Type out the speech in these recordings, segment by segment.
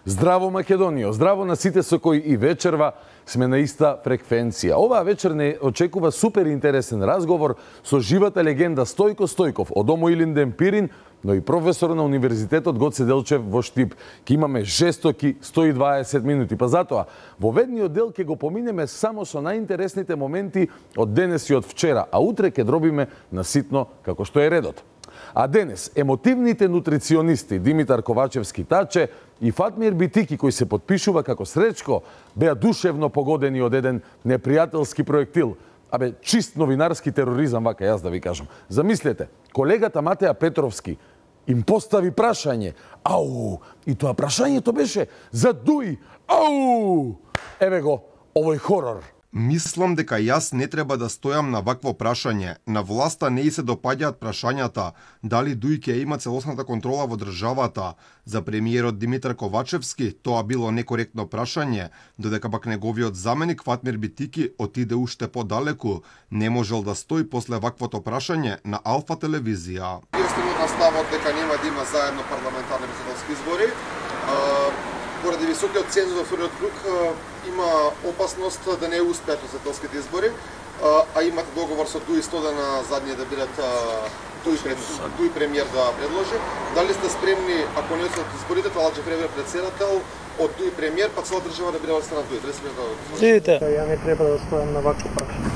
Здраво Македонијо, здраво на сите со кои и вечерва сме на иста фреквенција. Оваа вечер не очекува супер интересен разговор со живата легенда Стојко Стојков од Омо Илинден Пирин, но и професор на Универзитетот Гоце Делчев во Штип. Ке имаме жестоки 120 минути, па затоа во ведниот дел ќе го поминеме само со најинтересните моменти од денес и од вчера, а утре ќе дробиме на ситно како што е редот. А денес емотивните нутриционисти Димитар Ковачевски Таче и Фатмир Битики, кои се подпишува како Сречко, беа душевно погодени од еден непријателски проектил. Чист новинарски тероризам, вака јас да ви кажам. Замислете, колегата Матеа Петровски им постави прашање. Ау! И тоа прашањето беше за Дуи. Ау! Еве го, овој хорор. Мислам дека јас не треба да стојам на вакво прашање. На власта не и се допаѓаат прашањата дали Дуи ќе има целосната контрола во државата. За премиерот Димитар Ковачевски тоа било некоректно прашање, додека пак неговиот заменик Фатмир Битики отиде уште подалеку. Не можел да стои после ваквото прашање на Алфа телевизија. Јас на ставот дека нема да има заедно парламентарни председателски избори. Поради високиот цензус во вториот круг има опасност да не успеат председателските избори, а имате договор со Дуи 100 дена задние да бидат Дуи премиер да предложи. Дали сте спремни, ако не успеат изборите, Талаџи Превер председател, од Дуи премиер, па цела држава да биде од страна Дуи? Дали сте да... Видите, ја не треба да стојам на вакво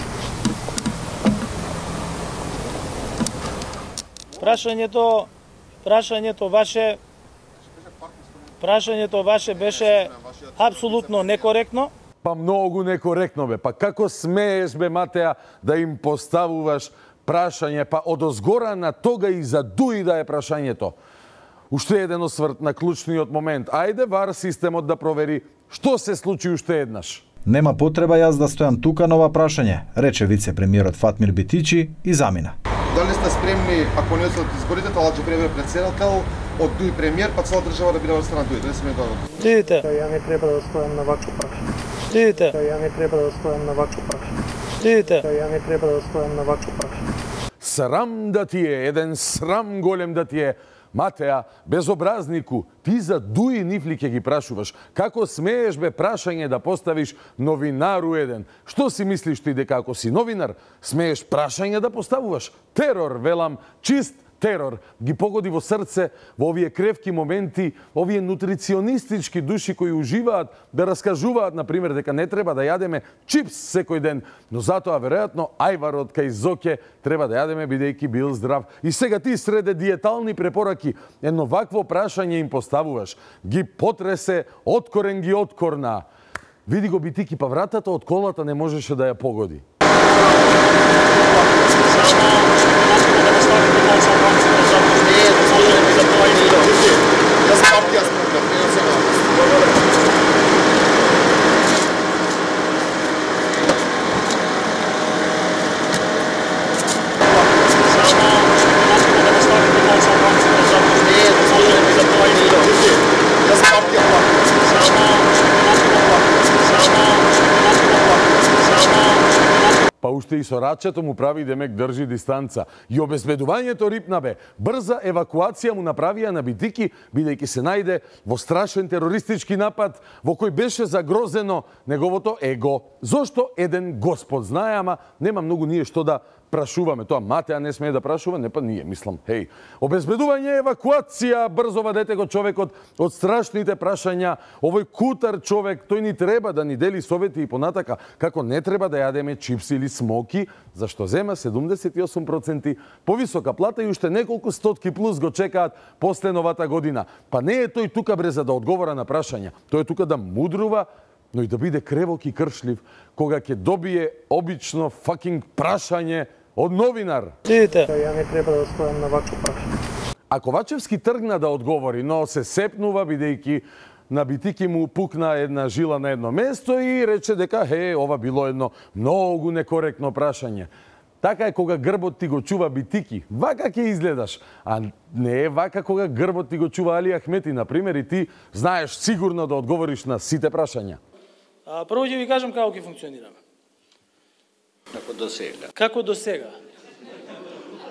прашање. Прашањето ваше беше апсолутно некоректно. Па многу некоректно бе. Па како смееш бе, Матеа, да им поставуваш прашање, па одозгора на тога и за Дуи да е прашањето. Уште еден осврт на клучниот момент. Ајде ВАР системот да провери што се случи уште еднаш. Нема потреба јас да стојам тука на ова прашање, рече вице-премиерот Фатмир Битичи и замина. Дали сте спремни, ако не успеат изборите, Талаџи Превер председател, од Дуи премиер, па цела држава да биде од страна Дуи? Дали сте да... Видите, ја не треба да стојам на вакво прашање. Видите, ја не треба да стојам на вакво прашање. Видите, ја не треба да стојам на вакво прашање. Срам да ти е, еден срам голем да ти е. Матеа, безобразнику, ти за Дуи нифли ќе ги прашуваш. Како смееш бе прашање да поставиш новинару еден? Што си мислиш ти дека ако си новинар, смееш прашање да поставуваш? Терор, велам, чист терор ги погоди во срце во овие кревки моменти, овие нутриционистички души кои уживаат да раскажуваат, например, дека не треба да јадеме чипс секој ден, но затоа веројатно ајварот кај Зоке треба да јадеме бидејќи бил здрав. И сега ти среде диетални препораки едно вакво прашање им поставуваш, ги потресе, откорен ги откорна. Види го Битики, па вратата од колата не можеше да ја погоди. Па уште и со рачето му прави демек држи дистанца. И обезбедувањето рипна бе. Брза евакуација му направија на Битики, бидејќи се најде во страшен терористички напад во кој беше загрозено неговото его. Зошто еден господ знае, ама нема многу ние што да прашуваме. Тоа Матеа не смее да прашува, не па ние, мислам. Хеј, обезбедување, евакуација, брзо вадете го човекот од страшните прашања. Овој кутар човек, тој ни треба да ни дели совети и понатака како не треба да јадеме чипси или смоки, зашто зема 78% повисока плата и уште неколку стотки плюс го чекаат после новата година. Па не е тој тука бре за да одговора на прашања. Тој е тука да мудрува, но и да биде кревок и кршлив кога ќе добие обично факинг прашање од новинар. Видите, ја не треба да стојам на вакво прашање. А Ковачевски тргна да одговори, но се сепнува бидејќи на Битики му пукна една жила на едно место и рече дека ова било едно многу некоректно прашање. Така е кога грбот ти го чува Битики, вака ќе изгледаш, а не е вака кога грбот ти го чува Али Ахмети, например, и ти знаеш сигурно да одговориш на сите прашања. Прво ќе ви кажам како ќе функционираме. Како до сега. Како до сега.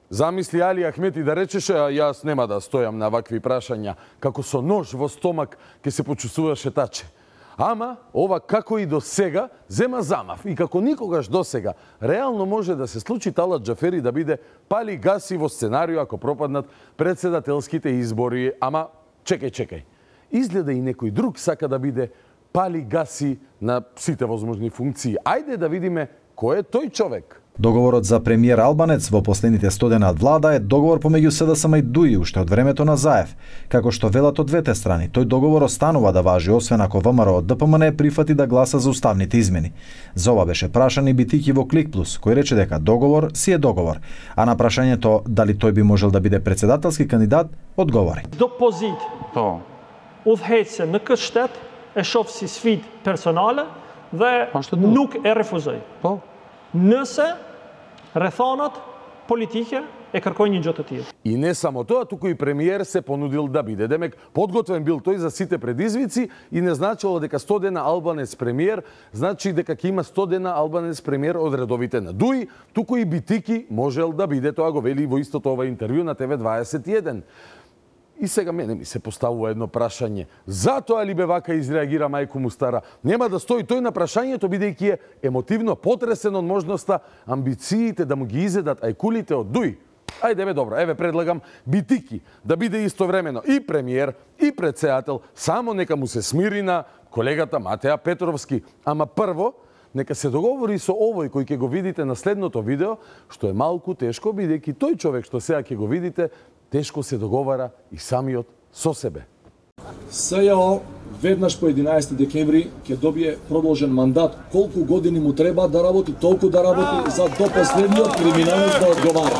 Замисли Али Ахмети да речеше, а јас нема да стојам на вакви прашања, како со нож во стомак ке се почувствуваше таче. Ама, ова како и до сега, зема замав. И како никогаш до сега, реално може да се случи Талат Џафери да биде пали гаси во сценарио ако пропаднат председателските избори. Ама, чекај. Изгледа и некој друг сака да биде пали гаси на сите возможни функции. Ајде да видиме кој е тој човек. Договорот за премиер Албанец во последните 100 дена од влада е договор помеѓу СДСМ и ДУИ уште од времето на Заев. Како што велат од двете страни, тој договор останува да важи освен ако ВМРО од ДПМН прифати да гласа за уставните измени. За ова беше прашан и Битики во Клик Плюс, кој рече дека договор си е договор, а на прашањето дали тој би можел да биде председателски кандидат, одговори. До позит. Udhëheqëse në këtë shtet e shoh si sfidë personale dhe nuk e refuzoj. Nëse rrethonat politike e kërkojnë një gjë të tillë. И не само тоа, туку и премиер се понудил да биде. Демек, подготвен бил тој за сите предизвици и не значило дека 100 дена Албанец премиер, значи дека ќе има 100 дена Албанец премиер од редовите на ДУИ, туку и Битики можел да биде, тоа го вели во истото ова интервју на ТВ21. И сега мене ми се поставува едно прашање. Затоа ли бе вака изреагира мајко му стара? Нема да стои тој на прашањето, бидејќи е емотивно потресен од можноста амбициите да му ги изедат ајкулите од ДУИ. Ајде бе, добро, еве предлагам Битики да биде истовремено и премиер и председател, само нека му се смири на колегата Матеја Петровски. Ама прво, нека се договори со овој кој ќе го видите на следното видео, што е малку тешко, бидејќи тој човек што сега ќе го видите, тешко се договара и самиот со себе. СЈО веднаш по 11 декември ќе добие продолжен мандат. Колку години му треба да работи, толку да работи за до последниот криминалец да одговара.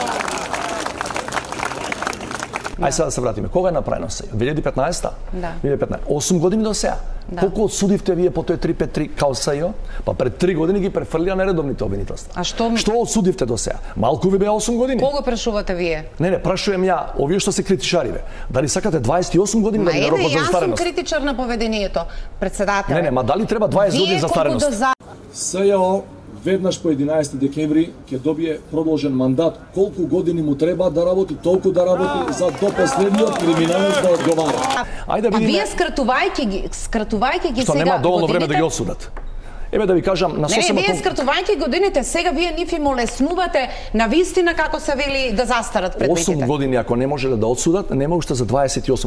Ај сега да се вратиме. Кога е направено СЈО? 2015-та? Да. 2015. 8 години до сега. Да. Колку одсудивте вие по тој 353 као СЈО? Па пред 3 години ги префрлија на редовните обвинителства. А што одсудивте до сега? Малку ви беа 8 години. Кого прашувате вие? Не, прашувам ја, овие што се критичариве. Дали сакате 28 години да биде рокот за застареност? Јас сум критичар на поведението, председател. Не, ма дали треба 20 години за застареност? СЈО веднаш по 11 декември ќе добие продолжен мандат. Колку години му треба да работи, толку да работи за до последниот криминалец да одговара. Ајде да видиме. А вие скратувајќи ги што сега нема доволно време годините? да ги осудат. Еве да ви кажам на сосема... Не, вие скратувајќи годините, сега вие ниф им олеснувате на вистина како се вели да застарат предметите. 8 години ако не можеле да одсудат, нема уште за 28.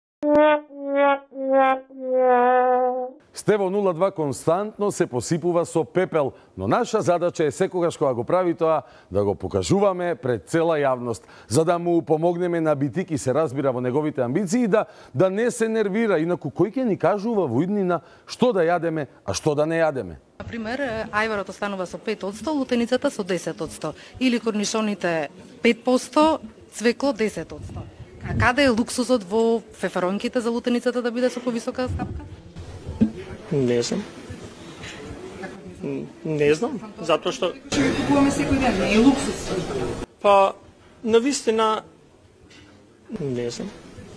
Стево 02 константно се посипува со пепел, но наша задача е секогаш кога го прави тоа да го покажуваме пред цела јавност, за да му помогнеме на Битики се разбира во неговите амбиции да не се нервира, инаку кој ќе ни кажува во иднина што да јадеме, а што да не јадеме. Например, ајварот останува со 5%, лутеницата со 10%, или корнишоните 5%, цвекло 10%. А каде е луксузот во феферонките за лутеницата да биде со повисока стапка? Не знам. Не знам, затоа што... Купуваме секој ден, не е луксус. Па, навистина... Не знам.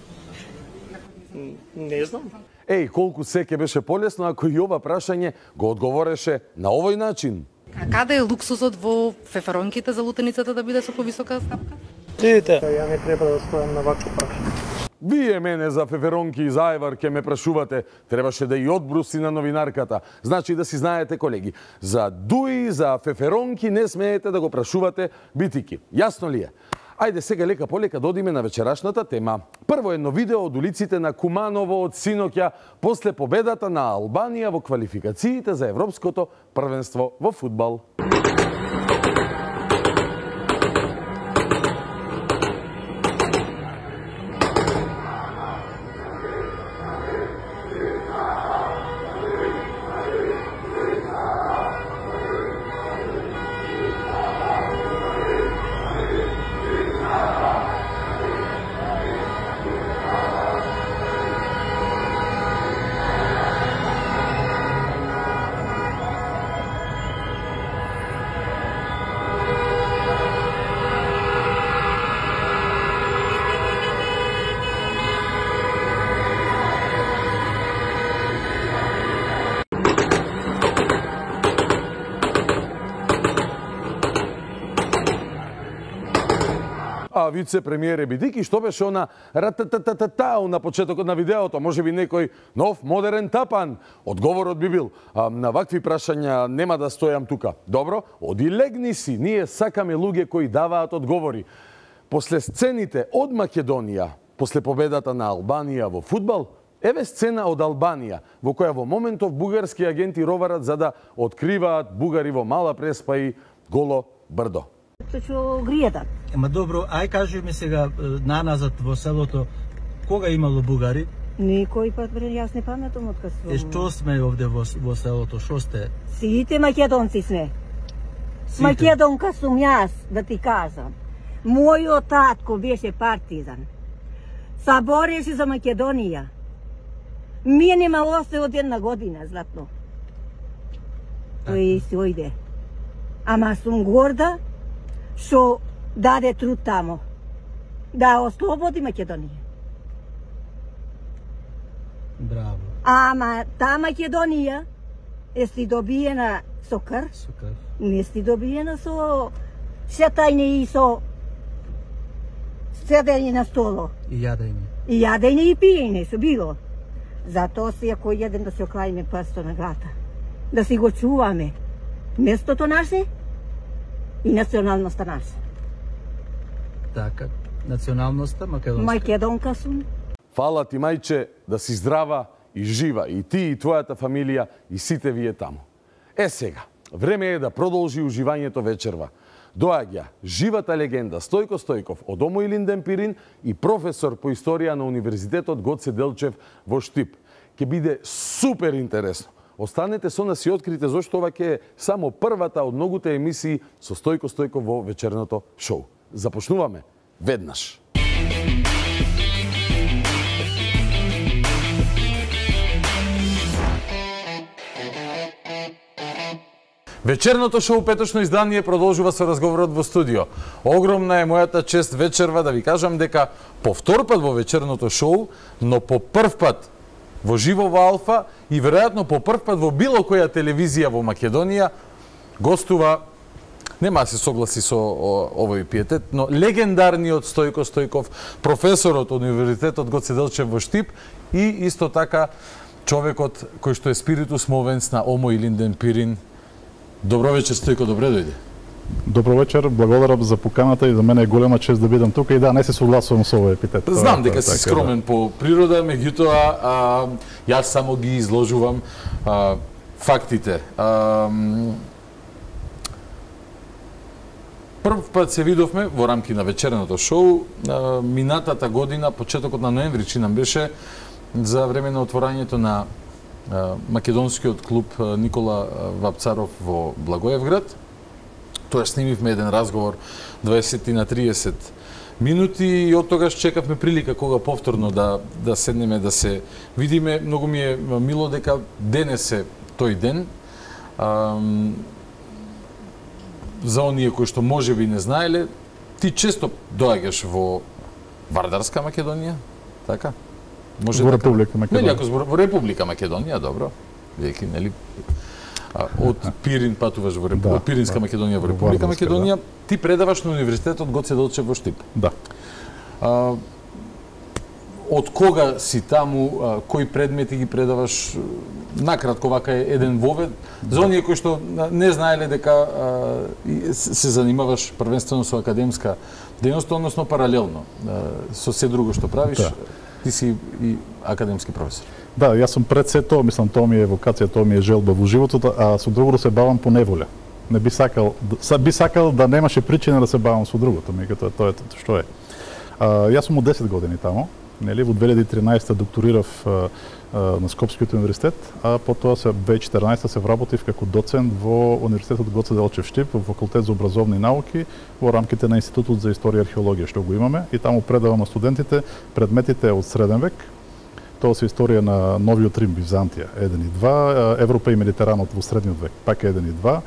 Не знам. Еј, колку се ќе беше полесно ако и ова прашање го одговореше на овој начин. А каде е луксузот во феферонките за лутеницата да биде со повисока стапка? Видите, ја не треба да стојам на вакво прашање. Вие мене за феферонки и за ајвар ке ме прашувате, требаше да и одбруси на новинарката. Значи да си знаете, колеги, за ДУИ, за феферонки не смеете да го прашувате Битики. Јасно ли е? Ајде сега лека полека додиме на вечерашната тема. Прво едно видео од улиците на Куманово од синоќа после победата на Албанија во квалификациите за Европското првенство во фудбал. А вице-премиер Ебедики, што беше она ратататата на почетокот на видеото? Може би некој нов модерен тапан? Одговорот би бил: на вакви прашања нема да стојам тука. Добро, оди легни си, ние сакаме луѓе кои даваат одговори. После сцените од Македонија, после победата на Албанија во фудбал, еве сцена од Албанија, во која во моментов бугарски агенти роварат за да откриваат бугари во Мала Преспа и Голо брдо. Што гријатат. Ема добро, ај кажи ми сега наназад во селото, кога имало бугари? Никој пат, бре, јас не паметам откад сум. Што сме овде во селото, што сте? Сите македонци сме. Македонка сум јас, да ти кажам. Мојот татко беше партизан. Сабореше за Македонија. Ми нема осте од една година, златно. Тој се ојде. Ама сум горда што даде труд тамо. Да ослободи Македонија. Браво. Ама та Македонија е си добиена со крв. Не си добиена со шетање и со седење на столо. И јадење. И јадење и пиење се било. Затоа си ако еден да се оклаиме прсто на грата. Да си го чуваме. Местото наше и националноста наша. Така, националноста македонска. Македонка сум. Фала ти, мајче, да си здрава и жива, и ти, и твојата фамилија, и сите вие таму. Сега, време е да продолжи уживањето вечерва. Доаѓа живата легенда Стојко Стојков од Омо Илинден Пирин и професор по историја на Универзитетот Гоце Делчев во Штип. Ке биде супер интересно. Останете со нас и открите зошто ова ќе е само првата од многуте емисии со Стојко Стојков во вечерното шоу. Започнуваме веднаш. Вечерното шоу петочно издание продолжува со разговорот во студио. Огромна е мојата чест вечерва да ви кажам дека по втор пат во вечерното шоу, но по прв пат во живо во Алфа и веројатно по прв пат во било која телевизија во Македонија гостува, нема да се согласи со овој пиетет, но легендарниот Стојко Стојков, професорот од Универзитетот Гоце Делчев во Штип и исто така човекот кој што е спиритус мовенс на Омо Илинден Пирин. Добро вечер, Стојко, добре дојде. Добро вечер, благодарам за поканата и за мене е голема чест да бидам тука и да, не се согласувам со овој епитет. Знам дека си скромен по природа, меѓутоа јас само ги изложувам фактите. Прв пат се видовме во рамки на вечерното шоу минатата година, почетокот на ноември, чинам беше, за време на отворањето на македонскиот клуб Никола Вапцаров во Благоевград. Тоа снимивме еден разговор 20 на 30 минути и од тогаш чекавме прилика кога повторно да седнеме, да се видиме. Многу ми е мило дека денес е тој ден. За оние кои што можеби не знаеле, ти често доаѓаш во Вардарска Македонија, така? Може во Република Македонија. Нели, ако во Република Македонија, добро. Веќе, нели? Од Пирин патуваш во од Пиринска Македонија во Република Македонија, ти предаваш на Универзитетот Гоце Делчев во Штип. Да. Од кога си таму, кои предмети ги предаваш? Накратко вака е еден вовед. За оние кои што не знаеле дека се занимаваш првенствено со академска дејност, односно паралелно со се друго што правиш. Ти си и академски професор. Да, јас сум пред се тоа, мислам, тоа ми е евокација, тоа ми е желба во животот, а со другото се бавам по неволја. Не би сакал да немаше причина да се бавам со другото, меѓутоа тоа е што е. Јас сум од 10 години таму, нели, во 2013 докторирав на Скопскиот универзитет, а потоа се 2014 се вработив како доцент во Универзитетот Гоце Делчев Штип, во факултет за образовни науки, во рамките на Институтот за историја и археологија што го имаме, и таму предавам на студентите предметите од среден век. Тоа се историја на Новиот Рим, Византија 1 и 2, Европа и Медитеранот во средниот век, пак 1 и 2,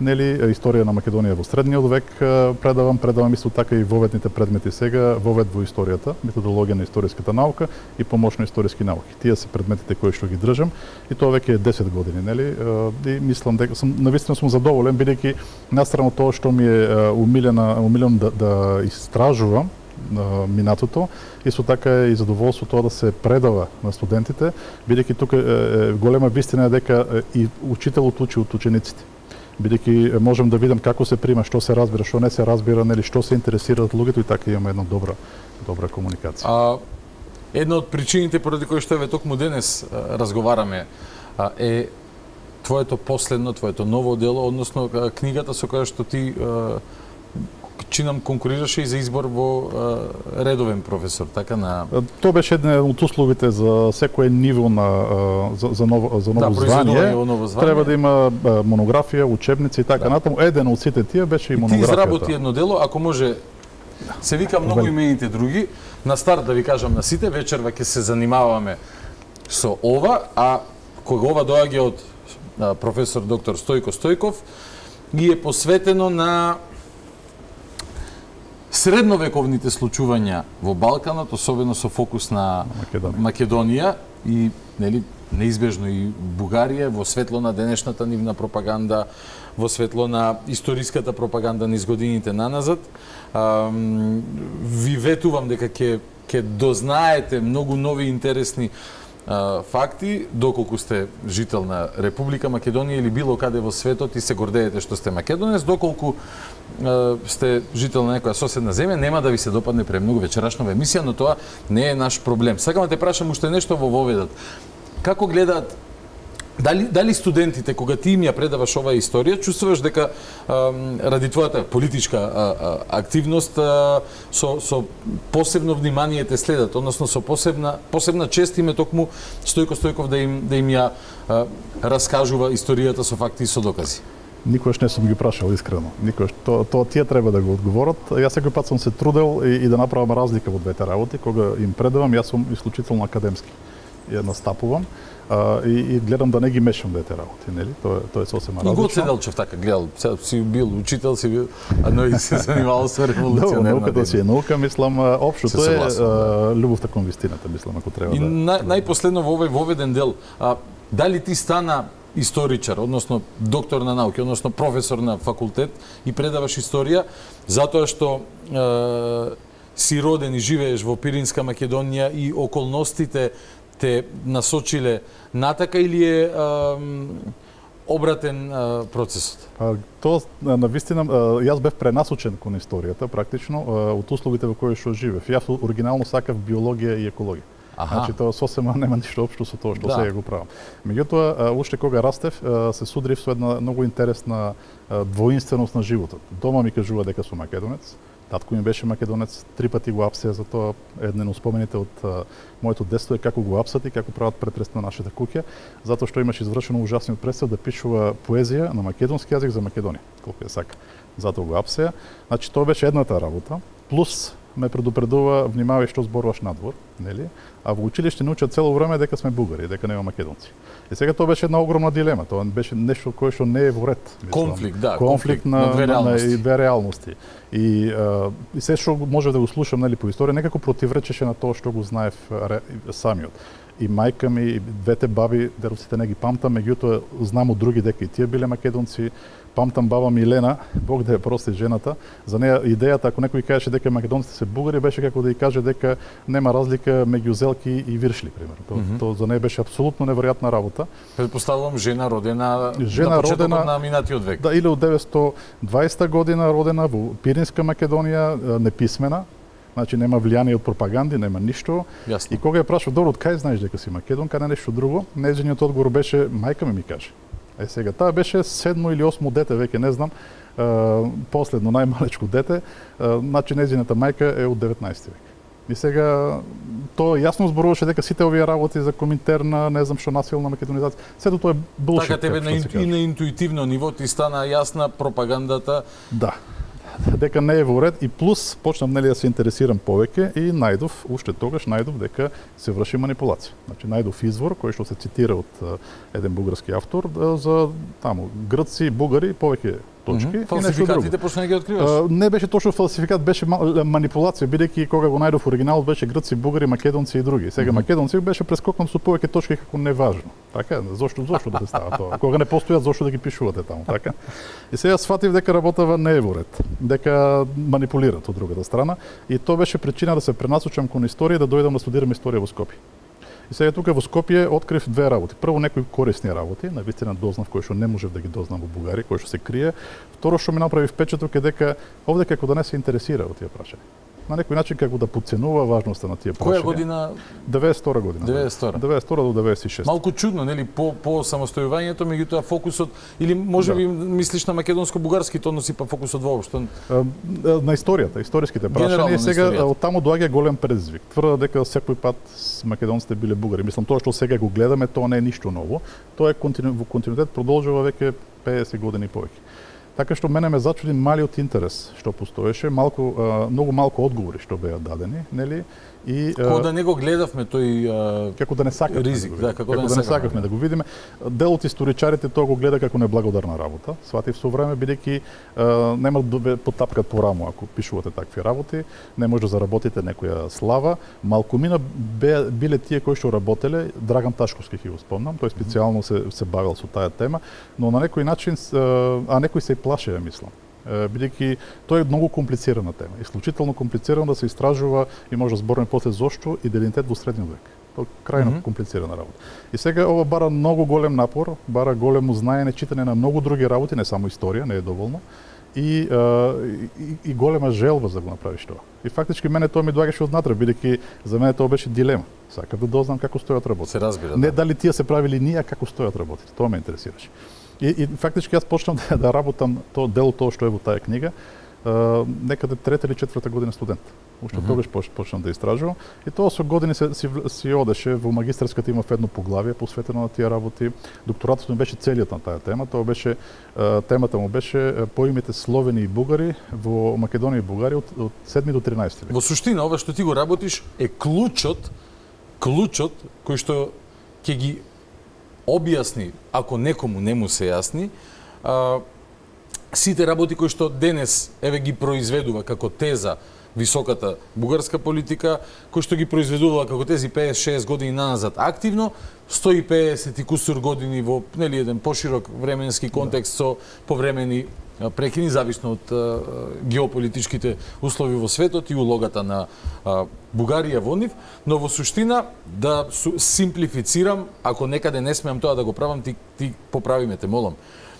нели, историја на Македонија во средниот век предавам исто така и воведните предмети сега, вовед во историјата, методологија на историската наука и помошно историски науки. Тие се предметите кои што ги држам и тоа веќе е 10 години, нели? И мислам дека навистина сум задоволен бидејќи настрана тоа што ми е умилено да истражувам минатото, исто така е и задоволство тоа да се предава на студентите, бидејќи тука голема вистина е дека и учителот учи од учениците. Бидејќи можам да видам како се прима, што се разбира, што не се разбира, нели, што се интересираат луѓето и така имаме една добра комуникација. Една од причините поради кои што еве токму денес разговараме е твоето ново дело, односно книгата со која што ти чинам конкурираше и за избор во редовен професор, така на... Тоа беше една од условите за секое ниво за ново звание. Треба да има монографија, учебници и така натаму. Еден од сите тие беше и монографијата. И ти изработи едно дело, ако може, се вика многу имените други, на старт да ви кажам на сите, вечерва ќе се занимаваме со ова, а кога ова доаѓа од професор доктор Стојко Стојков, и е посветено на средновековните случувања во Балканот, особено со фокус на Македонија и нели неизбежно и Бугарија, во светло на денешната нивна пропаганда, во светло на историската пропаганда низ годините наназад. Ви ветувам дека ќе дознаете многу нови интересни факти, доколку сте жител на Република Македонија или било каде во светот и се гордеете што сте македонец, доколку сте жител на некоја соседна земја, нема да ви се допадне премногу вечерашнова емисија, но тоа не е наш проблем. Сакам да те прашам уште нешто во воведот. Како гледаат, дали студентите, кога ти им ја предаваш оваа историја, чувствуваш дека ради твојата политичка активност со посебно внимание те следат, односно со посебна чест им е токму Стојко Стојков да им ја раскажува историјата со факти и со докази? Никогаш не сум ги прашал искрено. Никогаш. Тоа тие треба да го одговорат. Јас секој пат сум се трудел и да направам разлика во двете работи. Кога им предавам, јас сум исклучително академски. Ја настапувам и гледам да не ги мешам двете работи, нели? Тоа е сосема различно. И Гоце Делчев така гледал, си бил учител, но и се занимавал со револуционерна дейност. Науката си е наука, мислам, општо тоа е љубовта кон вистината, мислам, ако треба да. И најпоследно во овој воведен дел, дали ти стана историчар, односно доктор на науки, односно професор на факултет и предаваш историја, затоа што си роден и живееш во Пиринска Македонија и околностите те насочиле натака или е обратен процесот? Тоа навистина јас бев пренасочен кон историјата практично од условите во кои што живеев. Јас оригинално сакав биологија и екологија. Значи тоа сосема нема ништо општо со тоа што сега го правам. Меѓутоа, уште кога растев, се судрив со една многу интересна двоинственост на животот. Дома ми кажува дека сум македонец. Татко ми беше македонец, 3 пати го апсеа, затоа еден од спомените од моето детство е како го апсат и како прават претрес на нашата куќа, затоа што имаш извршено ужасниот пресел да пишува поезија на македонски јазик за Македонија, колку ја сака. Затоа го апсеа. Значи тоа беше едната работа, плюс ме предупредува внимавај што зборуваш надвор, нели? А во училиште научат цело време дека сме бугари, дека нема македонци. И сега тоа беше една огромна дилема, тоа беше нешто кое што не е во ред. Конфликт на две реалности. И се што може да го слушам, нели, по историја, некако противречеше на тоа што го знаев самиот. И мајка ми, и двете баби, деровците не ги памтам, меѓутоа знам од други дека и тие биле македонци. Памтам баба Милена, Бог да ја прости жената, за неја идејата, ако некој кажеше дека македонците се бугари, беше како да ја каже дека нема разлика меѓу зелки и виршли, примерно. Тоа за неја беше апсолутно неверојатна работа. Предпоставувам жена родена на почетокот на минатиот век. Да, или од 1920 година родена во Пиринска Македонија, неписмена. Значи нема влијание од пропаганди, нема ништо. Јасно. И кога ја прашав, добро, од кај знаеш дека си македонка, не нешто друго, нејзиниот одговор беше мајка ми каже. Сега, таа беше 7 или 8 дете, веќе не знам, последно, најмалечко дете, значи нејзината мајка е од 19 век. И сега, тоа јасно зборуваше дека сите овие работи за коминтерна, не знам што насилна македонизација, сето тоа е булшит. Така тебе и на интуитивно ниво ти стана јасна пропагандата. Да. Дека не е во ред и плюс почнав нели да се интересирам повеќе и најдов, уште тогаш најдов дека се врши манипулација. Значи најдов извор кој што се цитира од еден бугарски автор за таму грци, бугари, повеќе точки. Фалсификатите почна ги откриваш? Не беше точно фалсификат, беше манипулација, бидејќи кога го најдов оригиналот беше грци, бугари, македонци и други. Сега македонци беше прескокнат со повеќе точки како неважно. Така, зошто да се става тоа? Кога не постојат, зошто да ги пишувате таму, така? И сега сфатив дека работава не е во ред, дека манипулираат од другата страна и тоа беше причина да се пренасочам кон историја, да дојдам да студирам историја во Скопје. И сега тука во Скопје открив две работи. Прво некои корисни работи, навистина дознав кои што не можев да ги дознам во Бугарија, кои што се крие. Второ што ми направи впечаток е дека овде како да не се интересира од тие прашања. На некој начин како да потценува важноста на тие прашања. Која година? 92 година. 92 до 96. Малку чудно, нели, по самостојувањето, меѓутоа фокусот или можеби мислиш на македонско-бугарските односи, па фокусот воопшто на историјата, историските прашања. Сега од таму доаѓа голем предизвик. Тврда дека секој пат македонците биле бугари. Мислам тоа што сега го гледаме, тоа не е ништо ново. Тоа е во континуитет продолжува веќе 50 години и повеќе. Така што мене ме зачуди малиот интерес што постоеше, многу малку одговори што беа дадени, нели? И како да не го гледавме тој како да не сакавме ризик, како да не сакавме да го видиме. Дел од историчарите тоа го гледа како неблагодарна работа. Сватив со време бидејќи нема да потапкат по рамо ако пишувате такви работи, не може да заработите некоја слава. Малкумина биле тие кои што работеле, Драган Ташковски ќе го спомнам, тој специјално се бавел со таа тема, но на некој начин некои се плашеа, мислам. Бидејќи тоа е многу комплицирана тема, исклучително комплицирано да се истражува и може да збориме после зошто идентитет во средниот век. Тоа е крајно комплицирана работа. И сега ова бара многу голем напор, бара големо знаење, читање на многу други работи, не само историја, не е доволно. И голема желба за да го направиш тоа. И фактички мене тоа ми доаѓаше однатре, бидејќи за мене тоа беше дилема. Сакав да дознам како стојат работите. Се разбира, не дали тие се правили ние, како стојат работите. Тоа ме интересираше. И фактички јас почнам да работам дел тоа што е во таа книга, некаде 3-та или 4-та година студент. Уште тогаш почнам да истражувам. И тоа со години си одеше, во магистарската имав едно поглавие посветено на тие работи. Докторатот ми беше целиот на таа тема. Тоа беше темата му беше поимите словени и бугари во Македонија и Бугарија од 7 до 13 век. Во суштина ова што ти го работиш е клучот кој што ќе ги објасни, ако некому не му се јасни, сите работи кои што денес ги произведува како теза високата бугарска политика, кој што ги произведува како тези 56 години назад активно, 150 и кусур години во еден поширок временски контекст со повремени прекини, зависно од геополитичките услови во светот и улогата на Бугарија во нив, но во суштина, да симплифицирам, ако некаде не смеам тоа да го правам, ти поправи ме, те молам.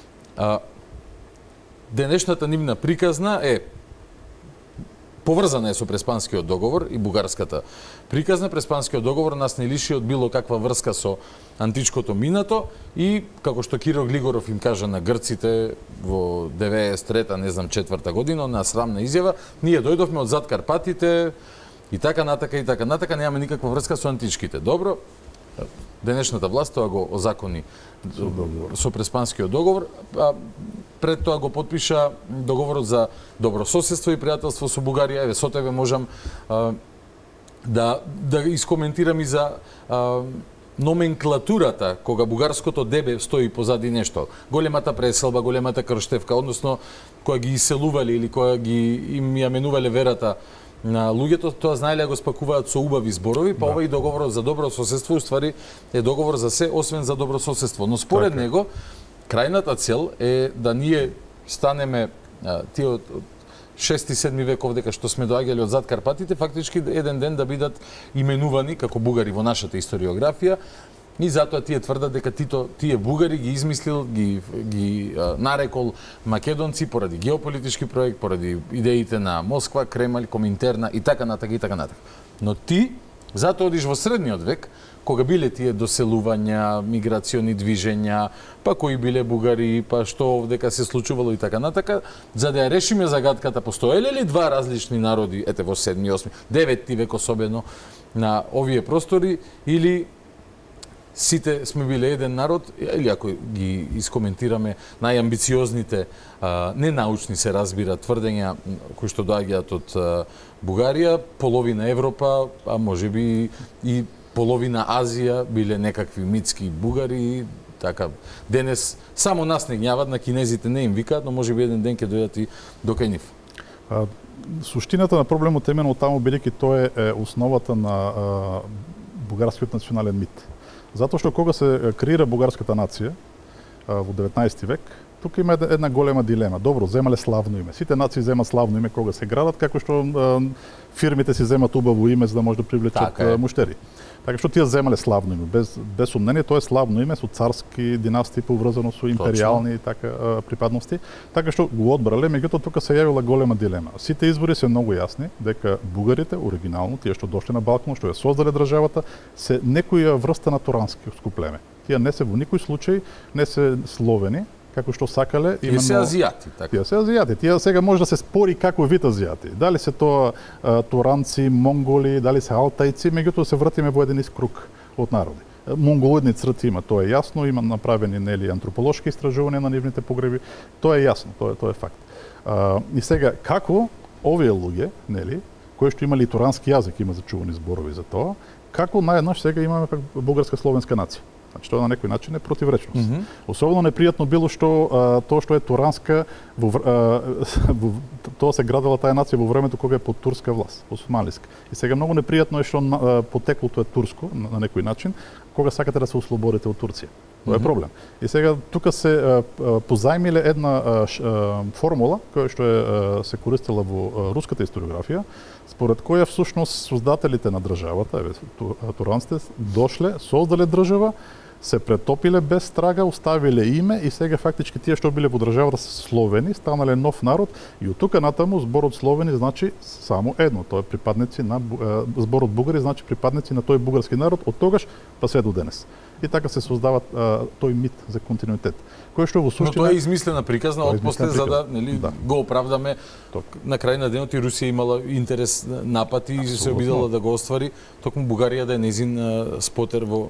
Денешната нивна приказна е поврзана со Преспанскиот договор и бугарската приказна. Преспанскиот договор нас не лиши од било каква врска со античкото минато и, како што Киро Глигоров им кажа на грците во 93-та, не знам, 4-та година, на срамна изјава, ние дојдовме од зад Карпатите и така натака, немаме никаква врска со античките. Добро, денешната власт тоа го озакони со Преспанскиот договор, пред тоа го потпиша договорот за добрососедство и пријателство со Бугарија. Еве, со тебе можам да искоментирам и за номенклатурата, кога бугарското дебе стои позади нешто. Големата преселба, големата крштевка, односно која ги иселувале или која им ја менувале верата на луѓето, тоа знаеле го спакуваат со убави зборови, па ова и договорот за добро соседство уствари е договор за се освен за добро соседство. Но според него крајната цел е да ние станеме тие од 6-7 веков дека што сме доаѓали од зад Карпатите, фактички еден ден да бидат именувани како бугари во нашата историографија. И затоа тие тврдат дека тие бугари ги измислил, ги нарекол македонци поради геополитички проект, поради идеите на Москва, Кремљ, Коминтерна и така натака. Но ти затоа одиш во средниот век, кога биле тие доселувања, миграциони движења, па кои биле бугари, па што овдека се случувало и така натака, за да ја решиме загадката, постоеле ли два различни народи, ете во 7, 8, 9 век особено на овие простори, или сите сме биле еден народ, или ако ги искоментираме најамбициозните, ненаучни се разбира, тврдења кои што доаѓаат од Бугарија, половина Европа, а можеби и половина Азија биле некакви митски бугари, така денес само нас не гняват, на кинезите не им викаат, но може би еден ден ќе дојдат и до кај нив. Суштината на проблемот е именно таму, бидејќи тоа е основата на бугарскиот национален мит. Затоа што кога се креира бугарската нација во 19 век, тука има една голема дилема. Добро, земале славно име. Сите нации земат славно име кога се градат, како што фирмите си земат убаво име за да може да привлечат муштери. Така што тие земале славно име. Без сомнение, тоа е славно име со царски династии поврзано со империјални припадности. Така што го одбрале, меѓутоа тука се јавила голема дилема. Сите избори се многу јасни дека бугарите оригинално, тие што дошле на Балкан, што ја создале државата, се некоја врста на турански племе. Тие не се во никој случај не се словени, како што сакале, именно тие се азијати, така. Тие се азијати. Тие сега може да се спори како вид азијати. Дали се тоа туранци, монголи, дали се алтајци, меѓутоа се вратиме во еден круг од народи. Монголоидни црти има, тоа е јасно, има направени нели антрополошки истражувања на нивните погреби, тоа е јасно, тоа е факт. И сега како овие луѓе, нели, кои што имали турански јазик, има зачувани зборови за тоа, како наеднаш сега имаме бугарска словенска нација. Значи, тоа на некој начин е противречност. Особено непријатно било што тоа што е туранска, тоа се градела таа нација во времето кога е под турска власт, османлиска. И сега многу непријатно е што потеклото е турско на некој начин, кога сакате да се ослободите од Турција. Тоа е проблем. И сега тука се позајмиле една формула која што се користела во руската историографија, според која всушност создателите на државата, туранците, дошле, создале држава, се претопиле без трага, оставиле име и сега фактички тие што биле во државата се словени, станале нов народ и од тука натаму зборот словени значи само едно, тоа е припадници на зборот бугари значи припадници на тој бугарски народ од тогаш па се до денес. И така се создава тој мит за континуитет. Кој што во суштина... Но тоа е измислена приказна отпосле за да, нели, го оправдаме. На крај на денот и Русија имала интерес напад и се обидела да го оствари, токму Бугарија да е незин спотер во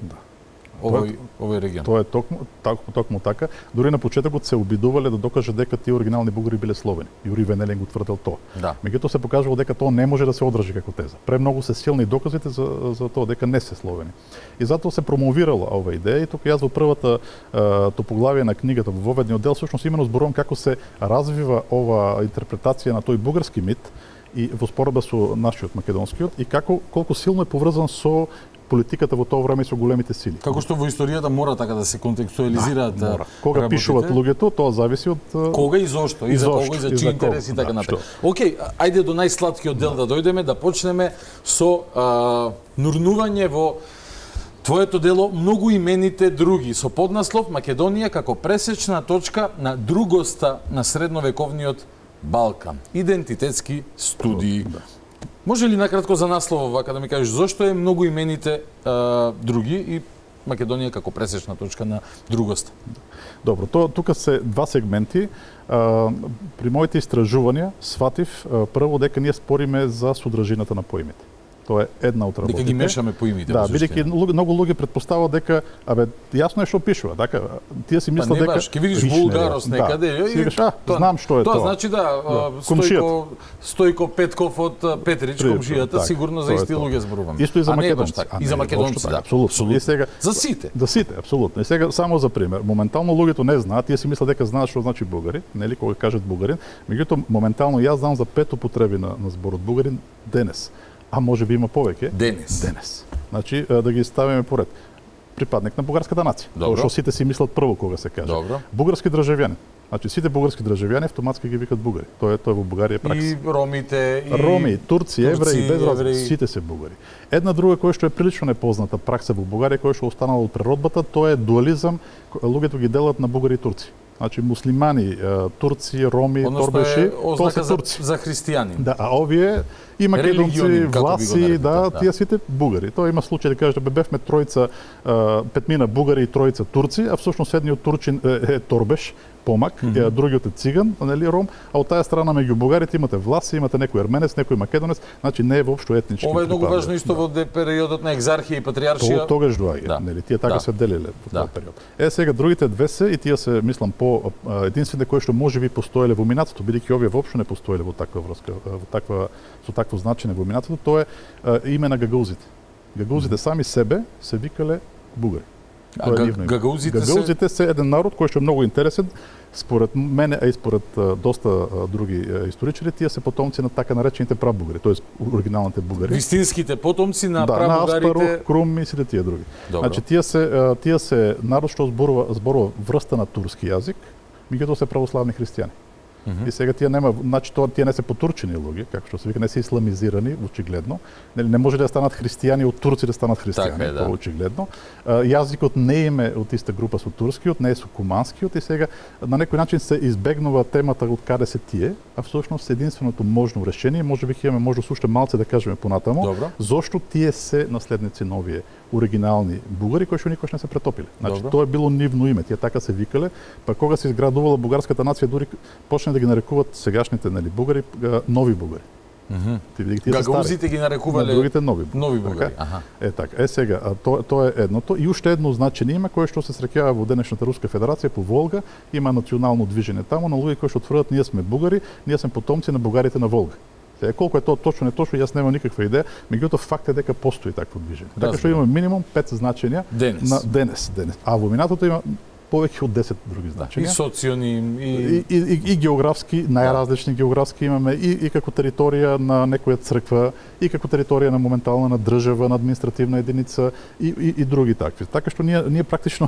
овој регион. Тоа е токму така. Дури на почетокот се обидувале да докажат дека тие оригинални бугари биле словени. Јури Венелин го тврдел тоа. Да. Меѓутоа се покажало дека тоа не може да се одржи како теза. Премногу се силни доказите за тоа дека не се словени. И затоа се промовирала ова идеја и тука јас во првата топоглавие на книгата во воведниот дел всушност именно зборувам како се развива ова интерпретација на тој бугарски мит и во споредба со нашиот македонскиот и колку силно е поврзан со политиката во тоа време со големите сили. Како што во историјата мора така да се контекстуализираат кога пишуваат луѓето, тоа зависи од кога и зошто, и за кого и за чии интерес и така натаму. Океј, ајде до најслаткиот дел да дојдеме, да почнеме со нурнување во твоето дело Многу имените други со поднаслов Македонија како пресечна точка на другоста на средновековниот Балкан. Идентитетски студии. Може ли накратко за наслов вака да ми кажеш зошто е Многу имените други и Македонија како пресечна точка на другоста? Добро, тука се два сегменти. При моите истражувања сватив прво дека ние спориме за содржината на поимите. Тоа е една од работите. Дека ги мешаме поимите. Да, бидејќи многу луѓе претпоставуваат дека јасно е што пишува, така тие си мислат дека ќе видиш вулгарос некаде и знам што е тоа. Тоа значи Стојко Петков од Петрич, комшијата, сигурно за исти луѓе зборуваме. Исто и за македонци. И за македонци, да. Апсолутно. И сега за сите. За сите, апсолутно. И сега само за пример, моментално луѓето не знаат, тие си мислат дека знаат што значи бугари, нели кога кажат бугарин, меѓутоа моментално јас знам за 5 употреби на зборот бугарин денес. А може би има повеќе. Денес. Значи, да ги ставиме поред. Припадник на бугарската нација. Тоа што сите си мислат прво кога се каже. Добро. Бугарски државјанин. Значи, сите бугарски државјани автоматски ги викат бугари. Тоа е во Бугарија пракса. И ромите, и роми, турци, евреи, без разлика, сите се бугари. Една друга која што е прилично непозната пракса во Бугарија, која што останала од природбата, тоа е дуализам, луѓето ги делат на бугари и турци. Значи муслимани, турци, роми, торбеши, тоа се турци. За христијани. Да, а овие и македонци, власи, тие сите бугари. Тоа има случај да кажете бевме тројца, петмина бугари и тројца турци, а всушност едниот турчин е торбеш, помак, другиот е циган, нели ром, а од таа страна меѓу бугарите имате власи, имате некој ерменец, некој македонец, значи не е воопшто етнички. Ова е многу важно исто во периодот на екзархија и патриаршија. Тогаш доаѓа, нели, тие така се делеле во тој период. Сега другите две се и тие се мислам по единствените кои што можеби постоеле во минатото, бидејќи овие воопшто не постоеле во таква врска, со такво значење во минатото, тоа е име на гагаузите. Гагаузите сами себе се викале бугари. Гагаузите се еден народ кој што е многу интересен. Според мене, а и според доста други историчари, тие се потомци на така наречените прабугари, т.е. оригиналните бугари. Вистинските потомци на прабугарите. прабугарите. На Аспарух, Крум и сите тие други. Значи тие се народ што зборува врста на турски јазик, меѓутоа се православни христијани. И сега тие нема, значи тие не се потурчени луѓе, како што се вика, не се исламизирани, очигледно. Не може да станат христијани од турци да станат христијани, тоа очигледно. Јазикот не им е од иста група со турскиот, не е со куманскиот и сега на некој начин се избегнува темата од каде се тие, а всушност единственото можно решение, можеби ќе имаме можност уште малце да кажеме понатамо, зошто тие се наследници на овие оригинални бугари кои што никош не се претопиле. Значи тоа е било нивно име, тие така се викале, па кога се изградувала бугарската нација дури почне да ги нарекуваат сегашните бугари нови бугари. Гагаузите ги нарекувале другите нови бугари. Така. Сега, тоа е едното и уште едно значење има кое што се среќава во денешната Руска Федерација по Волга, има национално движење таму на луѓе кои што тврдат ние сме бугари, ние сме потомци на бугарите на Волга. Колку е тоа точно, не точно, јас немам никаква идеја, меѓутоа факт е дека постои такво движење. Така што има минимум 5 значења на денес. А во минатото има повеќе од 10 други значења. И социони, и географски, најразлични географски имаме и како територија на некоја црква, и како територија на моментална на држава, на административна единица и други такви. Така што ние практично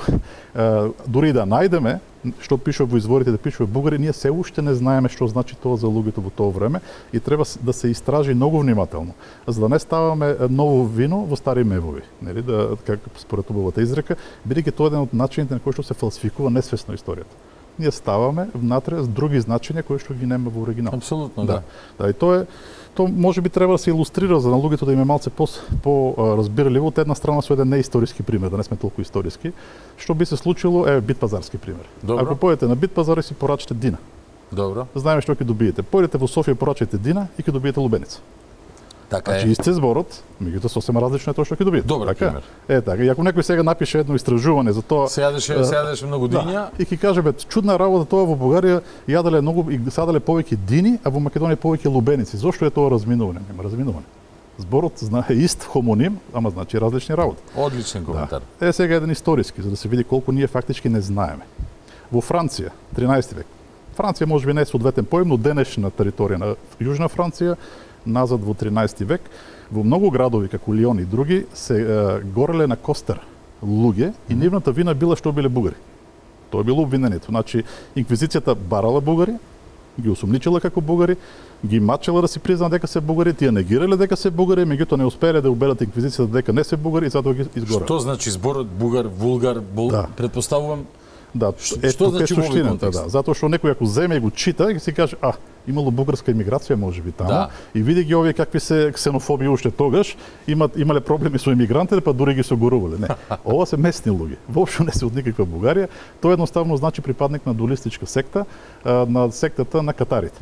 дури да најдеме што пишува во изворите, да пишува бугари, ние се уште не знаеме што значи тоа за луѓето во тоа време и треба да се истражи многу внимателно, за да не ставаме ново вино во стари мевови, нели, како според убавата изрека, бидејќи тоа е еден од начините на кои што се фалсификува несвесно историјата. Ние ставаме внатре с други значења кои што ги нема во оригинал. Апсолутно, да. И тоа може би треба да се илустрира за на луѓето да им е малце по-разбирливо од една страна со еден неисториски пример, да не сме толку историски. Што би се случило е Битпазарски пример. Добро. Ако појдете на Битпазар и си порачате дина. Добро. Знаеме што ќе добиете. Појдете во Софија порачате дина и ќе добиете лубеница. Така значи исти зборот, меѓутоа сосема различно е тоа што ќе добиете. Добар пример. Така. И ако некој сега напише едно истражување за тоа, се јадеше многу диња и ќе каже чудна работа тоа во Бугарија јаделе многу и саделе повеќе дини, а во Македонија повеќе лубеници. Зошто е тоа разминување? Нема разминување. Зборот знае ист хомоним, ама значи различни работи. Одличен коментар. Сега еден историски за да се види колку ние фактички не знаеме. Во Франција, 13 век. Франција можеби не е соодветен поим, но денешна територија на Јужна Франција назад во 13 век, во многу градови како Лион и други се гореле на костер луѓе и нивната вина била што биле бугари. Тоа било обвинението. Значи инквизицијата барала бугари, ги осумничила како бугари, ги мачела да си признаат дека се бугари, тие негирале дека се бугари, меѓутоа не успеале да убедат инквизицијата дека не се бугари и затоа ги изгореле. Што значи зборот бугар, вулгар, претпоставувам? Да, што значи во овој контекст? Затоа што некој ако земе и го чита и си каже, имало бугарска емиграција можеби таму и види ги овие какви се ксенофоби уште тогаш, имале проблеми со емигрантите, па дури ги согорувале. Не, ова се местни луѓе. Воопшто не се од никаква Бугарија. Тоа едноставно значи припадник на дуалистичка секта, на сектата на катарите.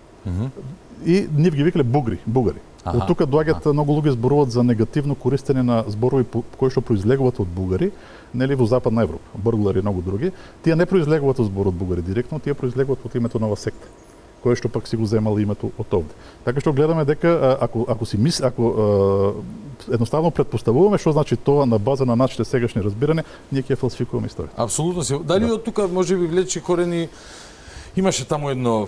И нив ги викале бугари. Од тука доаѓаат многу луѓе зборуваат за негативно користење на зборови кои што произлегуваат од бугари, нели во Западна Европа, бурглари и многу други. Тие не произлегуваат од зборот бугари директно, тие произлегуваат од името на оваа секта, кој што пак си го земал името од овде. Така што гледаме дека ако едноставно претпоставуваме што значи тоа на база на нашите сегашни разбирања, ние ќе фалсификуваме историјата. Апсолутно се. Дали од тука можеби влече корени, имаше таму едно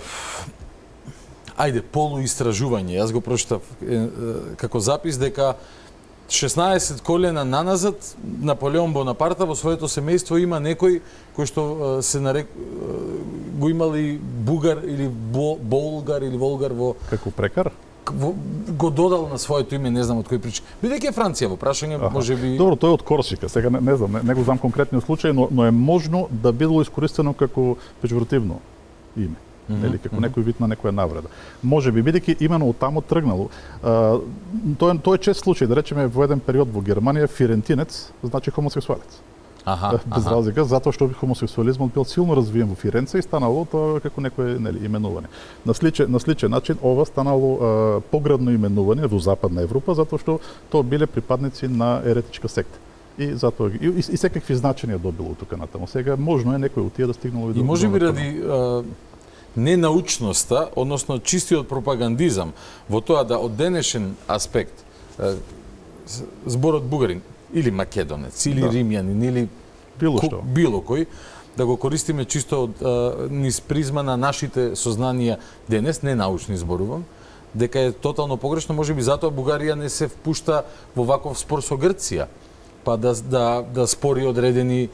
полуистражување, јас го прочитав како запис дека 16 колена наназад Наполеон Бонапарта во своето семејство има некој кој што се го имали бугар или болгар или волгар во како прекар го додал на своето име, не знам од кој причина. Бидејќи е Франција во прашање, можеби. Добро, тоа е од Корсика. Сега не знам, не го знам конкретниот случај, но е можно да било искористено како пежоративно име. Или како некој вид на некоја навреда. Може би, бидејќи имено од таму тргнало. Тоа е чест случај, да речеме во еден период во Германија фирентинец значи хомосексуалец. Без разлика, затоа што хомосексуализмот бил силно развиен во Фиренце и станало тоа како некое именување. На сличен начин ова станало поградно именување во Западна Европа затоа што тоа биле припадници на еретичка секта. И затоа и секакви значења добило тука натаму. Сега можно е некој од тие да стигнало и до. И можеби ради ненаучноста, односно чистиот пропагандизам во тоа да од денешен аспект зборот бугарин или македонец, или римјанин, или било кој, да го користиме чисто низ призма на нашите сознанија денес, не научни зборувам, дека е тотално погрешно, можеби затоа Бугарија не се впушта во ваков спор со Грција, па да спори одредени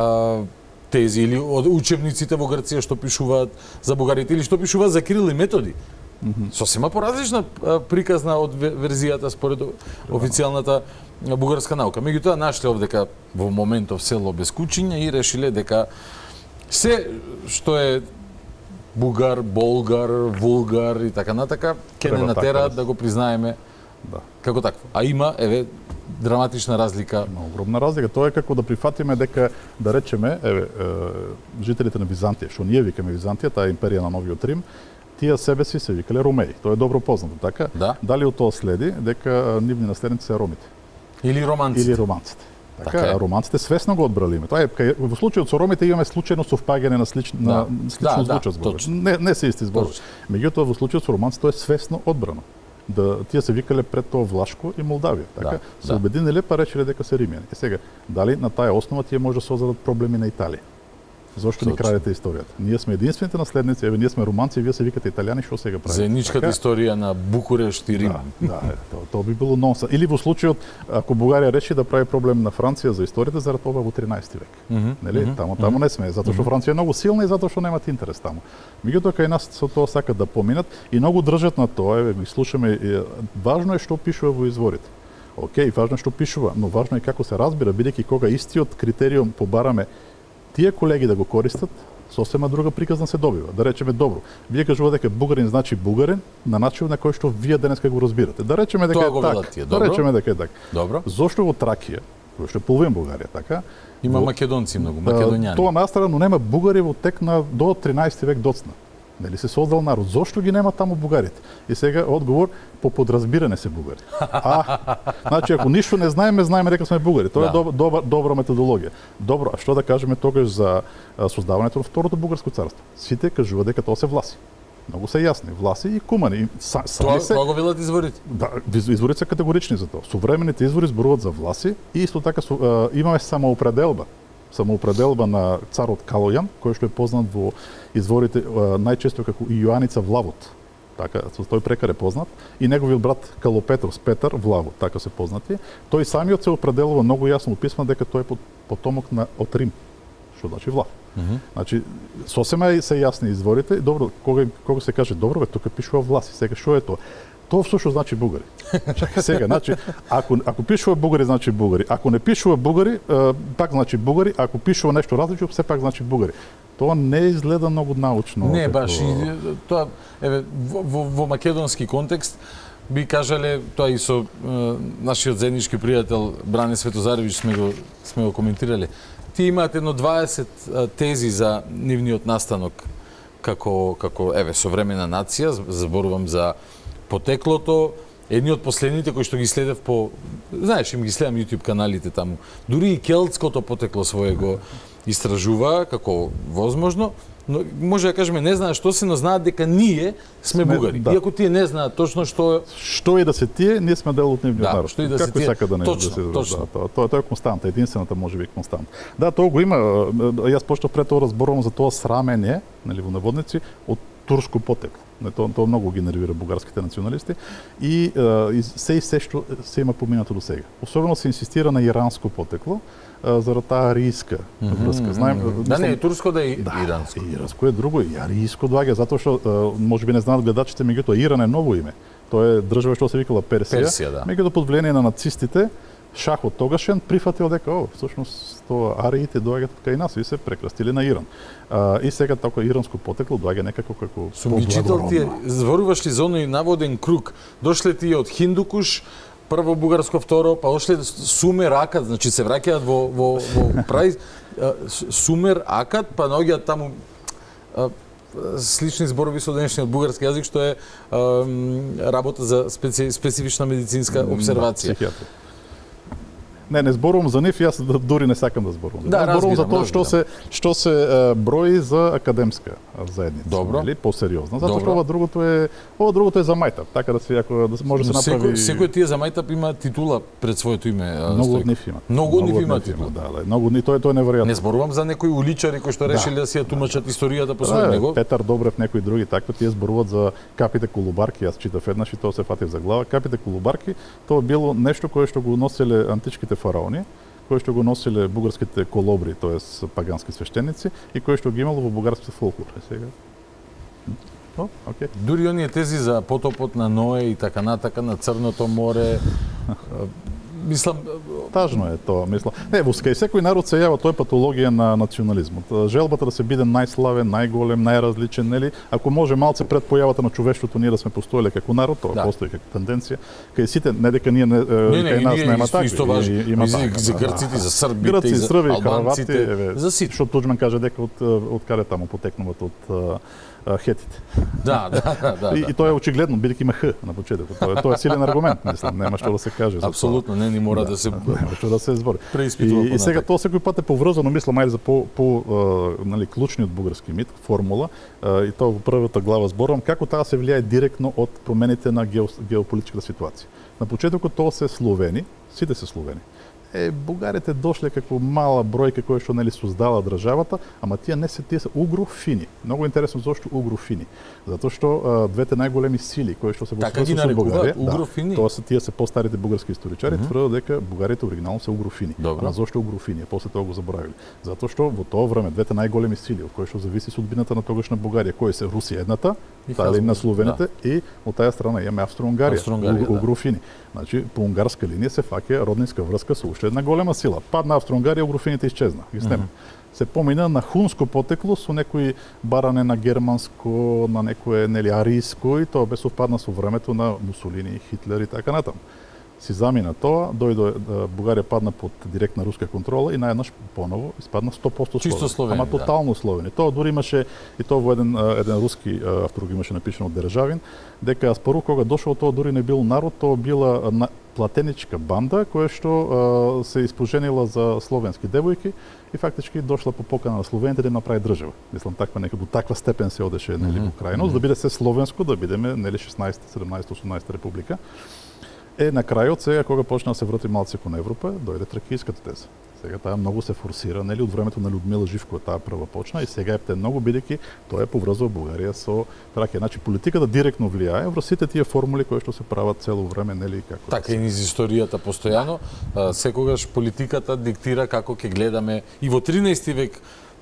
тези или од учебниците во Грција што пишуваат за бугарите или што пишуваат за Кирил и Методи. Сосема поразлична приказна од верзијата според официјалната бугарска наука. Меѓутоа нашле овдека во моментов село без кучиња и решиле дека се што е бугар, болгар, вулгар и така натака ќе не натераат да го признаеме како такво. А има драматична разлика. Огромна разлика. Тоа е како да прифатиме дека, да речеме, жителите на Византија, што ние викаме Византија, таа империја на Новиот Рим, тие себе си се викале Ромеи. Тоа е добро познато, така? Да. Дали од тоа следи дека нивни наследници се ромите? Или романците. Така, романците свесно го одбрали име. Тоа е во случајот со ромите имаме случајно совпаѓање на слично звучат зборови. Не се исти зборови. Меѓутоа во случајот со романците тоа е свесно одбрано. Тие се викале пред тоа Влашко и Молдавија, така? Се обединиле па речеле дека се римјани. И сега, дали на таа основа тие може да создадат проблеми на Италија? Зошто ни крадете историјата? Ние сме единствените наследници, ние сме романци, вие се викате италијани, што сега правите? Заедничката историја на Букурешт и Рим. Тоа би било нонсенс. Или во случајот, ако Бугарија реши да прави проблем на Франција за историјата, зарад ова во 13 век. Нели? Таму не сме, затоа што Франција е многу силна и затоа што немат интерес таму. Меѓутоа кај нас со тоа сакат да поминат и многу држат на тоа, ги слушаме, важно е што пишува во изворите. Океј, важно е што пишува, но важно е како се разбира, бидејќи кога истиот критериум побараме тие колеги да го користат, сосема друга приказна се добива. Да речеме, добро, вие кажувате дека бугарин значи бугарин на начин на кој што вие денеска го разбирате. Да речеме дека е така. Да речеме дека е така. Добро. Зошто во Тракија, кој што е половин Бугарија, така? Има македонци многу, македоњани. Тоа настрана, но нема бугари во тек на до 13 век доцна. Нели се создал народ? Зошто ги нема таму бугарите? И сега одговор, по подразбирање се бугари. Значи, ако ништо не знаеме дека сме бугари. Тоа е добра методологија. Добро, а што да кажеме тогаш за создавањето на Второто бугарско царство? Сите кажуваат дека тоа се власи. Многу се јасни, власи и кумани. Тоа го велат изворите? Да, изворите се категорични за тоа. Современите извори зборуваат за власи и исто така имаме самоопределба на царот Калојан, кој што е познат во изворите најчесто како Иоаница Влавот. Така, со тој прекар е познат, и неговиот брат Калопетрос Петар Влавот, така се познати. Тој самиот се определува многу јасно во писма дека тој е потомок од Рим, што значи Влав. Значи, сосема се јасни изворите. Добро, кога се каже добро, тука пишува власи. Сега што е тоа? Тоа всушност значи бугари. Чакај сега, значи ако пишува бугари значи бугари, ако не пишува бугари, пак значи бугари, ако пишува нешто различно, се пак значи бугари. Тоа не изгледа многу научно. Не баш, тоа во македонски контекст би кажале, тоа и со нашиот заеднички пријател Бране Светозаревич сме го коментирале. Тие имаат едно 20 тези за нивниот настанок како современа нација, зборувам за потеклото, едни од последните кои што ги следев по, знаеш, им ги следам YouTube каналите таму. Дури и келтското потекло свое го истражува како возможно, но може да кажеме не знаат што се, но знаат дека ние сме бугари. Да. Иако тие не знаат точно што е да се тие, ние сме дел од нивниот народ. Што и да се тие. Сака да не точно. Тоа е константа, единствената можеби константа. Да, тоа го има. Јас пошто пред тоа разборувам за тоа срамење, нели во наводници, од турско потекло. Тоа многу ги нервира бугарските националисти и се што се има поминато до сега. Особено се инсистира на иранско потекло, зарад таа арийска врска. Знаем, да не е турско, да е иранско. Иранско е друго, и арийско доаѓа затоа што можеби не знаат гледачите, меѓутоа Иран е ново име. Тоа е држава што се викала Персија. Да. Меѓутоа под влијание на нацистите, Шахот тогашен прифатил дека всушност тоа ариите доаѓаат кај нас и се прекрастили на Иран. И сега така иранско потекло доаѓа некако како Сум ги читал тие, зборуваш ли за оној наводен круг? Дошле тие од Хиндукуш, прво бугарско, второ, па дошле Сумер Акад, значи се враќаат во прај Сумер Акад, па наоѓаат таму слични зборови со денешниот бугарски јазик, што е работа за специфична медицинска обсервација. Не зборувам за нив, јас дури не сакам да зборувам. Да, зборувам за тоа разбирам. што се брои за академска заедница, Добро. или посериозно, затоа што ова другото е за мајтап, така да се ако да може да се направи. Секој тие за мајтап има титула пред своето име. Многу од нив има. Многу од нив има титула. Да, многу од нив, тоа е неверојатно. Не зборувам за некои уличари кои што решиле да си ја тумачат историјата по свој него. Петар Добрев, некои други такви, тие зборуваат за капите колубарки, јас читав еднаш и тоа се фатив за глава. Капите колубарки, тоа било нешто кое што го носеле античките фараони, кое што го носиле бугарските колобри, тоест пагански свештеници, и кое што ги имало во бугарскиот фолклор. Сега. Дури оние тези за потопот на Ное и така натака на Црното море, мислам, тажно е тоа, мислам. Не, во секој народ се јава, тоа е патологија на национализмот. Желбата да се биде најславен, најголем, најразличен, нели? Ако може малце пред појавата на човештвото ние да сме постоеле како народ, тоа постои како тенденција. Кај сите, не дека ние кај нас нема така. Исто важи. Има за грците, за србите, за албанците, за сите. Што Туџман каже дека од каде таму потекнуваат од хетите. Да. И тоа е очигледно, бидејќи има х на почетокот. Тоа е силен аргумент, мислам, нема што да се каже. Апсолутно, не мора да се што да се збори. И сега тоа секој пат е поврзано, мислам, ајде за нали клучниот бугарски мит, формула, и тоа во првата глава зборувам како таа се влијае директно од промените на геополитичката ситуација. На почетокот тоа се Словени, сите се Словени. Бугарите дошле како мала бројка која што нели создала државата, ама тие не се, тие се угрофини. Многу интересно зошто угрофини. Затоа што двете најголеми сили кои што се во соседство со Бугарија, тоа се тие се постарите бугарски историчари, тврдат дека бугарите оригинално се угрофини. Ама зошто угрофини? После тоа го заборавиле. Затоа што во тоа време двете најголеми сили од кои што зависи судбината на тогашна Бугарија, кои се Русија едната, таа на словените, и од таа страна имаме Австро-Унгарија, угрофини. Значи, по унгарска линија се фаќа роднинска врска со уште една голема сила. Падна Австро-Унгарија, угрофините исчезна. Ги снема. Се помина на хунско потекло со некои баране на германско, на некое нели ариско, и тоа бе совпадна со времето на Мусолини, Хитлер и така натаму. Си замина тоа, дојде Бугарија падна под директна руска контрола и наеднаш поново испадна 100% чисто Словени. Ама тотално Словени. Тоа дури имаше и тоа во еден руски автор го имаше напишано од Державин, дека спору кога дошол тоа дури не бил народ, тоа била платеничка банда која што се испоженила за словенски девојки и фактички дошла по покана на словените да направи држава. Мислам таква нека до таква степен се одеше нели во крајност, да биде се словенско, да бидеме нели 16, 17, 18 република. На крајот сега кога почна да се врати малце кон Европа, дојде тракијската теза. Сега таа многу се форсира, нели од времето на Людмила Живкова таа прва почна и сега е многу бидејќи тоа е поврзува Бугарија со Тракија. Значи политиката директно влијае врз сите тие формули кои што се прават цело време, нели како. Така и низ историјата постојано, секогаш политиката диктира како ќе гледаме и во 13 век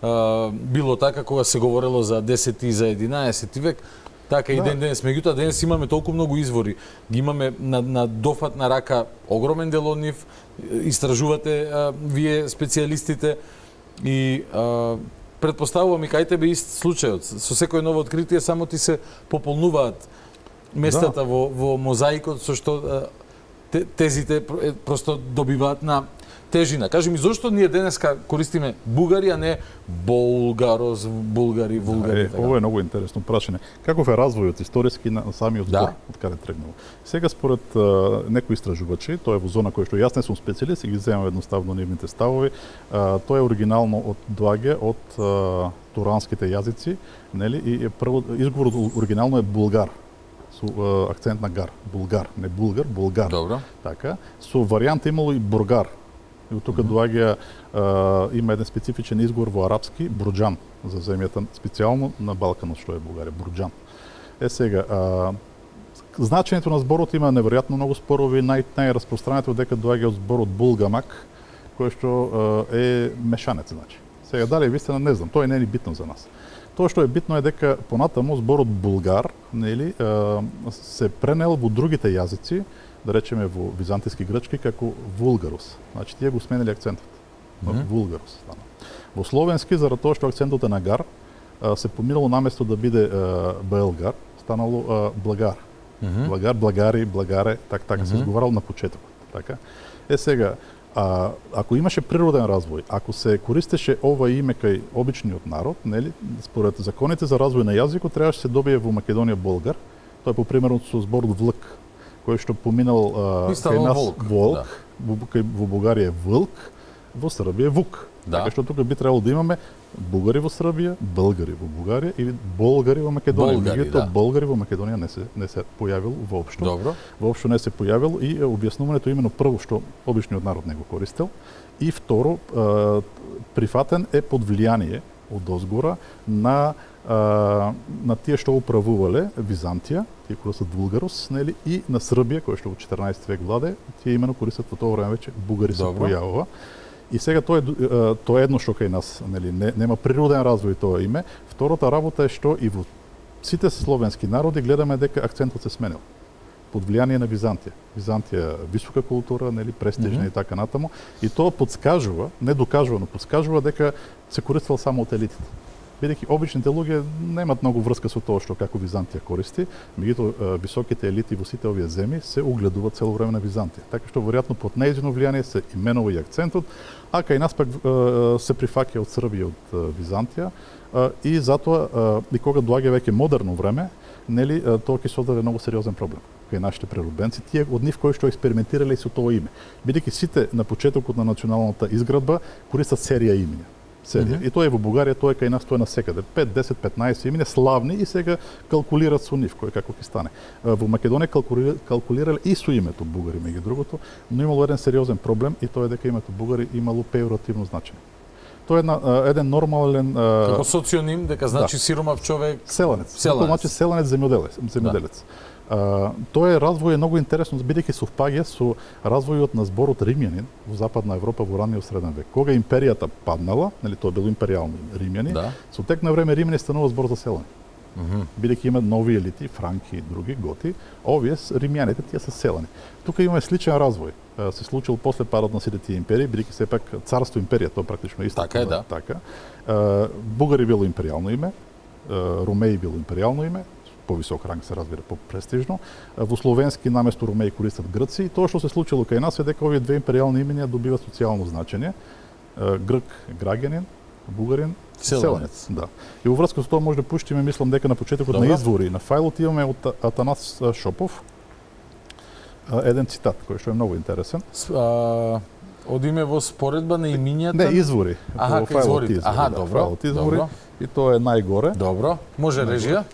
било така кога се говорело за 10 и за 11 век. Така и денес, меѓутоа денес имаме толку многу извори, ги имаме на дофат на рака огромен дел од нив, истражувате вие специјалистите и претпоставувам и кај тебе ист случајот. Со секој ново откритие само ти се пополнуваат местата во мозаикот со што тезите просто добиваат на тежина. Кажи ми, зошто ние денеска користиме бугари, а не булгарос, булгари, вулгари? Ова е многу интересно прашање. Каков е развојот историски на самиот збор, од каде тргнува? Сега според некои истражувачи, тоа е во зона која што јас не сум специјалист и ги земам едноставно нивните ставови, тоа е оригинално доаѓа од туранските јазици, нели? И прво изговорот оригинално е булгар. Со акцент на гар, булгар, не булгар, булгар. Добро. Така, со варијанта имало и бургар. И тука доаѓа има еден специфичен изговор во арапски бурџан за земјата специјално на Балканот што е Бугарија, бурџан. Сега значењето на зборот има неверојатно многу спорови, најраспространето дека доаѓа од зборот булгамак, кој што е мешанец, значи. Сега дали вистина не знам, тоа не е битно за нас. Тоа што е битно е дека понатаму зборот булгар, нели, се пренел во другите јазици, да речеме во византиски грчки како вулгарус. Значи тие го сменили акцентот. Вулгарус стана. Во словенски заради тоа што акцентот е на гар, се поминало наместо да биде белгар, станало благар. Благар, благари, благаре, така се изговарало на почетокот. Така. Сега ако имаше природен развој, ако се користеше ова име кај обичниот народ, нели, според законите за развој на јазикот требаше се добие во Македонија болгар. Тоа е по примерот со зборот влк, кој што поминал кај нас волк, во Бугарија е вълк, во Србија е вук. Да. Така што тука би требало да имаме бугари во Србија, българи во Бугарија или болгари во Македонија. Меѓутоа, болгари во Македонија не се појавил воопшто. Добро. Воопшто не се појавил и објаснувањето именно прво што обичниот народ не го користел и второ прифатен е под влијание од озгора на тие што управувале Византија, тие кои се Вулгарос, нели, и на Србија, која што во 14 век владе, тие именно користат во тоа време веќе бугари се појавува. И сега тоа е едно што кај нас, нели, нема природен развој тоа име. Втората работа е што и во сите словенски народи гледаме дека акцентот се сменил под влијание на Византија. Византија висока култура, нели, престижна и така натаму, и тоа подскажува, не докажува, но подскажува дека се користел само од елитите. Бидејќи обичните луѓе немаат многу врска со тоа што како Византија користи, меѓутоа високите елити во сите овие земји се угледуваат цело време на Византија. Така што веројатно под нејзино влијание се именува и акцентот, а кај нас пак се прифаќа од Србија од Византија и затоа и кога доаѓа веќе модерно време, нели, тоа ќе создаде многу сериозен проблем кај нашите преродбенци, тие од нив кои што експериментирале со тоа име. Бидејќи сите на почетокот на националната изградба користат серија имиња. И тоа е во Бугарија, тоа е кај нас, тоа е насекаде. 5, 10, 15 имиња славни и сега калкулират со нив кој како ќе стане. Во Македонија калкулирале и со името бугари меѓу другото, но имало еден сериозен проблем и тоа е дека името бугари имало пеоративно значење. Тоа е еден нормален како соционим, дека значи сиромав човек, селенец. Тоа значи селенец, земјоделец. Тоа е развој многу интересно, бидејќи совпаѓа со развојот на зборот римјанин во Западна Европа во раниот среден век. Кога империјата паднала, нели, тоа било империјално римјани, со тек на време римјани станува збор за селени. Бидејќи има нови елити, франки и други готи, овие римјаните тие се селени. Тука имаме сличен развој. Се случил после падот на сите тие империи, бидејќи сепак царство империја, тоа практично исто. Така е, да. Така. Бугари било империјално име, Ромеи било империјално име, повисок ранг се разбира, по-престижно. Во словенски наместо ромеи користат грци и тоа што се случило кај нас е дека овие две империјални имиња добиваат социјално значење. Грк граѓанин, бугарин селенец. Да. И во врска со тоа може да пуштиме, мислам дека на почетокот на извори на фајлот имаме од Атанас Шопов еден цитат кој што е многу интересен. Од име во споредба на имињата? Не, извори. Аха, изворите. Аха, добро. И тоа е најгоре. Добро. Може режија?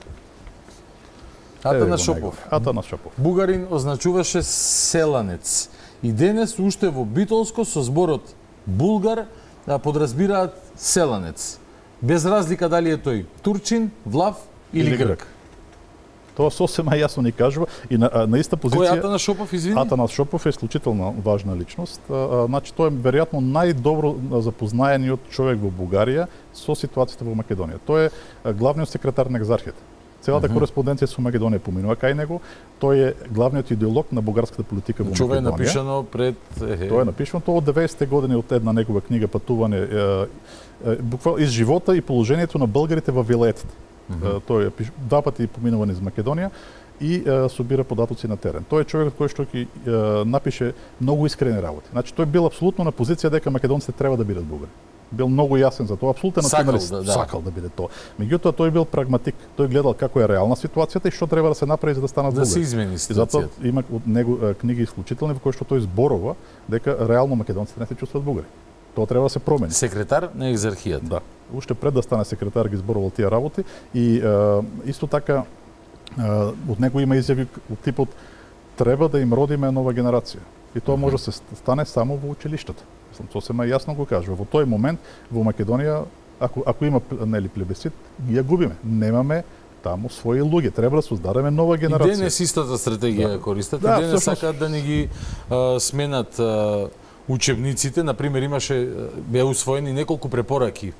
Атанас Шопов. Атанас Шопов. Бугарин означуваше селанец. И денес уште во битолско со зборот булгар подразбираат селанец. Без разлика дали е тој турчин, влав или грк. Тоа сосема јасно ни кажува и на иста позиција. Кој е Атанас Шопов, извини? Атанас Шопов е исклучително важна личност. Значи тој е веројатно најдобро запознаениот човек во Бугарија со ситуацијата во Македонија. Тој е главниот секретар на екзархијата. Целата кореспонденција со Македонија поминува кај него. Тој е главниот идеолог на бугарската политика во Македонија. Тоа е напишано пред Тоа е напишано од 90-те години од една негова книга Патување буквално из живота и положението на българите во вилаетите. Тој е два пати поминува низ Македонија и собира податоци на терен. Тој е човекот кој што ќе напише многу искрени работи. Значи тој бил апсолутно на позиција дека македонците треба да бидат бугари. Бил многу јасен за тоа, апсолутен националист, сакал да биде тоа. Меѓутоа тој бил прагматик. Тој гледал како е реална ситуацијата и што треба да се направи за да станат бугари. Да се измени ситуацијата. И затоа има од него книги исклучителни во кои што тој зборува дека реално македонците не се чувствуваат бугари. Тоа треба да се промени. Секретар на екзархијата. Да. Уште пред да стане секретар ги зборувал тие работи и исто така од него има изјави од типот треба да им родиме нова генерација. И тоа може да се стане само во училиштата. Мислам, сосема јасно го кажува. Во тој момент во Македонија ако има нели плебисцит, ја губиме. Немаме таму своји луѓе. Треба да создадеме нова генерација. И денес истата стратегија користат. Да, денес сакаат да ни ги сменат учебниците. Например, беа усвоени неколку препораки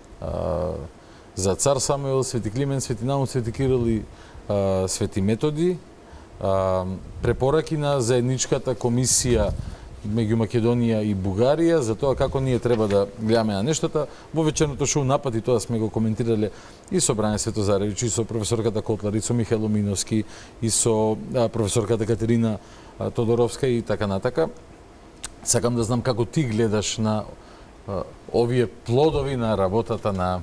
за цар Самуил, Свети Климент, Свети Наум, Свети Кирил и Свети Методи. Препораки на заедничката комисија меѓу Македонија и Бугарија за тоа како ние треба да гледаме на нештата. Во вечерното шоу Напад и тоа сме го коментирале и со Бране Светозаревич, и со професорката Котлар, и со Михајло Миновски, и со професорката Катерина Тодоровска и така натака. Сакам да знам како ти гледаш на овие плодови на работата на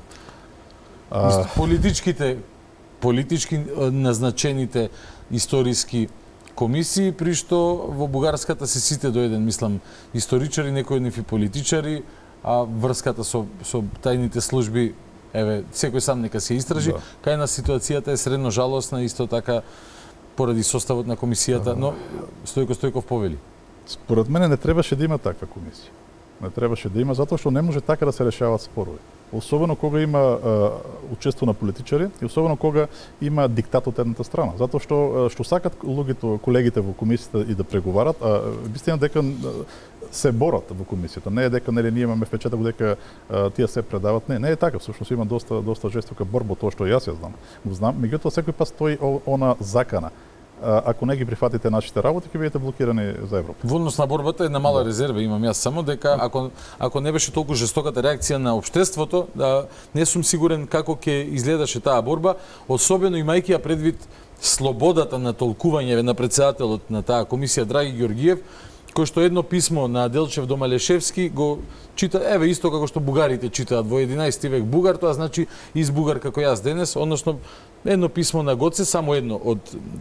политички назначените историски комисии, при што во бугарската се сите до еден, мислам, историчари, некои од нив и политичари, а врската со тајните служби, еве, секој сам нека се истражи. Кај на ситуацијата е средно жалосна, исто така поради составот на комисијата, но Стојко Стојков повели. Според мене не требаше да има таква комисија. Не требаше да има, затоа што не може така да се решаваат спорови. Особено кога има учество на политичари и особено кога има диктат од едната страна. Затоа што сакат луѓето, колегите во комисијата и да преговарат, а вистина дека се борат во комисијата. Не е дека нели ние имаме впечаток дека тие се предават. Не е така. Всушност има доста жестока борба, тоа што јас ја знам. Го знам, меѓутоа секој пат стои она закана. Ако не ги прифатите нашите работи, ќе бидете блокирани за Европа. Во однос на борбата една мала резерва имам јас само дека ако не беше толку жестоката реакција на општеството, не сум сигурен како ќе изгледаше таа борба, особено имајќи ја предвид слободата на толкување на претседателот на таа комисија Драги Ѓоргиев, кој што едно писмо на Делчев до Малешевски го чита, еве исто како што бугарите читаат во 11 век бугар, тоа значи из бугар како јас денес, односно едно писмо на Гоце, само едно од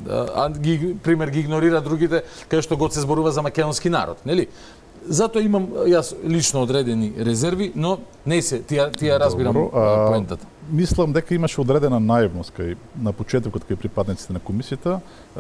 пример ги игнорира другите, кај што Гоце зборува за македонски народ, нели? Затоа имам јас лично одредени резерви, но не се тие разбирам поентата. Мислам дека имаше одредена наивност на почетокот кај припадниците на комисијата.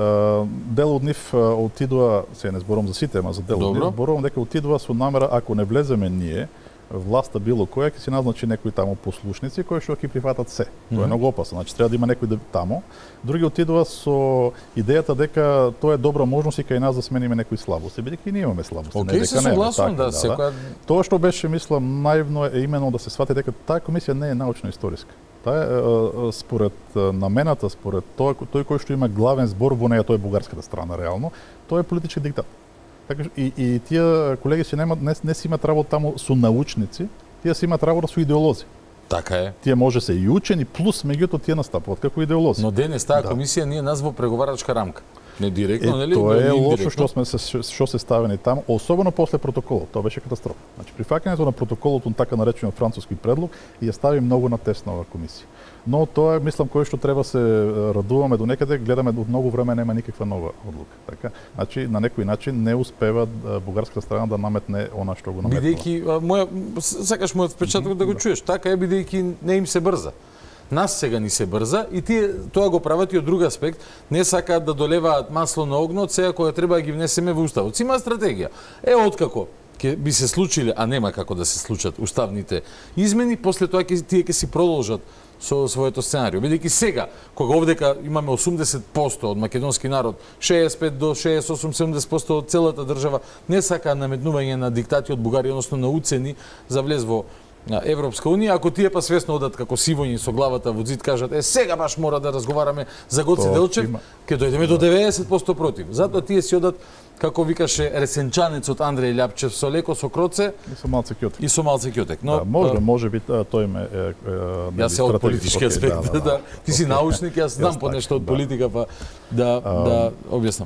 Дел од нив отидува, се не зборувам за сите, ама за дел од нив, зборувам дека отидува со намера ако не влеземе ние, власта било која ќе си назначи некои таму послушници кои што ќе прифатат се. Тоа е многу опасно. Значи треба да има некој таму. Други отидува со идејата дека тоа е добра можност и кај нас да смениме некои слабости, бидејќи ние имаме слабости. Океј, се согласувам да секоја. Тоа што беше мислам наивно е именно да се свати дека таа комисија не е научно-историска. Таа е според намената, според тој кој што има главен збор во неја, тоа е бугарската страна реално, тоа е политички диктат. Така и тие колеги си не си имат работа таму со научници, тие си имат работа со идеолози. Така е. Тие може се и учени, плюс меѓутоа тие настапуваат како идеолози. Но денес таа комисија ние нас во преговарачка рамка. Не директно, нели? Тоа е лошо што се ставени таму, особено после протоколот. Тоа беше катастрофа. Значи прифаќањето на протоколот на така наречениот француски предлог ја стави многу на тесно оваа комисија. Но тоа мислам кој што треба се радуваме до некаде, гледаме од многу време нема никаква нова одлука. Така, значи на некој начин не успева бугарската страна да наметне она што го наметнува. Бидејќи сакаш мојот впечаток да го чуеш, така е бидејќи не им се брза. Нас сега ни се брза и тие тоа го прават и од друг аспект, не сакаат да долеваат масло на огнот, сега кога треба да ги внесеме во уставот. Има стратегија. Откако ќе би се случиле, а нема како да се случат уставните измени, после тоа тие ќе си продолжат со своето сценарио. Бидејќи сега, кога овдека имаме 80% од македонски народ, 65 до 68-70% од целата држава не сака наметнување на диктати од Бугарија, односно на уцени за влез во Европска унија, ако тие па свесно одат како сивоњи со главата во зид, кажат, сега баш мора да разговараме за Гоце Делчев, ќе дојдеме до 90% против. Затоа тие си одат, како викаше ресенчанецот Андреј Љапчев, со леко, со кроце и со малце ќотек. И со малце ќотек. Но може би тој ме јас се од политички аспект, да. Ти си научник, јас знам по нешто од политика, па да објаснам.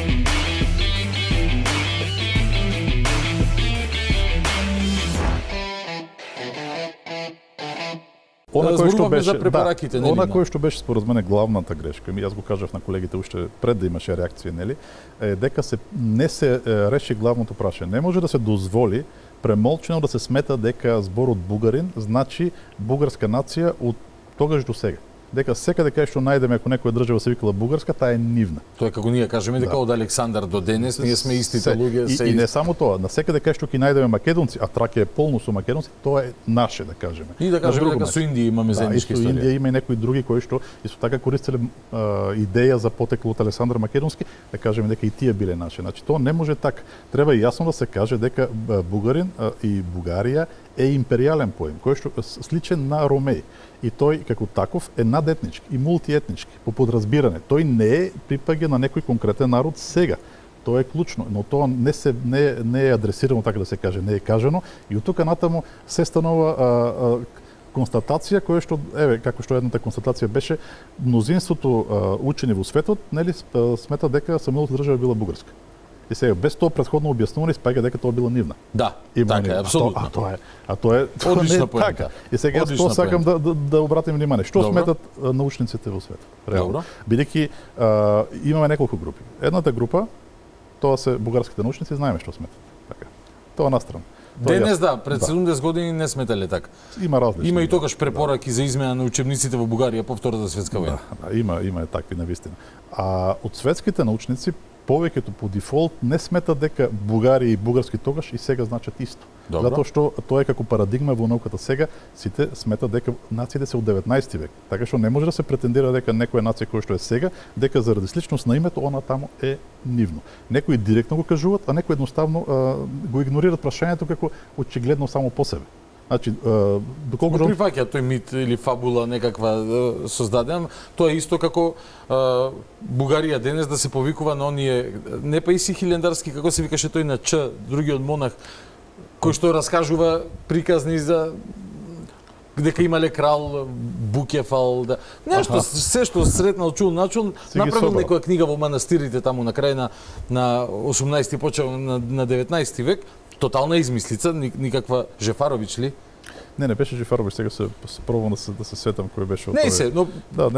Она кој што беше според мене главната грешка, јас го кажав на колегите уште пред да имаше реакција, нели, е дека не се реши главното прашање. Не може да се дозволи премолчено да се смета дека зборот бугарин значи бугарска нација од тогаш до сега. Дека секаде кај што најдеме ако некоја држава се викала бугарска, таа е нивна. Тоа е како ние кажеме дека од Александар до денес ние сме истите луѓе. И не само тоа, на секаде кај што ќе најдеме македонци, а Тракија е полно со македонци, тоа е наше, да кажеме. И да кажеме дека со Индија имаме заедничка историја. Со Индија има и некои други кои што исто така користеле идеја за потекло од Александар Македонски, да кажеме дека и тие биле наши. Значи тоа не може така. Треба и јасно да се каже дека бугарин и Бугарија е империјален поем, кој што сличен на Ромеј. И тој како таков е надетнички и мултиетнички по подразбирање. Тој не е припаѓа на некој конкретен народ сега. Тоа е клучно, но тоа не е адресирано така да се каже, не е кажано и од тука натаму се станува констатација која што како што едната констатација беше мнозинството учени во светот, нели смета дека самилата држава била бугарска. И сега без тоа претходно објаснување спаѓа дека тоа била нивна. Да, така е, апсолутно. Тоа е одлична поента. Така. И сега јас тоа сакам да обратим внимание. Што сметат научниците во светот? Реално. Бидејќи имаме неколку групи. Едната група, тоа се бугарските научници, знаеме што сметат. Така. Тоа настрана. Денес пред 70 години не сметале така. Има различни. Има и тогаш препораки за измена на учебниците во Бугарија по Втората светска војна. Има такви навистина. А од светските научници повеќето по дефолт не сметат дека Бугарија и бугарски тогаш и сега значат исто. Добро. Затоа што тоа е како парадигма во науката сега, сите сметат дека нациите се од 19 век. Така што не може да се претендира дека некоја нација која што е сега, дека заради сличност на името она таму е нивно. Некои директно го кажуваат, а некои едноставно го игнорираат прашањето како очигледно само по себе. Значи, доколку го прифаќа тој мит или фабула некаква создадена, тоа е исто како Бугарија денес да се повикува на оние не па и си хилендарски, како се викаше тој на Ч, другиот монах кој што раскажува приказни за дека имале крал Букефал, нешто се што сретнал чул начул, направил некоја книга во манастирите таму на крај на 18 почел на 19 век. Тотална измислица, никаква Жефарович ли? Не беше Жефарович, сега се пробувам да се сетам кој беше. Не се, но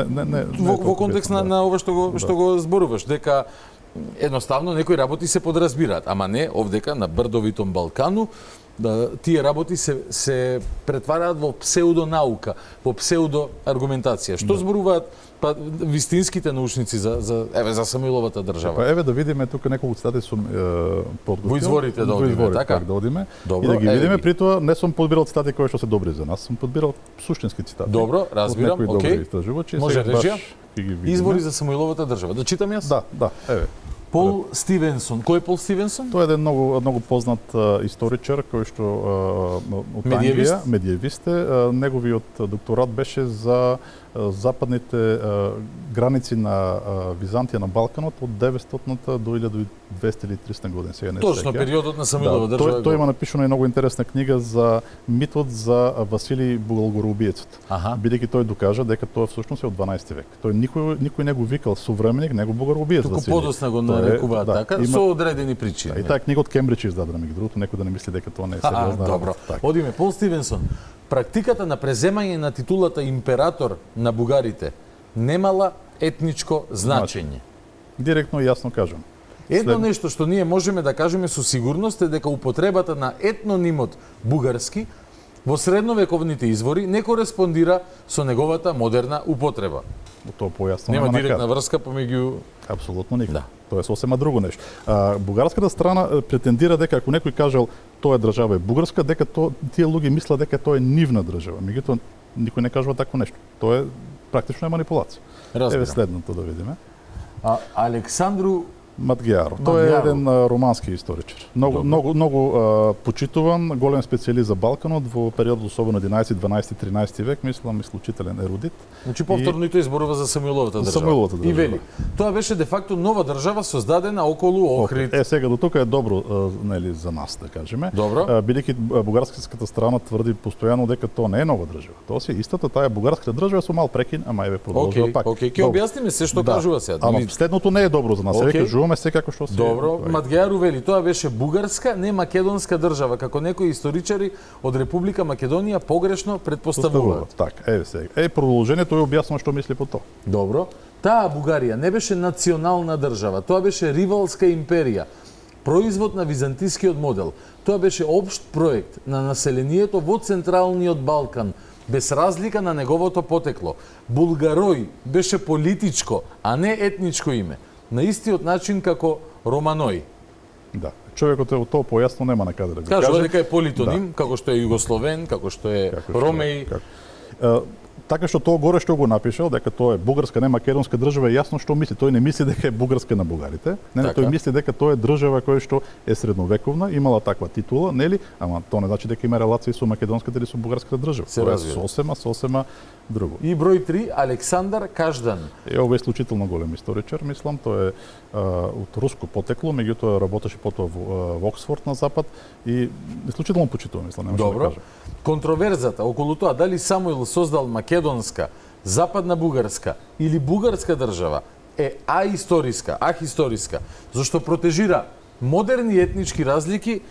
во контекст на ова што го зборуваш, дека едноставно некои работи се подразбираат, ама не овдека на брдовитом Балкану, тие работи се претвараат во псевдонаука, во псевдоаргументација. Што зборуваат вистинските научници за Самуиловата држава? Еве да видиме тука неколку цитати сум подготвил. Во изворите да одиме, така? Да одиме. Добро, и да ги видиме, при тоа не сум подбирал цитати кои што се добри за нас, сум подбирал суштински цитати. Добро, разбирам, окей. Може режија? Извори за Самуиловата држава. Да читам јас? Да, еве. Пол Стивенсон. Кој е Пол Стивенсон? Тоа е еден многу познат историчар кој што од Англија, медиевист е. Неговиот докторат беше за западните граници на Византија на Балканот од 900-та до 1200 или 300 години. Сега не точно периодот на Самуилова држава. Тој има напишана и многу интересна книга за митот за Василий Булгароубиецот. Бидејќи тој докажа дека тоа всушност е од 12 век. Тој никој не го викал современик, него бугароубиец Василий. Туку подосна го нарекуваат така, со одредени причини. И таа книга од Кембридж издадена меѓу другото, некој да не мисли дека тоа не е сериозна. Добро. Одиме Пол Стивенсон. Практиката на преземање на титулата император на бугарите немала етничко значење. Директно и јасно кажам. Едно нешто што ние можеме да кажеме со сигурност е дека употребата на етнонимот бугарски во средновековните извори не кореспондира со неговата модерна употреба. Тоа појасно нема директна врска помеѓу апсолутно никако. Тоа е сосема друго нешто. Бугарската страна претендира дека ако некој кажал тоа е држава е бугарска, дека тие луѓе мислат дека тоа е нивна држава. Меѓутоа никој не кажува такво нешто. Тоа е практично е манипулација. Еве следното да видиме. Александру Мадгиаро. Тој е еден романски историчар. Многу почитуван, голем специјалист за Балканот во периодот особено 11, 12, 13 век, мислам исклучителен ерудит. Значи повторно и тој зборува за Самуиловата држава. И вели, тоа беше де факто нова држава создадена околу Охрид. Сега до тука е добро нели за нас да кажеме. Добро. Бидејќи бугарската страна тврди постојано дека тоа не е нова држава. Тоа се истата, таа е бугарската држава со мал прекин, ама еве продолжува пак. Океј, ќе објасниме се што кажува сега. Ама следното не е добро за нас. Сега кажуваме се како што се. Добро, Мадгиаро вели, тоа беше бугарска, не македонска држава, како некои историчари од Република Македонија погрешно предпоставуваат. Така, еве сега. Продолжението е објаснено што мисли по тоа. Добро. Таа Бугарија не беше национална држава, тоа беше ривалска империја, производ на византискиот модел. Тоа беше општ проект на населението во Централниот Балкан, без разлика на неговото потекло. Булгарој беше политичко, а не етничко име, на истиот начин како Романој. Да, човекот е тоа појасно нема на каде да го каже. Кажува дека е политоним, како што е југословен, како што е Ромеј. Така што тоа горе што го напишал, дека тоа е бугарска, не македонска држава, е јасно што мисли. Тој не мисли дека е бугарска на бугарите, тој мисли дека тоа е држава која што е средновековна, имала таква титула, нели? Ама тоа не значи дека има релации со македонската или со бугарската држава. Тоа е сосема друго. И број 3, Александар Каждан. Ова е исклучително голем историчар, мислам, тој е од руско потекло, меѓутоа работеше потоа во Оксфорд на запад и исклучително почитувам, мислам, немаше да кажам. Контроверзата околу тоа дали Самуил создал македонска, западна бугарска или бугарска држава е аисториска, зашто протежира модерни етнички разлики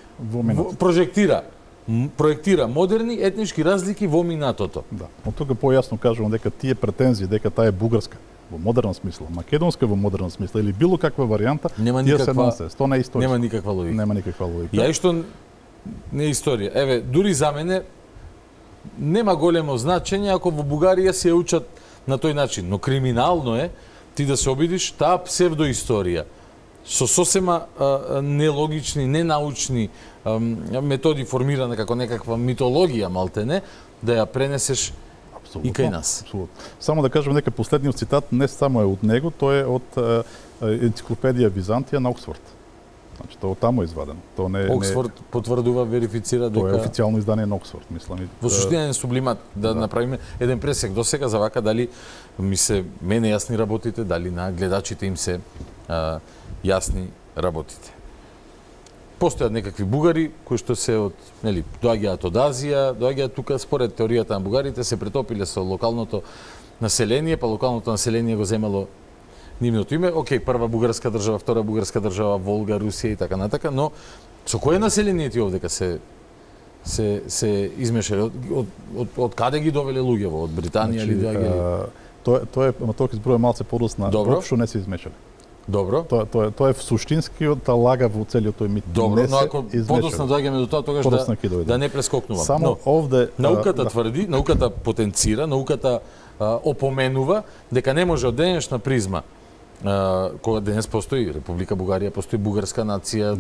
проектира модерни етнички разлики во минатото. Да. Од тука појасно кажувам дека тие претензии дека таа е бугарска во модерна смисла, македонска во модерна смисла или било каква варијанта, тие се нонсенс. Тоа не е историја. Нема никаква логика. Нема никаква логика. Ја што не е историја. Еве, дури за мене нема големо значење ако во Бугарија се учат на тој начин, но криминално е ти да се обидиш таа псевдоисторија со сосема нелогични, ненаучни методи формирана како некаква митологија малтене, да ја пренесеш и кај нас. Апсолутно. Само да кажам дека последниот цитат не само е од него, тој е од енциклопедија Византија на Оксфорд. Значи тоа таму е извадено. Тоа не Оксфорд потврдува, верифицира дека тоа е официјално издание на Оксфорд, мислам. Во суштина е сублимат да направиме еден пресек до сега за вака дали мене јасни работите, дали на гледачите им се јасни работите. Постојат некакви бугари кои што се од, доаѓаат од Азија, доаѓаат тука според теоријата на бугарите се претопиле со локалното население, па локалното население го земало нивното име. Океј, прва бугарска држава, втора бугарска држава, Волга, Русија и така натака, но со кое население ти овдека се измешале? Од каде ги довеле луѓево? Од Британија или доаѓале? Тоа е, ама тоа ќе зброја малце подосна, воопшто не се измешале. Добро. Тоа е суштинскиот лага во целиот тој мит. Добро, но ако подосна доаѓаме до тоа, тогаш да не прескокнувам. Само овде науката тврди, науката потенцира, науката опоменува дека не може од денешна призма, кога денес постои Република Бугарија, постои бугарска нација,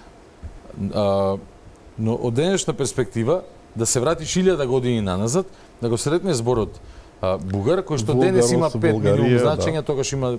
но од денешна перспектива да се вратиш 1000 години наназад, да го сретне зборот бугар, кој што денес има 5 милиони значења, тогаш има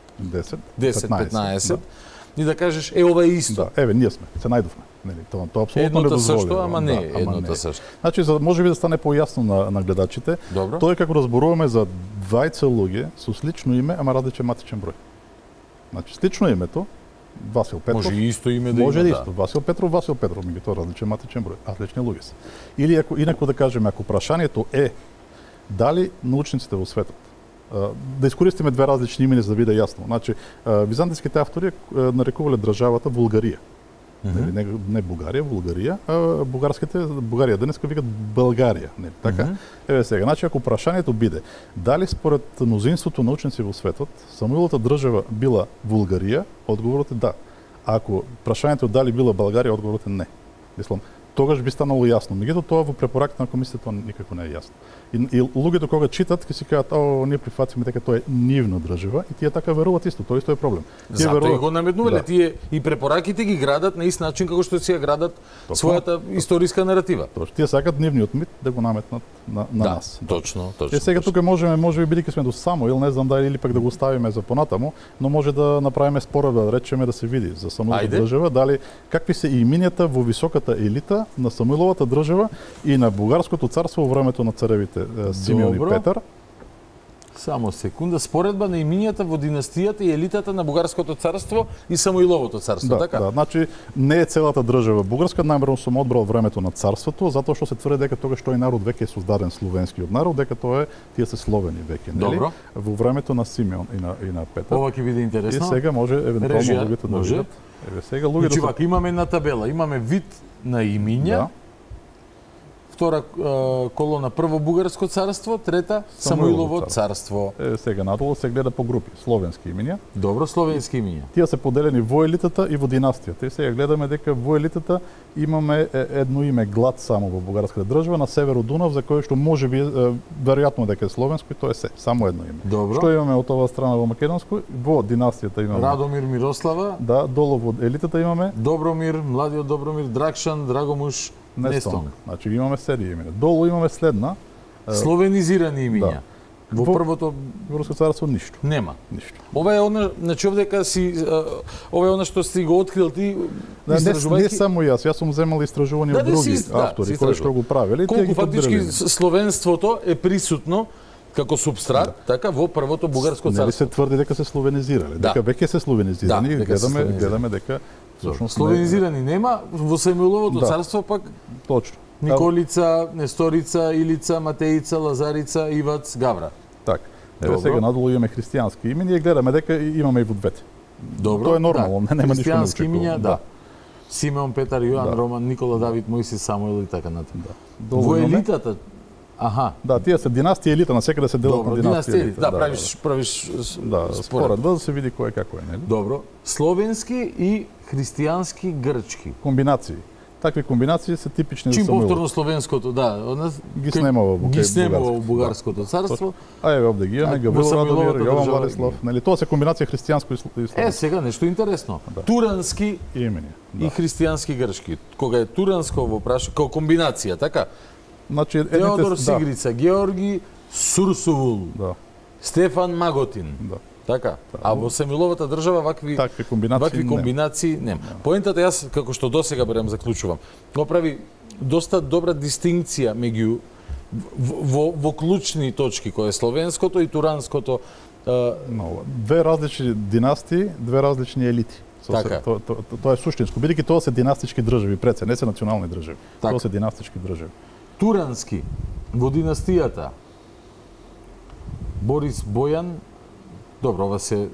10-15, и да кажеш, ова е исто. Да, еве, ние сме, се најдовме. Тоа апсолутно недозволено. Едното сашто, ама не е едното сашто. Значи, може би да стане појасно на гледачите, тоа е како разборуваме за двајца луѓе со слично име, ама различен матичен број. Значи, слично името, Васил Петров. Може и исто име да има, може исто. Васил Петров, меѓутоа различен матичен број, различни луѓе се. Или ако инаку да кажеме, ако прашањето е дали научниците во светот да искористиме две различни имена за да биде јасно. Значи, византиските автори нарекувале државата Булгарија. Не Бугарија, Булгарија, а Бугарија денеска викат Българија, нели така? Еве сега, значи ако прашањето биде дали според мнозинството научници во светот Самуиловата држава била Булгарија, одговорот е да. Ако прашањето дали била Българија, одговорот е не. Мислам, тогаш би станало јасно. Меѓутоа тоа во препораката на комисијата никако не е јасно. И луѓето кога читат ќе си кажат, ние прифатиме дека тоа е нивна држава и тие така веруваат исто, тоа исто е проблем. Затоа го намеднувале, тие и препораките ги градат на ист начин како што си ја градат својата историска наратива. Точно, тие сакат нивниот мит да го наметнат на нас. Точно. Сега тука можеме, можеби бидејќи сме до Самуил, не знам дали или пак да го ставиме за понатаму, но може да направиме споредба, да речеме да се види за Самуиловата држава, дали какви се имињата во високата елита на Самуиловата држава и на бугарското царство во времето на царевите Симеон и Петар. Само секунда, споредба на имињата во династијата и елитата на бугарското царство и Самуиловото царство, така? Да, значи не е целата држава бугарска, намерно сум одбрал времето на царството, затоа што се тврди дека тогаш тој народ веќе е создаден словенскиот народ, дека тоа е тие се словени веќе, нели? Добро. Во времето на Симеон и на Петар. Ова ќе биде интересно. И сега може евентуално луѓето да видат. Еве сега луѓето. Значи вака имаме на табела, имаме вид на имиња. Втора колона прво бугарско царство, трета Самуилово царство. Сега надолу се гледа по групи, словенски имиња. Добро, словенски имиња. Тие се поделени во елитата и во династијата. И сега гледаме дека во елитата имаме едно име Глад само во бугарската држава на север од Дунав, за кое што можеби веројатно дека е словенско и тоа е само едно име. Добро. Што имаме од оваа страна во македонско? Во династијата имаме Радомир, Мирослава. Да, долу во елитата имаме Добромир, младиот Добромир, Дракшан, Драгомуш, Нестонг. Значи имаме серија имена. Долу имаме следна словенизирани имиња. Во првото Бугарско царство ништо. Нема. Ништо. Ова е она, значи овдека си ова е она што си го открил ти истражувајќи. Не само јас сум земал истражувања од други автори кои што го правеле. Колку фактички словенството е присутно како субстрат, така во првото бугарско царство. Нели се тврди дека се словенизирале, дека веќе се словенизирани, гледаме дека словенизирани нема, во Самуиловото царство пак точно. Николица, Несторица, Илица, Матеица, Лазарица, Ивац, Гавра. Така. Еве сега надолу имаме христијански имиња и гледаме дека имаме и во двете. Добро. Тоа е нормално, нема ништо христијански имиња, да. Симеон, Петар, Јоан, Роман, Никола, Давид, Мојси, Самуил и така натаму. Да. Во елитата, аха. Тие се династија елита, на секаде се делат на династија елита. Да, правиш според да се види кој како е, нели? Добро. Словенски и христијански грчки. Комбинации. Такви комбинации се типични за Самуил. Чим повторно словенското, ги снемува во бугарското царство. А еве овде ги имаме Гаврил Радомир, Јован Владислав, нели тоа се комбинација христијанско и словенско. Сега нешто интересно. Турански имени и христијански грчки. Кога е туранско во прашање, како комбинација, така? Значи Теодор Сигрица, Георги Сурсувул, Стефан Маготин. Така. А во Самуиловата држава вакви комбинации нема. Поентата јас, како што досега берем заклучувам, го прави доста добра дистинкција меѓу во клучни точки кој е словенското и туранското. Две различни династии, две различни елити. Така. Тоа е суштинско, бидејќи тоа се династички држави, пред се не се национални држави. Тоа се династички држави. Турански во династијата Борис Бојан. Добро, ова се...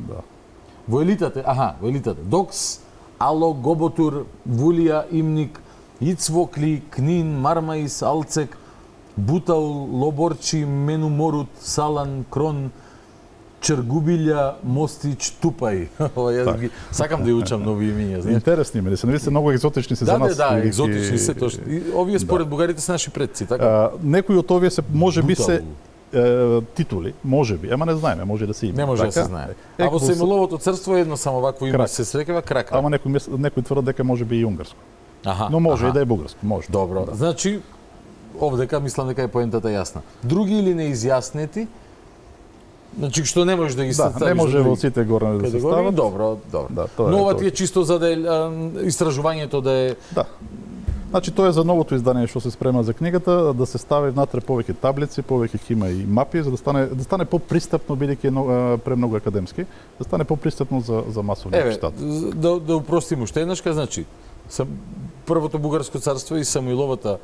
Во елитата, Докс, Ало, Гоботур, Вулија, Имник, Ицвокли, Книн, Мармаис, Алцек, Бутал, Лоборчи, Менуморут, Салан, Крон, Чергубилја, Мостич, Тупај. Сакам да ја учам нови имиња. Интересни имени, се се многу екзотични се за нас. Да, екзотични се точно. Овие според бугарите се наши предци, така? Некои од овие се можеби се титули, можеби, ама не знаеме, може да се има. Не може да се знае. А во Самуиловото црство е едно само вакво име се срекава Кракра. Ама некој тврдат дека може би и унгарско. Но може и да е бугарско, може. Добро. Значи овдека мислам дека е поентата јасна. Други или неизјаснети? Значи што не можеш да ги ставиш. Не може во сите горни да се стават. Добро. Но ова ти е чисто за да истражувањето да е. Значи тоа е за новото издание што се спрема за книгата, да се стави внатре повеќе таблици, повеќе хима и мапи за да стане попристапно, бидејќи е премногу академски, да стане попристапно за масовниот читател. Да упростим уште еднашка, значи првото бугарско царство и Самуиловата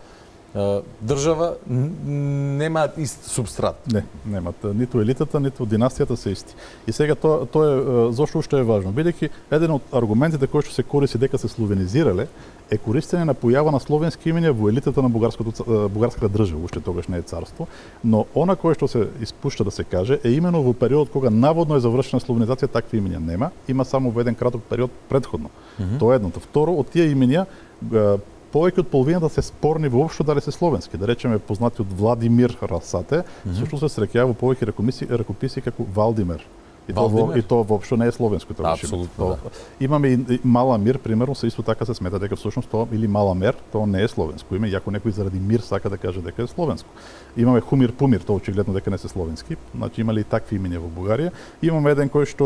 држава немаат ист субстрат. Не, немаат. Ниту елитата, ниту династијата се исти. И сега тоа е зошто уште е важно, бидејќи еден од аргументите кои што се користи дека се словенизирале е користење на појава на словенски имиња во елитата на бугарската држава, уште тогаш не е царство, но она кое што се испушта да се каже е имено во период кога наводно е завршена словенизација, такви имиња нема, има само во еден краток период предходно. Тоа е едното. Второ, од тие имиња повеќе од половината се спорни воопшто дали се словенски. Да речеме познати од Владимир Расате, сушто се среќава во повеќе ракописи како Валдимер. И тоа воопшто не е словенско тоа. Апсолутно. Имаме и Маламир, примерно, се исто така се смета дека всушност тоа или Маламер, тоа не е словенско име, иако некој заради мир сака да каже дека е словенско. Имаме Хумир Пумир, тоа очигледно дека не се словенски. Значи имали и такви имиња во Бугарија. Имаме еден кој што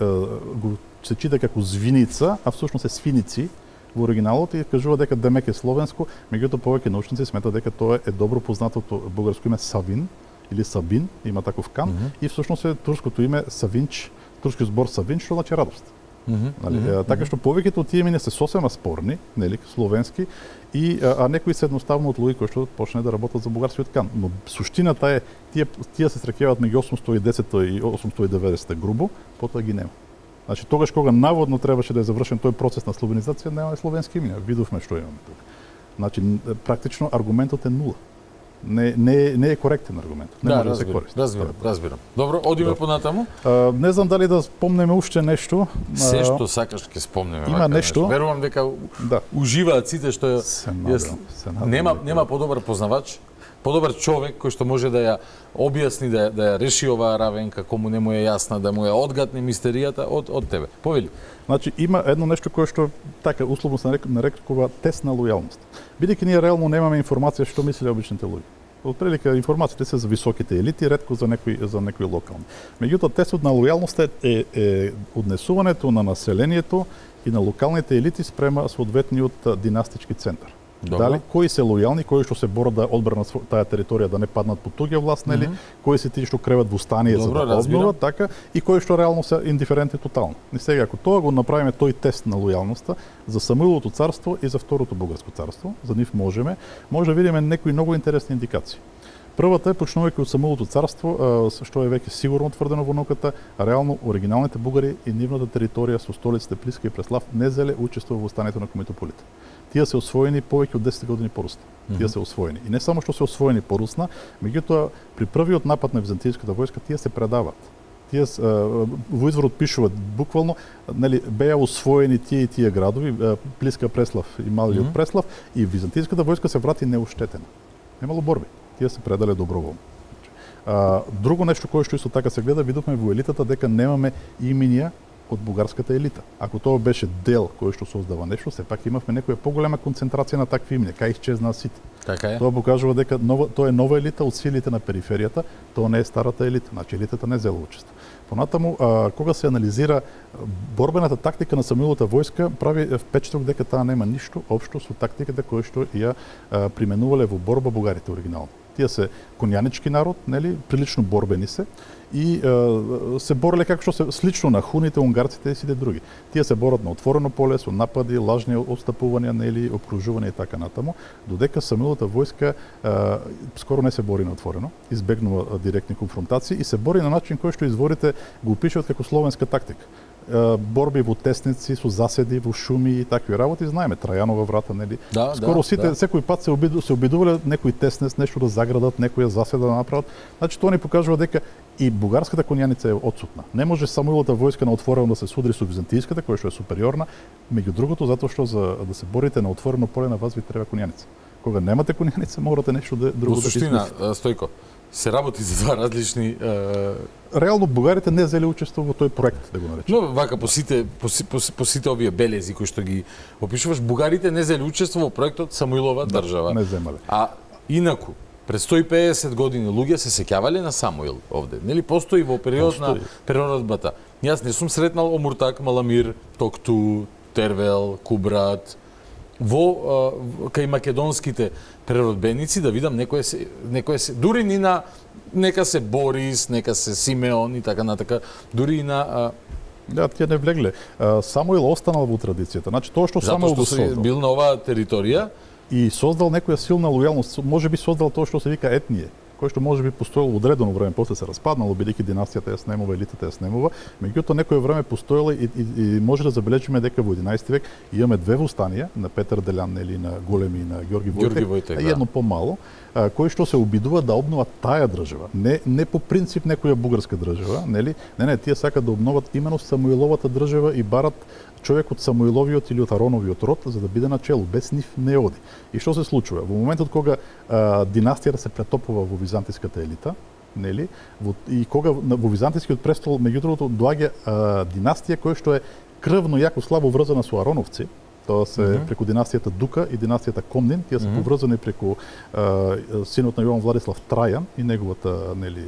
го се чита како Звиница, а всушност е Свиници во оригиналот и кажува дека демек е словенско, меѓутоа повеќе научници сметаат дека тоа е добро познатото бугарско име Савин или Сабин, има таков кан, и всушност е турското име Савинч, турски збор Савинч, што значи радост. Така што повеќето од тие имиња се сосема спорни, нели, словенски, а некои се едноставно од луѓе кои што почне да работат за бугарскиот кан. Но суштината е тие се среќаваат меѓу 810 и 890 грубо, потоа ги нема. Значи тогаш кога наводно требаше да е завршен тој процес на словенизација, нема словенски имиња. Видовме што имаме тука. Значи практично аргументот е нула. Не е коректен аргумент. Не може да се користи. Разбирам. Добро, одиме понатаму. Не знам дали да спомнеме уште нешто. Се што сакаш ќе спомнеме. Има нешто. Верувам дека уживаат сите што нема подобар познавач, подобар човек кој што може да ја објасни, да ја реши оваа равенка, кому не му е јасна, да му ја одгатне мистеријата од тебе. Повели. Значи има едно нешто кое што така условно се нарекува тест на лојалност. Бидејќи ние реално немаме информација што мислеле обичните луѓе. Отприлика информациите се за високите елити, ретко за некои локални. Меѓутоа тестот на лојалност е однесувањето на населението и на локалните елити спрема соодветниот династички центар. Дали кои се лојални, кои што се борат да одбранат таа територија да не паднат под туѓа власт, нели? Кои се тие што креват вустание за да обноват, така, и кои што реално се индиферентни тотално. И сега ако тоа го направиме тој тест на лојалноста за Самуиловото царство и за Второто бугарско царство, за нив може да видиме некои многу интересни индикации. Првата е почнувајќи од самото царство, што е веќе сигурно утврдено во науката, реално оригиналните бугари и нивната територија со столиците Плиска и Преслав не зеле учествува во станието на Комитополите. Тие се освоени повеќе од 10 години порусна. Тие се освоени. И не само што се освоени порусна, меѓутоа при првиот напад на византијската војска тие се предават. Тие во изворот пишуваат буквално, нели, беа освоени тие и тие градови, Плиска, Преслав и Малиот Преслав, и византијската војска се врати неуштетена. Немало борби. Тие се предале доброволно. Друго нешто кое што исто така се гледа, видовме во елитата дека немаме именија од бугарската елита. Ако тоа беше дел кој што создава нешто, сепак имавме некоја поголема концентрација на такви имиња, кај исчезнаа сите. Така е. Тоа покажува дека тоа е нова елита од силите на периферијата, тоа не е старата елита, значи елитата не зела учество. Понатаму, кога се анализира борбената тактика на самилата војска, прави впечаток дека таа нема ништо општо со тактиката која што ја применувале во борба бугарите оригинално. Тие се конјанички народ, нели, прилично борбени се и се бореле како што се слично на хуните, унгарците и сите други. Тие се борат на отворено поле со напади, лажни отстапувања, нели, окружување и така натаму, додека самилата војска скоро не се бори на отворено, избегнува директни конфронтации и се бори на начин кој што изворите го опишуваат како словенска тактика. Борби во тесници, со заседи, во шуми и такви работи, знаеме, Трајанова врата, нели? Скоро сите, секој пат се обидувале некој теснец, нешто да заградат, некоја заседа да направат. Значи, тоа ни покажува дека и бугарската конјаница е отсутна. Не може самоилата војска на отворено да се судри со византијската, која што е супериорна, меѓу другото затоа што за да се борите на отворено поле на вас ви треба конјаница. Кога немате конјаница, морате нешто друго да суштина, Стојко, се работи за два различни реално бугарите не зеле учество во тој проект, да го наречеме. Но вака по сите овие белези кои што ги опишуваш, бугарите не зеле учество во проектот Самуилова држава. Не земале. А инаку пред 150 години луѓе се сеќавале на Самуил овде. Нели постои во период на преродбата. Јас не сум сретнал Омуртак, Маламир, Токту, Тервел, Кубрат, во кај македонските преродбеници да видам некој се дури ни на нека се Борис, нека се Симеон и така натака, дури и на да, тие не влегле. Самуил останал во традицијата. Значи тоа што Самуил го создал, бил на оваа територија и создал некоја силна лојалност, можеби создал тоа што се вика етние, кој што можеби постоело во одредено време, после се распаднало, бидејќи династијата ја снемува, елитата ја снемува, меѓутоа некој време постоело и може да забележиме дека во 11 век имаме две востанија, на Петар Делян или на Големи и на Ѓорги Војтек, едно помало, кои што се обидуваат да обноват таа држава. Не по принцип некоја бугарска држава, нели? Не, тие сакаат да обноват имено Самуиловата држава и барат човек од Самуиловиот или од Ароновиот род за да биде на чело, без нив не оди. И што се случува? Во моментот кога династијата се претопува во византиската елита, нели? И кога во византискиот престол меѓу другото доаѓа династија која што е крвно јако слабо врзана со Ароновци, тоа се преку династијата Дука и династијата Комнин, тие се поврзани преку синот на Јован Владислав Трајан и неговата, нели,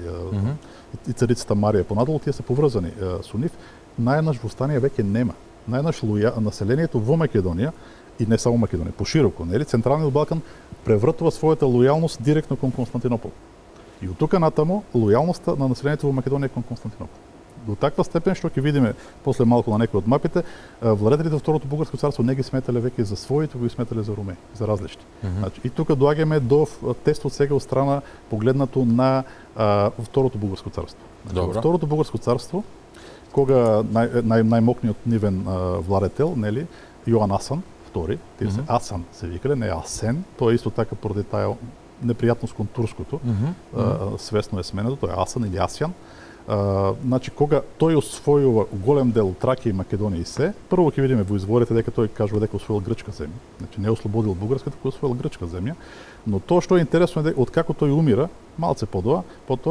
и царицата Марија понадолу, тие се поврзани со нив. Најнаш востанија веќе нема. Најнаш населението во Македонија и не само Македонија, пошироко, нели, Централниот Балкан превртува својата лојалност директно кон Константинопол. И од тука натаму лојалноста на населението во Македонија кон Константинопол. До таква степен што ќе видиме после малку на некои од мапите, владетелите од Второто бугарско царство не ги сметале веќе за своји, туку ги сметале за румеи, за различни. Значи, и тука доаѓаме до тестот сега од страна погледнато на Второто бугарско царство. Значи, Второто бугарско царство, кога најмокниот нивен владетел, нели, Јоан Асан II, тие се Асан се викале, не Асен, тоа е исто така поради таа непријатност кон турското, свесно е сменето, тоа е Асан или Асјан. Значи, кога тој освојува голем дел Тракија и Македонија и се, прво ќе видиме во изворите дека тој кажува дека освоил грчка земја. Значи, не ослободил бугарската, туку освоил грчка земја. Но тоа што е интересно е дека откако тој умира, малце потоа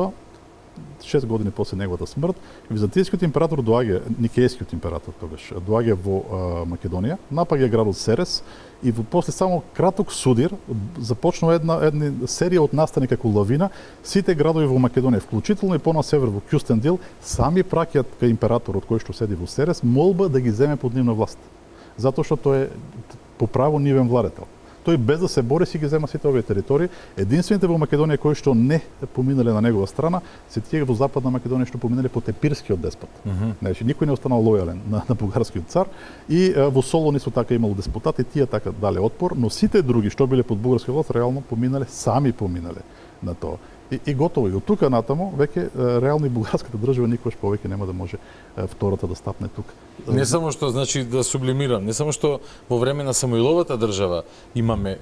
6 години после неговата смрт, византијскиот император доаѓа, Никејскиот император тогаш, доаѓа во Македонија, напаѓа градот Серес и после само краток судир започнува една серија од настани како лавина. Сите градови во Македонија, вклучително и по на север во Кюстендил, сами праќаат кај императорот кој што седи во Серес молба да ги земе под нивна власт. Затоа што тој е по право нивен владетел. Тој без да се бори си ги зема сите овие територии. Единствените во Македонија кои што не поминале на негова страна се тие во Западна Македонија што поминале по Епирскиот деспот. Значи никој не останал лојален на бугарскиот цар и во Солон исто така имало деспотат и тие така дале отпор, но сите други што биле под бугарска власт реално сами поминале на тоа. И готово. И од тука натаму веќе реално и бугарската држава никогаш повеќе нема да може втората да стапне тука. Не само што, значи, да сублимирам, не само што во време на Самуиловата држава имаме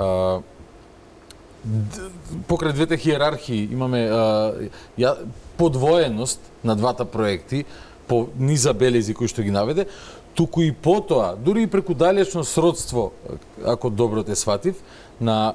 покрај двете хиерархии имаме подвоеност на двата проекти по низа белези кои што ги наведе, туку и потоа, дури и преку далечно сродство, ако добро те сватив, на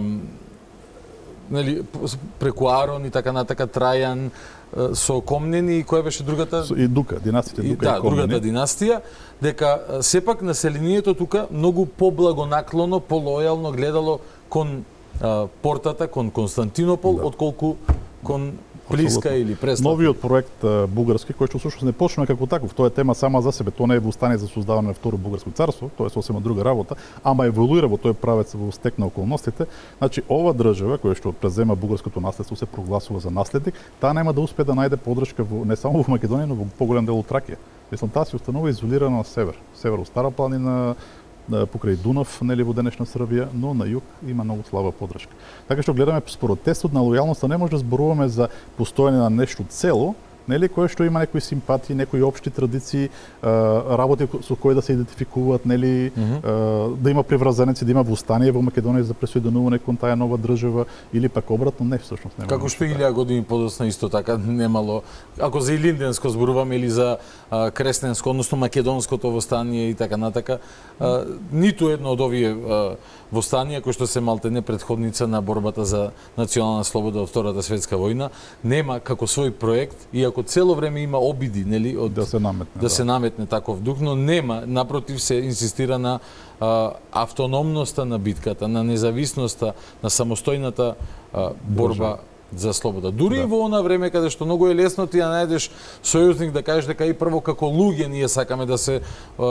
нели, преку Арон и така натака, Трајан, со Комнени и која беше другата? И Дука, династијата Дука и Комнени. Другата династија, дека сепак населението тука многу поблагонаклоно, полојално гледало кон портата, кон Константинопол, отколку кон Плиска или Преслав. Новиот проект бугарски, кој што всушност не почна како таков, тоа е тема сама за себе, тоа не е востание за создаване на второ бугарско царство, тоа е сосема друга работа, ама еволуира во тој правец во стек на околностите. Значи ова држава која што презема бугарското наследство се прогласува за наследник, таа нема да успее да најде поддршка не само во Македонија, но во поголем дел од Тракија. Мислам, таа се устанува изолирана на север, од Стара планина, покрај Дунав, нели во денешна Србија, но на југ има многу слаба поддршка. Така што гледаме според тестот на лојалноста не може да зборуваме за постоење на нешто цело, нели, кое што има некои симпатии, некои општи традиции, работи со кои да се идентификуваат, нели, да има приврзаници, да има востание во Македонија за присоединување кон таа нова држава или пак обратно, не всушност нема. Како што 1000 години подоцна исто така немало, ако за Илинденско зборуваме или за Кресненско, односно македонското востание и така натака, ниту едно од овие востанија кои што се малтене претходница на борбата за национална слобода од Втората светска војна, нема како свој проект, иако цело време има обиди, нели, од да се наметне таков дух, но нема, напротив се инсистира на автономноста на битката, на независноста, на самостојната борба за слобода. Дури и во она време каде што многу е лесно ти ја најдеш сојузник да кажеш дека и прво како луѓе ние сакаме да се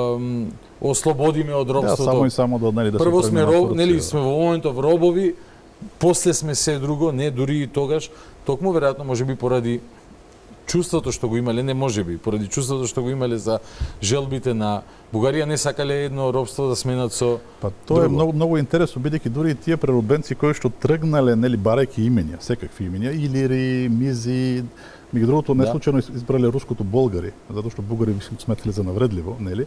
ослободиме од робството. Само и само да, нели, да прво сме нели, сме во моментов робови, после сме се друго, не дури и тогаш, токму веројатно можеби поради чувството што го имале, не можеби, поради чувството што го имале за желбите на Бугарија, не сакале едно робство да сменат со тоа е многу интересно, бидејќи дури и тие преробенци кои што тргнале, нели, барајќи имења, секакви имења, Илири, Мизи, меѓу другото не случајно избрале руското болгари, затоа што бугари сметале за навредливо, нели?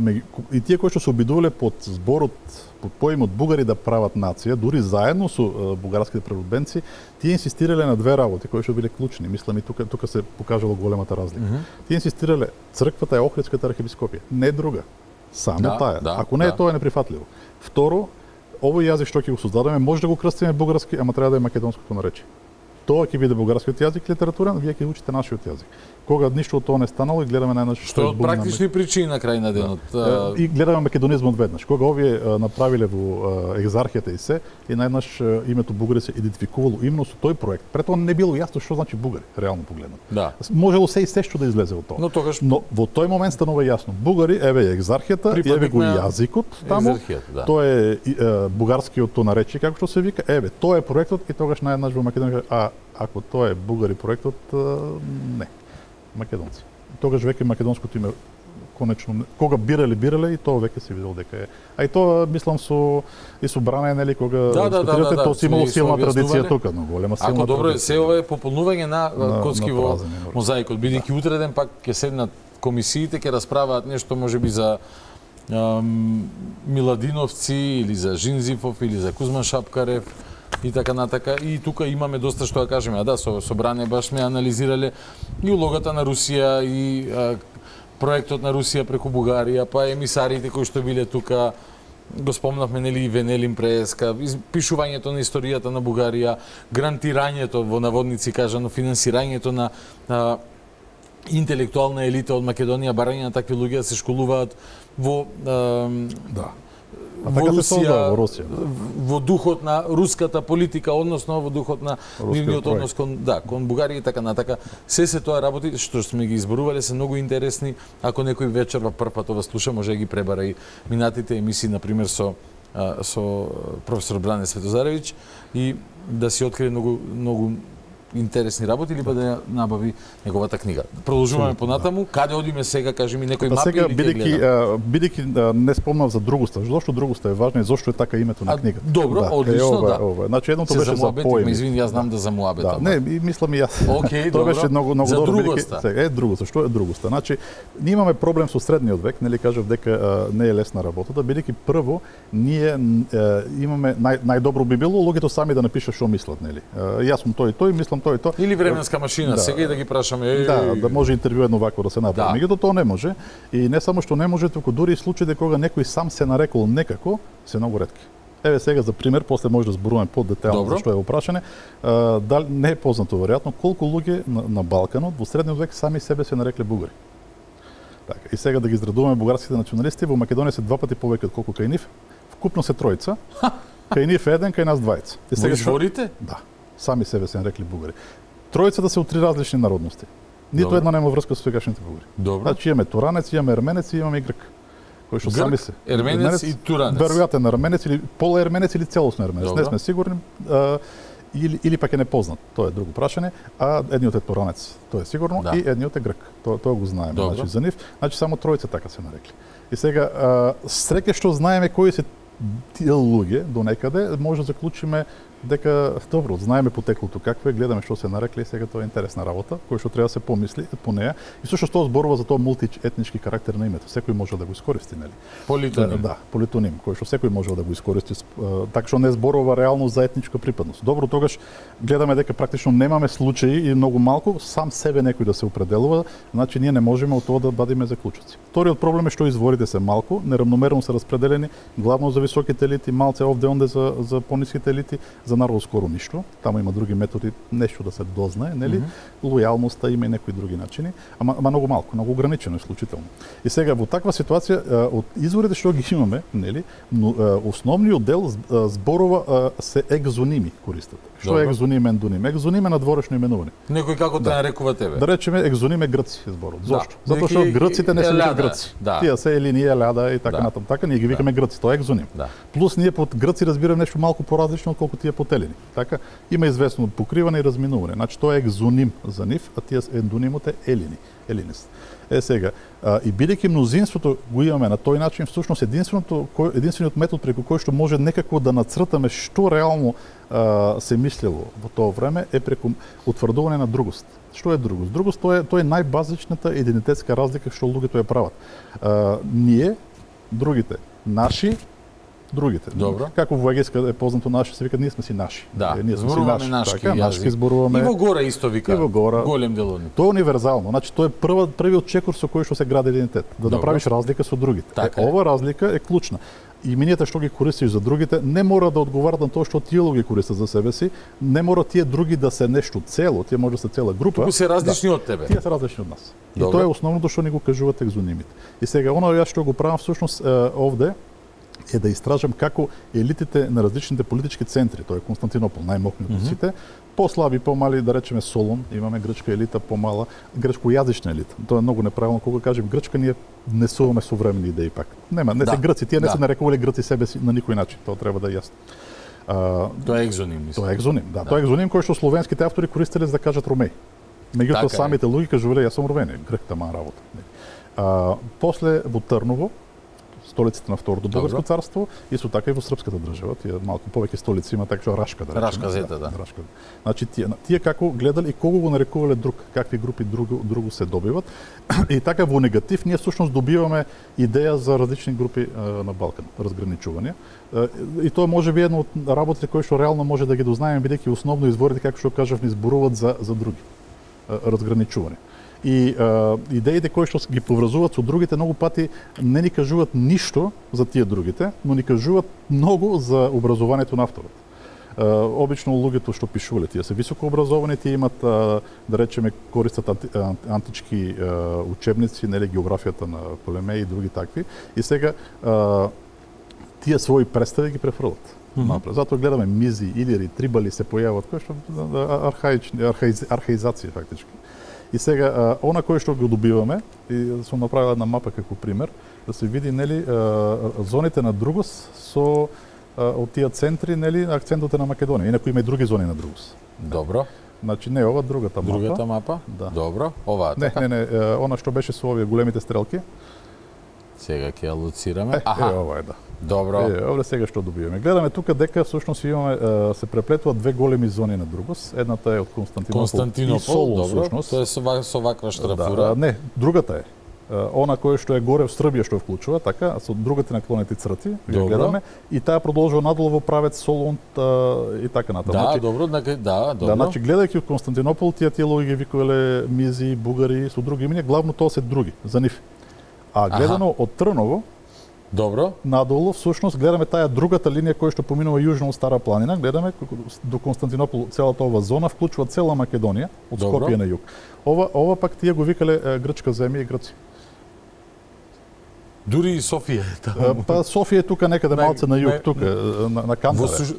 И тие кои што се обидувале под зборот, под поимот бугари да прават нација, дури заедно со бугарските преробенци, тие инсистирале на две работи кои што биле клучни. Мислам и тука се покажало големата разлика. Тие инсистирале црквата е Охридската архиепископија, не друга. Само таа. Ако не е тоа е неприфатливо. Второ, овој јазик што ќе го создадеме, може да го крстиме бугарски, ама треба да е македонското наречие. Тоа ќе биде бугарскиот јазик литературен, вие ќе учите нашиот јазик. Кога ништо од тоа не станало и гледаме најнаш што од практични причини на крај на денот. И гледаме македонизмот веднаш. Кога овие направиле во екзархијата и се, и најнаш името бугари се идентификувало именно со тој проект. Прето не било јасно што значи бугари, реално погледнато. Да. Можело се и се што да излезе од тоа. Но во тој момент станува јасно. Бугари, еве е екзархијата, еве го јазикот таму. Тоа е бугарскиот наречие како што се вика. Еве, тоа е проектот и тогаш најнаш во Македонија, ако тоа е бугари проектот, не. Македонци. Тогаш веќе македонското име конечно кога бирале и тоа веќе се видело дека е. А и тоа мислам со Бране, нели, кога дискутирате, тоа си имало силна традиција тука, но голема силна. Ако добро е се ова е пополнување на коцки во мозаикот, бидејќи утреден пак ќе седнат комисиите, ќе расправаат нешто можеби за Миладиновци или за Жинзифов или за Кузман Шапкарев и така натака. И тука имаме доста што да кажеме. Со Бране баш сме анализирале и улогата на Русија и проектот на Русија преку Бугарија, па емисарите кои што биле тука, го спомнавме, нели, Венелин Преска, пишувањето на историјата на Бугарија, грантирањето во наводници кажано, финансирањето на интелектуална елита од Македонија, барање на такви луѓе да се школуваат во во Русија, во духот на руската политика, односно во духот на нивниот однос кон Бугарија и така натака. Се тоа работи што сме ги изборувале се многу интересни. Ако некој вечер во прв пат ова слуша, може да ги пребара и минатите емисии, например со професор Бране Светозаревиќ, и да си открие многу интересни работи или па да ја набави неговата книга. Продолжуваме понатаму, каде одиме сега, кажи ми некој мапи или ќе гледаме? Бидејќи не спомнав за другоста, зошто другоста е важно и зошто е така името на книга. Добро, одлично, да. Значи едното беше за поеми. Извини, јас знам да замуабетам. Не, мислам и јас. Океј, тоа беше многу за добро. другоста. Сега другоста, што е другоста? Значи, ние имаме проблем со средниот век, нели кажав дека не е лесна работата, бидејќи прво ние имаме најдобро би било луѓето сами да напишат што мислат, нели. Јас сум тој и тој, мислам тој и тој. Или временска машина, сега и да ги прашаме. Да може интервју едно вако да се направи. Меѓутоа тоа не може. И не само што не може, туку дури и случаите кога некој сам се нарекол некако, се многу ретки. Еве сега за пример, после може да зборуваме подетејално за што е опрашане, дали не е познато веројатно колку луѓе на Балканот во средниот век сами себе се нарекле бугари. Така, и сега да ги изредуваме бугарските националисти, во Македонија се 2 пати повеќе од колку кај нив. Вкупно се тројца. Кај нив е еден, кај нас двајца. И сега изворите? Да. Сами себе се нарекли бугари. Тројцата се од 3 различни народности. Нито една нема врска со сегашните бугари. Добро. Значи имаме туранец, имаме ерменец и имаме и грк. Кој што сами се ерменец и туранец. Веројатен ерменец или полуерменец или целосно ерменец. Не сме сигурни. Или пак е непознат. Тоа е друго прашање, а едниот е туранец. Тоа е сигурно и едниот е грк. Тоа го знаеме, значи за нив. Значи само тројца така се нарекли. И сега среќа што знаеме кои се тие луѓе до некаде, може да заклучиме дека добро, знаеме потеклото какво е, гледаме што се нарекли, сега тоа е интересна работа, кој што треба да се помисли по неа. И всушност тоа зборува за тоа мултиетнички карактер на името. Секој може да го искористи, нели? Политоним. Да, политоним, кој што секој може да го искористи, така што не зборува реално за етничка припадност. Добро, тогаш гледаме дека практично немаме случаи и многу малку сам себе некој да се определува, значи ние не можеме од тоа да бадиме заклучоци. Вториот проблем е што изворите се малку, неравномерно се распределени, главно за високите елити, малце овде онде за пониските елити, за народ скоро ништо. Таму има други методи, нешто да се дознае, нели? Лојалноста има и некои други начини, ама многу малку, многу ограничено е случително. И сега во таква ситуација од изворите што ги имаме, нели, основниот дел зборува се екзоними користат. Што е екзоним, ендоним? Екзоним е надворешно именување. Некој како те нарекува тебе? Да речеме екзоним е грци зборот. Зошто? Затоа што грците не се грци. Тие се елини, еляда и така натаму. Така ние ги викаме грци, тоа е екзоним. Плюс ние под грци разбираме нешто малку поразлично отколку тие под елини. Така има известно покривање и разминување. Значи тоа е екзоним за нив, а тие ендонимот е елини, елинист. Сега, и бидејќи мнозинството го имаме на тој начин, всушност единствениот метод преку кој што може некако да нацртаме што реално се мислело во тоа време е преку утврдување на другост. Што е другост? Другост тоа е најбазичната идентитетска разлика што луѓето ја прават. Ние, другите, наши, другите. Добро. Како во егеска е познато наши, се викат ние сме си наши. Да, ние сме зборуваме си нашки јазик. Нашки зборуваме. И во гора исто вика. И во гора. Голем дел од нив. Тоа е универзално. Значи тоа е првиот чекор со кој што се гради идентитет, да направиш разлика со другите. Така ова разлика е клучна. Имињата што ги користиш за другите не мора да одговарат на тоа што тие луѓе користат за себе си, не мора тие други да се нешто цело, тие може да се цела група. Туку се различни од тебе. Тие се различни од нас. И тоа е основното што ни го кажуваат екзонимите. И сега она јас што го правам всушност овде е да истражам како елитите на различните политички центри, тоа е Константинопол, најмокниот од сите, послаби, помали, да речеме Солун, имаме грчка елита, помала, грчкојазична елита. Тоа е многу неправилно кога кажем грчка, ние внесуваме современи идеи пак. Нема, не се грци, тие не се нарекувале грци себе си на никој начин, тоа треба да е јасно. Тоа е екзоним, мислам. Тоа е екзоним, да. Тоа е екзоним кој што словенските автори користеле за да кажат ромеј. Меѓутоа самите луѓе кажувале јас сум ромејн, грк таман работа. После во Трново, столицата на Второто Бугарско царство, исто така и во српската држава, тие малку повеќе столици има, така што Рашка да речеме. Рашка зета, да. Рашка. Значи тие како гледали и кого го нарекувале друг, какви групи друго се добиват. И така во негатив ние всушност добиваме идеја за различни групи на Балкан, разграничување. И тоа може би едно од работите кои што реално може да ги дознаеме, бидејќи основно изворите, како што кажав, ни зборуваат за други разграничување. И идеите кои што ги поврзуваат со другите многу пати не ни кажуваат ништо за тие другите, но ни кажуваат многу за образованието на авторот. Обично луѓето што пишувале, тие се високо образовани, тие имат, да речеме, користат антички учебници, нели географијата на Птолемеј и други такви, и сега тие своји представи ги префрлат. Затоа гледаме мизи, илири, трибали се појават, кои што архаизација фактички. И сега, она кој што го добиваме, и сум направила една мапа како пример, да се види, нели, зоните на другост со од тие центри, нели, акцентот е на Македонија. Инаку има и други зони на другост. Добро. Значи не ова, другата мапа. Другата мапа? Да. Добро, оваа Не, така. не, она што беше со овие големите стрелки. Сега ќе ја лоцираме. Ова е, да. Добро. Овде сега што добиваме. Гледаме тука дека всушност имаме се преплетуваат две големи зони на Другос. Едната е од Константинопол и Солун, добро. всушност. Тоа е со ваква штрафура. Да, не, другата е. Она која што е горе в Србија што вклучува, така, со другите наклонети црти, ја гледаме, и таа продолжува надолу во правец Солун и така натаму. Да, значи, добро, добро. Да, значи гледајќи од Константинопол, тие луѓе ги викале мизи, бугари, со други имиња, главно тоа се други, за нив. А гледано од Трново, добро, надолу всушност гледаме таа другата линија која што поминува јужно од Стара планина, гледаме до Константинопол, целата ова зона вклучува цела Македонија од Скопје на југ. Ова пак тие го викале грчка земја и грци. Дури и Софија е таму. Па Софија е тука некаде малце на југ, тука на Кантаре.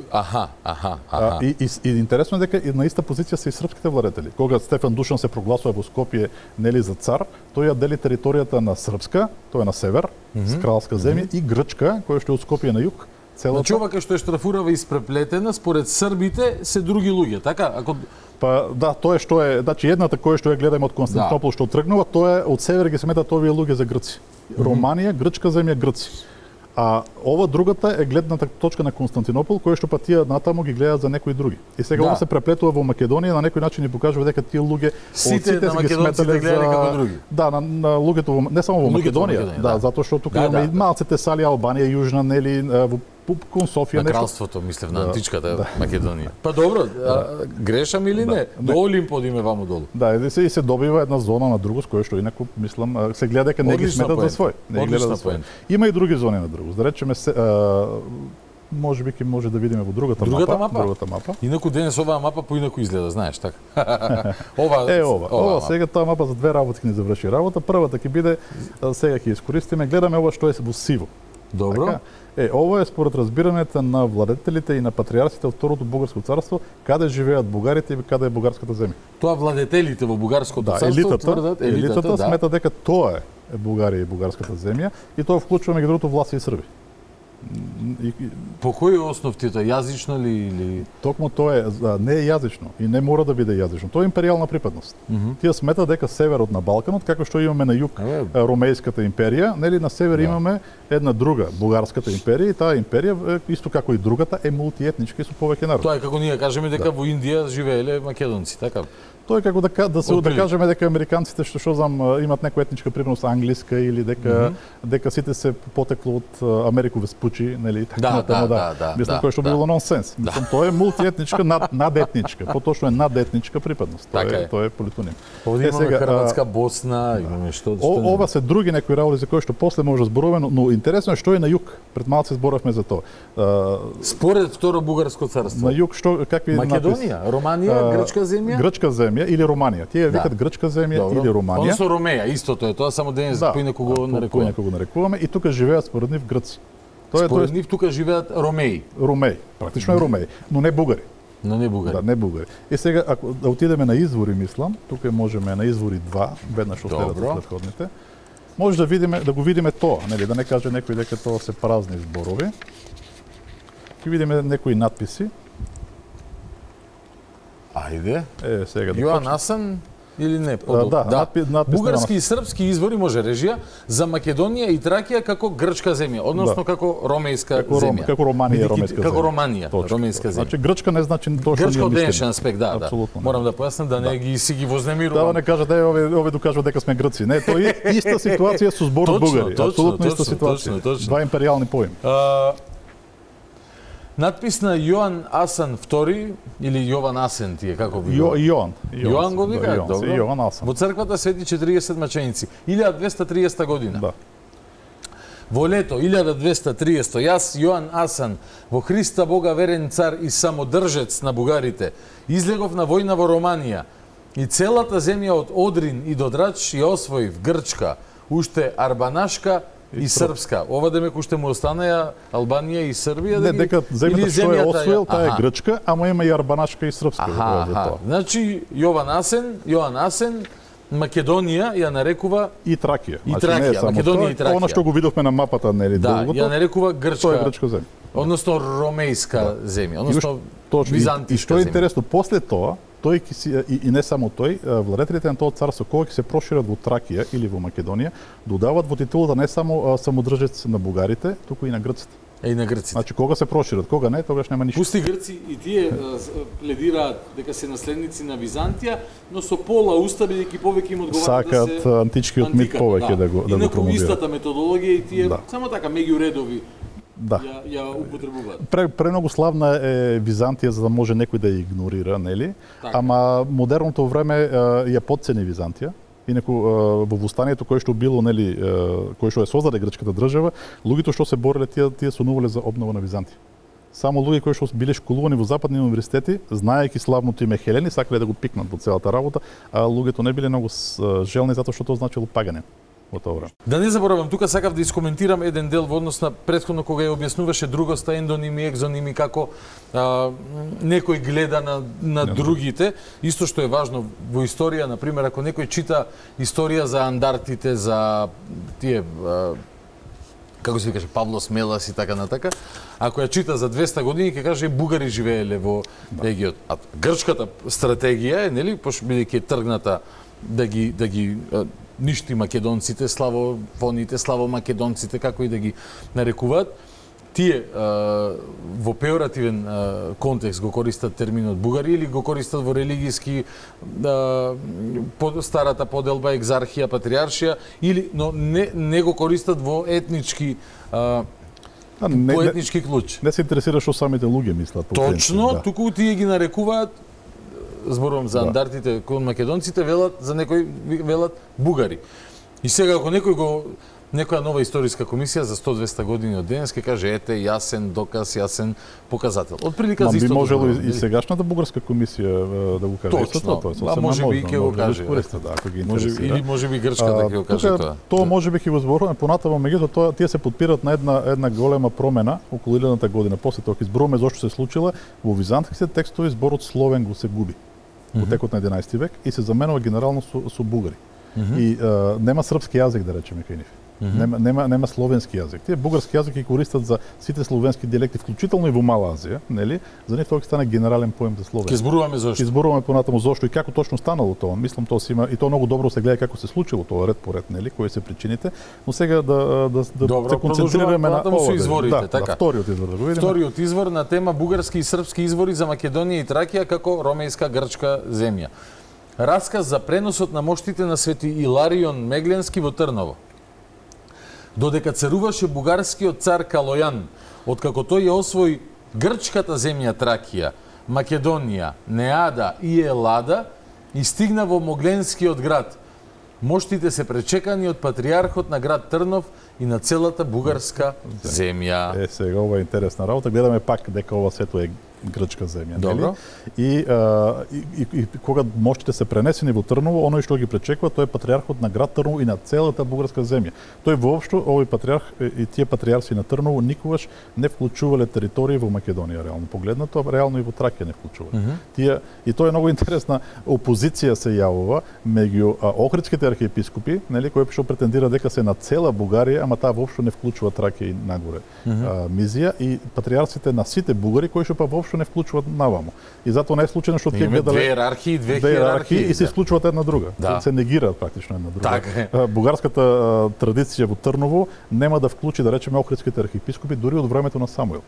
И интересно е дека и на иста позиција се и српските владетели. Кога Стефан Душан се прогласува во Скопје нели за цар, тој ја дели територијата на српска, тоа е на север, кралска земја, и грчка, која што е од Скопје на југ. Значи ова кај што е штрафурава испреплетена, според србите се други луѓе, така? Ако Па да, тоа е што е, значи едната која што ја гледаме од Константинопол што тргнува, тоа е од север ги сметат овие луѓе за грци. Романија, грчка земја, грци. А ова другата е гледната точка на Константинопол, која што па тие натаму ги гледаат за некои други. И сега ова се преплетува во Македонија, на некој начин ни покажува дека тие луѓе сите на македонците гледаат како други. Да, на луѓето не само во Македонија, да, затоа што тука имаме и малце Тесалија, Албанија, Јужна, нели, во кон Софија на кралството, мислев на античката Македонија. Па добро, грешам или не? До Олимп одиме ваму долу. Да, и се добива една зона на Другос која што инаку мислам се гледа дека не ги сметат за свој. Не гледа за свој. Има и други зони на Другос. Да речеме може би ќе може да видиме во другата мапа. Инаку денес оваа мапа поинаку изгледа, знаеш, така. Ова сега таа мапа за две работи ни заврши работа. Првата ќе биде сега ќе искористиме, гледаме ова што е во сиво. Добро. Така? Ова е според разбирањето на владетелите и на патриарсите од Второто бугарско царство, каде живеат бугарите и каде е бугарската земја. Тоа владетелите во бугарското царство тврдат, елитата смета дека тоа е Бугарија и бугарската земја и тоа вклучува меѓу другото власти и срби. По кој основ ти тоа, јазично или Токму тоа е не е јазично и не мора да биде јазично. Тоа е империјална припадност. Тие сметат дека северот на Балканот, како што имаме на југ Ромејската империја, нели на север имаме една друга бугарската империја и таа империја исто како и другата е мултиетничка и со повеќе народи. Тоа е како ние кажеме дека во Индија живееле македонци, така? Тоа е како да кажеме дека американците што знам имат некоја етничка припадност англиска или дека сите се потекло од Америку Веспучи, нели така да. Мислам кој што било нонсенс. Мислам тоа е мултиетничка надетничка, поточно е надетничка припадност. Тоа е политоним. Овде имаме Хрватска, Босна, имаме што ова се други некои работи за кои што после може да зборуваме, но интересно е што е на југ. Пред малце зборавме за тоа. Според Второ бугарско царство. На југ што какви Македонија, Романија, грчка земја? Грчка земја или Романија. Тие викаат грчка земја или Романија. Односно Ромеја, истото е тоа, само денес поинаку го нарекуваме. И тука живеат според нив грци. Според нив тука живеат ромеи. Ромеи, практично е ромеи, но не бугари. Но не бугари. Да, не бугари. И сега ако да отидеме на извори, мислам, тука можеме на извори 2, веднаш следат претходните. Може да видиме, да го видиме тоа, нели, да не каже некој дека тоа се празни зборови. Ќе видиме некои надписи. Ајде. Сега да Јоан Асан или не? Надпис бугарски и српски извори може режија за Македонија и Тракија како грчка земја, односно како ромејска земја. Како Романија ромејска земја. Како Романија ромејска земја. Значи грчка не значи тоа што грчко денешен аспект, да. Морам да појаснам да не ги си ги вознемирувам. Да не кажа да овие докажува дека сме грци. Не, тоа е иста ситуација со зборот бугари. Апсолутно иста ситуација. Два империјални поими. Надпис на Јоан Асан II или Јован Асен тие како би? Јоан го вика, добро. Јован Асан. Во црквата свети 40 маченици, 1230 година. Да. Во лето 1230 јас Јоан Асан, во Христа Бога верен цар и самодржец на бугарите, излегов на војна во Романија и целата земја од Одрин и до Драч ја освоив Грчка, уште Арбанашка и српска. Ова демек уште му останаја Албанија и Србија? Не, дека земјата што е освоил, таа е грчка, ама има и арбанашка и српска. Значи, Јован Асен, Македонија ја нарекува и Тракија. И Тракија, Македонија и Тракија. Она што го видовме на мапата, нели, долгото. Да, ја нарекува грчка. Тоа е грчка земја. Односно ромејска земја, односно византијска земја. И што е интересно, после тоа, тој и не само тој, владетелите на тоа царство кога ќе се прошират во Тракија или во Македонија, додават во титулата не само самодржец на бугарите, туку и на грците. И на грците. Значи кога се прошират, кога не, тогаш нема ништо. Пусти грци и тие пледираат дека се наследници на Византија, но со пола уста бидејќи повеќе им одговара да се сакаат античкиот мит повеќе да го промовираат. промовираат. Истата методологија и тие само така меѓуредови ја употребуваат. Премногу славна е Византија за да може некој да ја игнорира, нели? Ама модерното време ја потцени Византија. Инаку во востанието кое што било, нели, кое што е создаде грчката држава, луѓето што се бореле тие сонувале за обнова на Византија. Само луѓе кои што биле школувани во западни универзитети, знаејќи славното име Хелени, сакале да го пикнат во целата работа, а луѓето не биле многу желни затоа што тоа значило паганин во тоа време. Да не заборавам, тука сакав да искоментирам еден дел во однос на претходно кога ја објаснуваше другоста, ендоними, екзоними, како некој гледа на другите. Исто што е важно во историја, на пример, ако некој чита историја за андартите, за тие како се викаше, Павло Смелас и така натака, ако ја чита за 200 години, ќе каже бугари живееле во региот. А грчката стратегија е, нели, бидејќи е тргната да ги ништи македонците, славофоните, славомакедонците, како и да ги нарекуваат, тие во пеоративен контекст го користат терминот бугари или го користат во религиски старата поделба, екзархија, патриаршија, но не го користат во етнички по етнички клуч. Не се интересира што самите луѓе мислат. Точно, туку тие ги нарекуваат, зборувам за андартите кон македонците, велат за некој велат бугари. И сега ако некоја нова историска комисија за 100-200 години од денес ќе каже ете јасен доказ, јасен показател. Отприлика за истото. Би можело и сегашната бугарска комисија да го каже истото, тоа е може би ќе го каже. Или може би грчката ќе го каже тоа. Тоа може би ќе го зборуваме понатаму, меѓутоа тие се подпират на една голема промена околу 1000-та година. После тоа ќе зборуваме зошто се случила во византските текстови зборот словен го се губи во текот на 11 век и се заменува генерално со бугари. И нема српски јазик да речеме кај нив. Нема словенски јазик. Тие бугарски јазик ги користат за сите словенски дијалекти, вклучително и во Мала Азија, нели? За нив тоа ќе стане генерален поем за словен. Ќе зборуваме зошто. Ќе зборуваме понатаму зошто и како точно станало тоа. Мислам тоа се има и тоа многу добро се гледа како се случило тоа ред по ред, нели, кои се причините, но сега да се концентрираме на ова. Изворите, така. Вториот извор да го видиме. Вториот извор на тема бугарски и српски извори за Македонија и Тракија како ромејска грчка земја. Расказ за преносот на моштите на Свети Иларион Мегленски во Трново. Додека царуваше бугарскиот цар Калојан, откако тој ја освои грчката земја Тракија, Македонија, Неада и Елада и стигна во Могленскиот град. Моштите се пречекани од патриархот на град Трнов и на целата бугарска земја. Сега ова е интересна работа. Гледаме пак дека ова сето е грчка земја. Добро. И кога моштите се пренесени во Трново, оној што ги пречекува, тој е патриархот на град Трново и на целата бугарска земја. Тој воопшто, овој патриарх и тие патриарси на Трново никогаш не вклучувале територии во Македонија, реално погледнато, реално и во Тракија не вклучувале. И тоа е многу интересна опозиција се јавува меѓу охридските архиепископи, нели, кои што претендира дека се на цела Бугарија, ама таа воопшто не вклучува Тракија и нагоре Мизија, и патриарсите на сите бугари кои што па воопшто не вклучуваат наваму. И затоа не е случајно што тие гледале две иерархии, две хиерархии и се исклучуваат една друга. Се негираат практично една друга. Бугарската традиција во Трново нема да вклучи, да речеме, охридските архиепископи дури од времето на Самуил.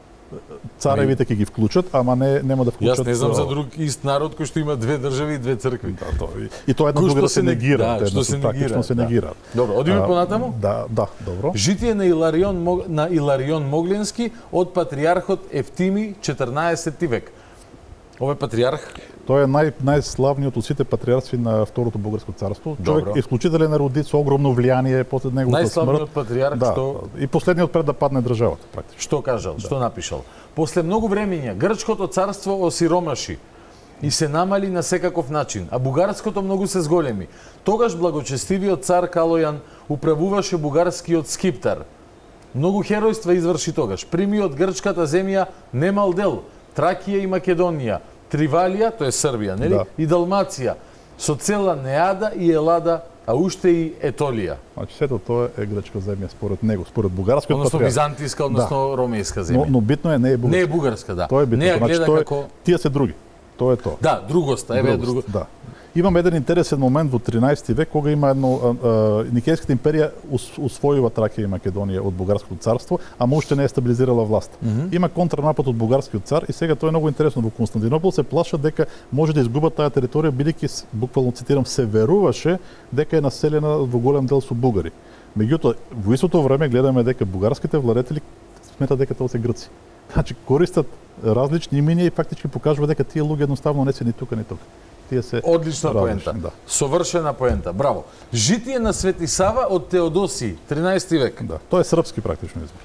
Царевите ќе ги вклучат, ама нема да вклучат. Јас не знам за друг ист народ кој што има две држави и две цркви. И тоа една друга се негира, што се практично се негираат. Добро, одиме понатаму? Да, добро. Житие на Иларион Могленски од патриархот Евтими 14 век. Овој патриарх тој е најславниот од сите патриарси на Второто бугарско царство. Човек исклучителен ерудит со огромно влијание после неговата смрт. Најславниот патриарх што и последниот пред да падне државата практично. Што кажал, што напишал? После многу времења грчкото царство осиромаши и се намали на секаков начин, а бугарското многу се зголеми. Тогаш благочестивиот цар Калојан управуваше бугарскиот скиптар. Многу херојства изврши тогаш. Прими од грчката земја немал дел, Тракија и Македонија, Тривалија, тоа е Србија, нели? И Далмација, со цела Неада и Елада, а уште и Етолија. Значи сето тоа е грчка земја според него, според бугарскиот патриарх. Односно византиска, односно ромејска земја. Но битно е не е бугарска. Не е бугарска, да. Тоа е битно. Не ја гледа како тие се други. Тоа е тоа. Да, другост, еве друго. Да. Имаме еден интересен момент во 13 век кога има едно Никејската империја усвојува Тракија и Македонија од бугарското царство, ама уште не е стабилизирала власт. Има контранапад од бугарскиот цар и сега тоа е многу интересно, во Константинопол се плашат дека може да изгубат таа територија бидејќи, буквално цитирам, се веруваше дека е населена во голем дел со бугари. Меѓутоа, во истото време гледаме дека бугарските владетели сметат дека тоа се грци. Значи користат различни имиња и фактички покажува дека тие луѓе едноставно не се ни тука ни тука. Тие се одлична различни, поента. Да. Совршена поента. Браво. Житие на Свети Сава од Теодосиј, 13 век. Да, тоа е српски практично извор.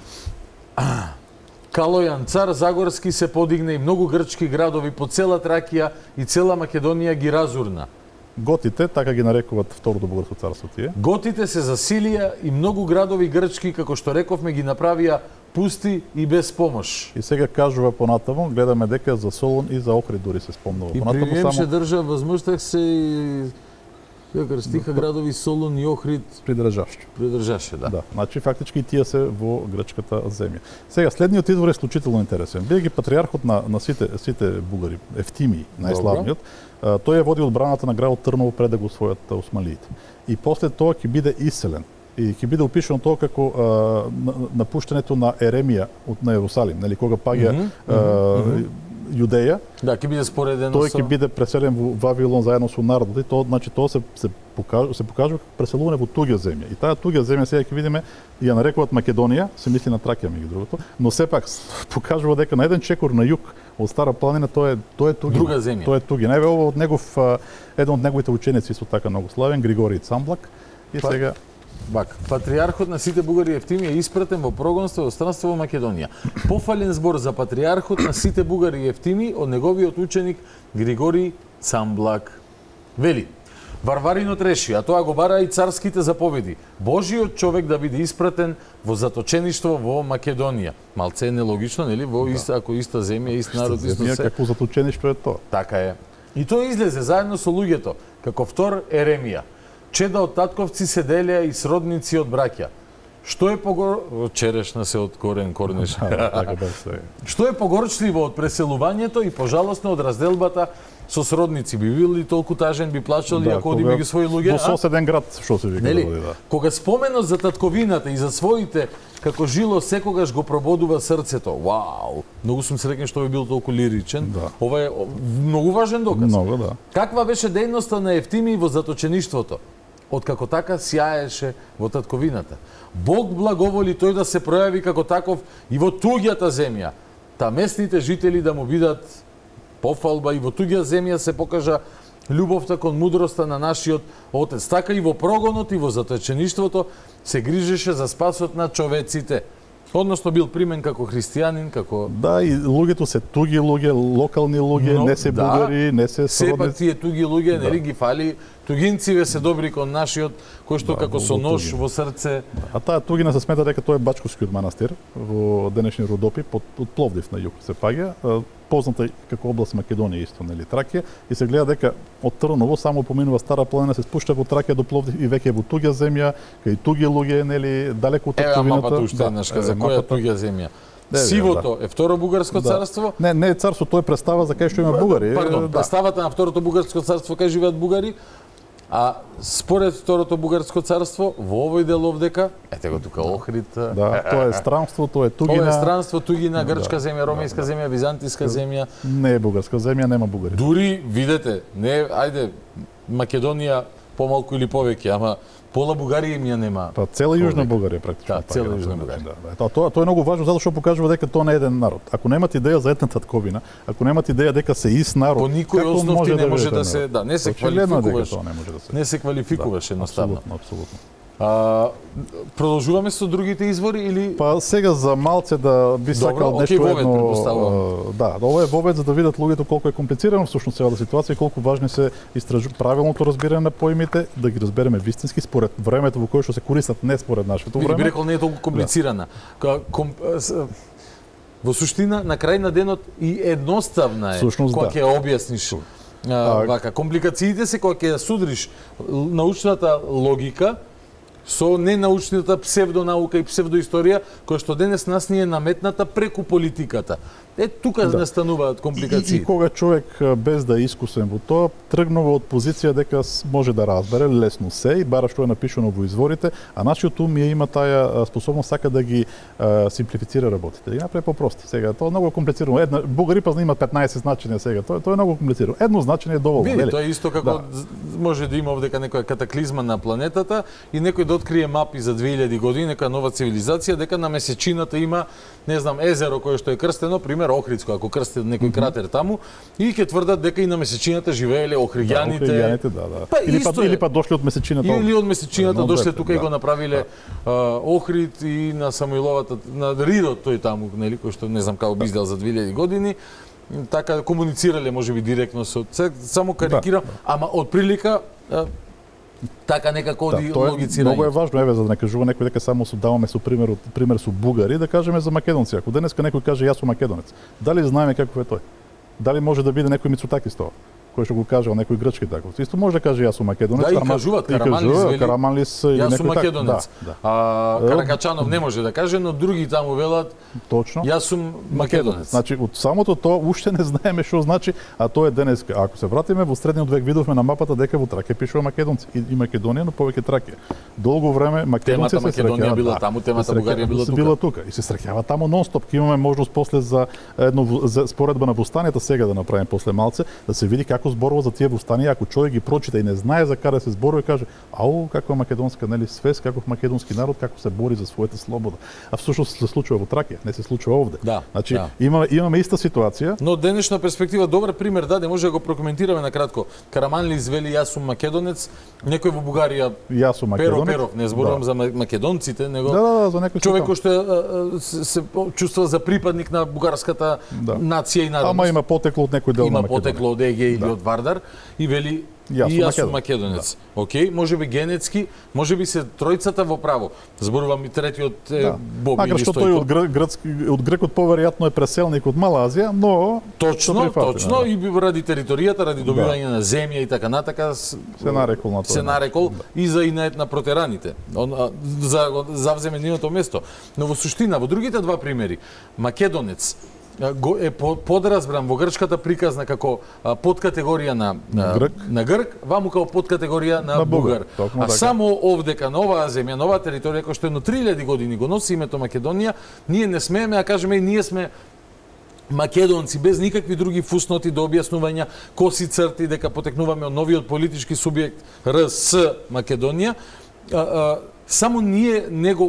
Калојан цар Загорски се подигна и многу грчки градови по цела Тракија и цела Македонија ги разурна. Готите, така ги нарекуваат Второто бугарско царство тие. Готите се засилија и многу градови грчки, како што рековме, ги направија пусти и без помош. И сега кажува понатаму, гледаме дека за Солун и за Охрид дури се спомнува. И приемше држа, возмуштах се и крстиха градови Солун и Охрид. Придржаше, да. Да, значи фактички и тие се во грчката земја. Сега следниот извор е случително интересен. Бидејќи патриархот на сите бугари, Ефтимиј, најславниот, тој е водил одбраната на градот Трново пред да го освојат осмалиите. И после тоа ќе биде иселен. И ќе биде опишано тоа како напуштането на Еремија на Ерусалим, нели кога паѓа Јудеја. Да, ќе биде споредено тој ќе биде преселен во Вавилон заедно со народот и тоа значи тоа се покажува преселување во туѓа земја. И таа туѓа земја сега ќе видиме ја нарекуваат Македонија, се мисли на Тракија меѓу другото, но сепак покажува дека на еден чекор на југ од Стара планина тоа е туѓа. Друга земја. Тоа е туѓа. Најве ова од негов еден од неговите ученици исто така многу славен, Григорий Цамблак. И сега патриархот на сите бугари Ефтимија е испратен во прогонство и странство во Македонија. Пофален збор за патриархот на сите бугари Ефтими од неговиот ученик Григорий Цамблак. Вели: Варваринот реши, а тоа го бара и царските заповеди, Божиот човек да биде испратен во заточеништво во Македонија. Малце е нелогично, нели? Во иста, ако иста земја, ист народ, исто се. Како заточеништво е тоа? Така е. И тој излезе заедно со луѓето, како втор Еремија. Чеда од татковци се делеа и сродници од браќа. Што е черешна се од корен корнеш. Што е погорчливо од преселувањето и пожалосно од разделбата со сродници? Би бил ли толку тажен, би плачел ли ако оди меѓу своји луѓе? Во соседен град, што се вика да води, да. Кога споменот за татковината и за своите како жило секогаш го прободува срцето. Вау! Многу сум среќен што би бил толку лиричен. Да. Ова е многу важен доказ. Много, да. Каква беше дејноста на Ефтимиј во заточеништвото? Откако така сјаеше во татковината. Бог благоволи тој да се пројави како таков и во туѓата земја. Та местните жители да му бидат пофалба и во туѓа земја се покажа љубовта кон мудроста на нашиот Отец. Така и во прогонот и во заточеништвото се грижеше за спасот на човеците. Односно бил примен како христијанин, како... Да, и луѓето се туги луѓе, локални луѓе, не се бугари, не се сродници. Сепак тие туги луѓе, нели ги фали, тугинциве се добри кон нашиот, кој што како со нож во срце... А таа тугина се смета дека тоа е Бачковскиот манастир во денешни Родопи, од Пловдив на југ се паѓа, позната како област Македонија исто, нели, Тракија, и се гледа дека од Трново само поминува Стара планина, се спушта во Тракија до Пловдив и веќе е во туѓа земја, кај туги луѓе, нели, далеку од татковината. Мапата уште еднаш, за која туѓа земја? Сивото е Второ бугарско царство? Не е царство, тоа е представа за кај што има бугари. Пардон, представата на Второто бугарско царство кај живеат бугари, а според Второто бугарско царство во овој дел овдека, ете го тука Охрид. Да, тоа е странство, тоа е тугина. Тоа е странство, тугина, грчка земја, ромејска земја, византиска земја. Не е бугарска земја, нема бугари. Дури видете, не, ајде Македонија помалку или повеќе, ама пола Бугарија им ја нема. Па цела Јужна Бугарија практично. Да, цела Јужна Бугарија. Да. Тоа е многу важно затоа што покажува дека тоа не е еден народ. Ако немате идеја за една татковина, ако немате идеја дека се ист народ, по никој основ ти не може да се, да, не се квалификуваш. Не се квалификуваш едноставно. Апсолутно. Продолжуваме со другите извори или па сега за малце да би сакал нешто едно. Да, ова е вовед за да видат луѓето колку е комплицирано всушност целата ситуација и колку важни се правилното разбирање на поимите, да ги разбереме вистински според времето во кое што се користат, не според нашето време. Би рекол не е толку комплицирана. Во суштина на крај на денот и едноставна е кога ќе објасниш. Вака компликациите се кога ќе судриш научната логика со ненаучната псевдонаука и псевдоисторија, која што денес нас ни е наметната преку политиката. Тука настануваат компликации. И кога човек без да е искусен во тоа, тргнува од позиција дека може да разбере лесно се и бара што е напишано во изворите, а нашиот ум има таа способност сака да ги симплифицира работите, да ги направи попрости. Сега тоа е многу комплицирано. Бугари пазна има 15 значења сега. Тоа е многу комплицирано. Едно значење е доволно, нели? Тоа е исто како може да има овдека некоја катаклизма на планетата и некој да открие мапи за 2000 години, нека нова цивилизација, дека на месечината има, не знам, езеро кое што е крстено, пример Охридско, ако крсте некој кратер таму, и ќе тврдат дека и на месечината живееле охриѓаните. Или па дошле од месечината. Или од месечината дошле тука и го направиле Охрид и на Самуиловата, на Ридот тој таму, нели, кој што не знам како би изгледал за 2000 години. Така комуницирале можеби директно со само карикирам, ама од прилика така некако оди логицирање. Многу е важно, еве, за да не кажува некој дека само даваме со пример со бугари, да кажеме за македонци. Ако денеска некој каже јас сум македонец, дали знаеме каков е тој? Дали може да биде некој Мицотакис тоа? Кој што го кажал некој грчки тако. Исто може да каже јас сум македонец, да, и кажуваат Караманлис или јас сум македонец. Каракачанов не може да каже, но други таму велат точно јас сум македонец. Значи од самото тоа уште не знаеме што значи, а тоа е денеска. Ако се вратиме во средниот век видовме на мапата дека во Тракија пишува македонци и Македонија, но повеќе Тракија. Долго време македонци се среќаваат. Македонија била таму, темата Бугарија била тука. И се среќаваат таму нонстоп. Имаме можност после за едно споредба на востанието сега да направиме после малце, да се види како зборува за тие востанија, ако човек ги прочита и не знае за каде се зборува и каже: "Ау, каква македонска, нели, свест, каков македонски народ, како се бори за својата слобода." А всушност се случува во Тракија, не се случува овде. Значи, имаме иста ситуација. Но денешна перспектива добар пример даде, може да го прокоментираме на кратко. Караманли извели јас сум македонец, некој во Бугарија јас сум македонец. Перов, не зборувам за македонците, него за некој човек кој што се чувствува за припадник на бугарската нација и народност. Ама има потекло од некој дел на Македонија. Има потекло од Егеј или од Вардар и вели јас сум македонец. Океј, можеби генетски, можеби се тројцата во право. Зборувам и третиот Боби или што тој од грекот поверојатно е преселник од Малазија, но точно и ради територијата, ради добивање на земја и така натака се нарекол на тоа. Се нарекол и за инет на протераните. За завземе нивното место. Но во суштина во другите два примери, македонец е подразбран во грчката приказна како подкатегорија на грк, ваму како подкатегорија на бугар. А само овдека на оваа земја, на оваа територија која што едно 3000 години го носи името Македонија, ние не смееме да кажеме ние сме македонци без никакви други фусноти до објаснувања, коси црти дека потекнуваме од новиот политички субјект РС Македонија. Само ние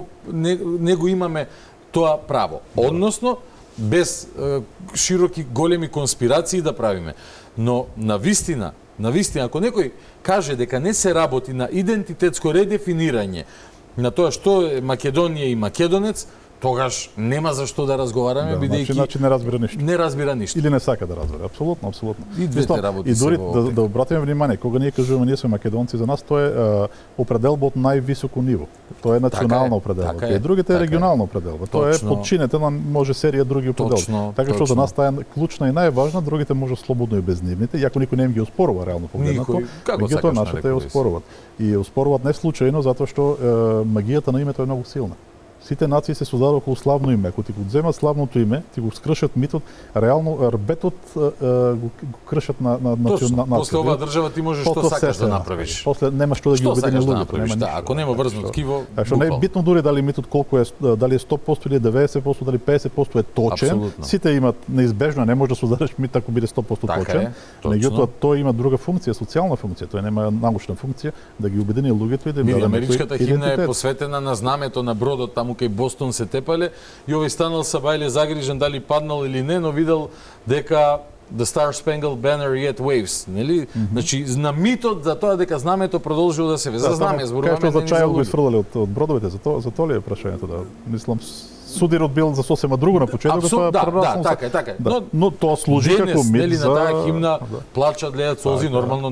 не го имаме тоа право. Односно без широки големи конспирации да правиме. Но на вистина, ако некој каже дека не се работи на идентитетско редефинирање на тоа што е Македонија и македонец, тогаш нема за што да разговараме, бидејќи значи не разбира ништо. Не разбира ништо. Или не сака да разбира. Апсолутно. И двете работи. И дури да обратиме внимание, кога ние кажуваме ние сме македонци, за нас тоа е определба од највисоко ниво. Тоа е национална определба. И другите е регионална определба. Тоа е подчинете на може серија други определби. Така што за нас таа е клучна и најважна, другите може слободно и без нивните, иако никој не им ги оспорува реално погледнато. Меѓутоа нашите ја оспоруваат. И ја оспоруваат не случајно затоа што магијата на името е многу силна. Сите нации се создадоа околу славно име. Ако ти го земат славното име, ти го скршат митот, реално рбетот го кршат на нацијата. После оваа држава ти можеш што сакаш да направиш. После нема што да ги обедини луѓето. Ако нема врзно ткиво. Што не е битно дури дали митот колку е, дали е 100% или 90%, дали 50% е точен. Сите имат неизбежно, не може да создадеш мит ако биде 100% точен. Меѓутоа тој има друга функција, социјална функција, тој нема научна функција да ги обедини луѓето и да им даде американската химна е посветена на знамето на бродот таму кај Бостон се тепале и овој станал Сабајле загрижен дали паднал или не, но видел дека The Star Spangled Banner yet waves, нели? Значи на митот за тоа дека знамето продолжува да се ве. За знаме зборуваме. Како за чајот го изфрлале од бродовите, за тоа ли е прашањето да мислам судирот бил за сосема друго на почетокот, така е. Но тоа служи како мит за на таа химна плачат, леат солзи, нормално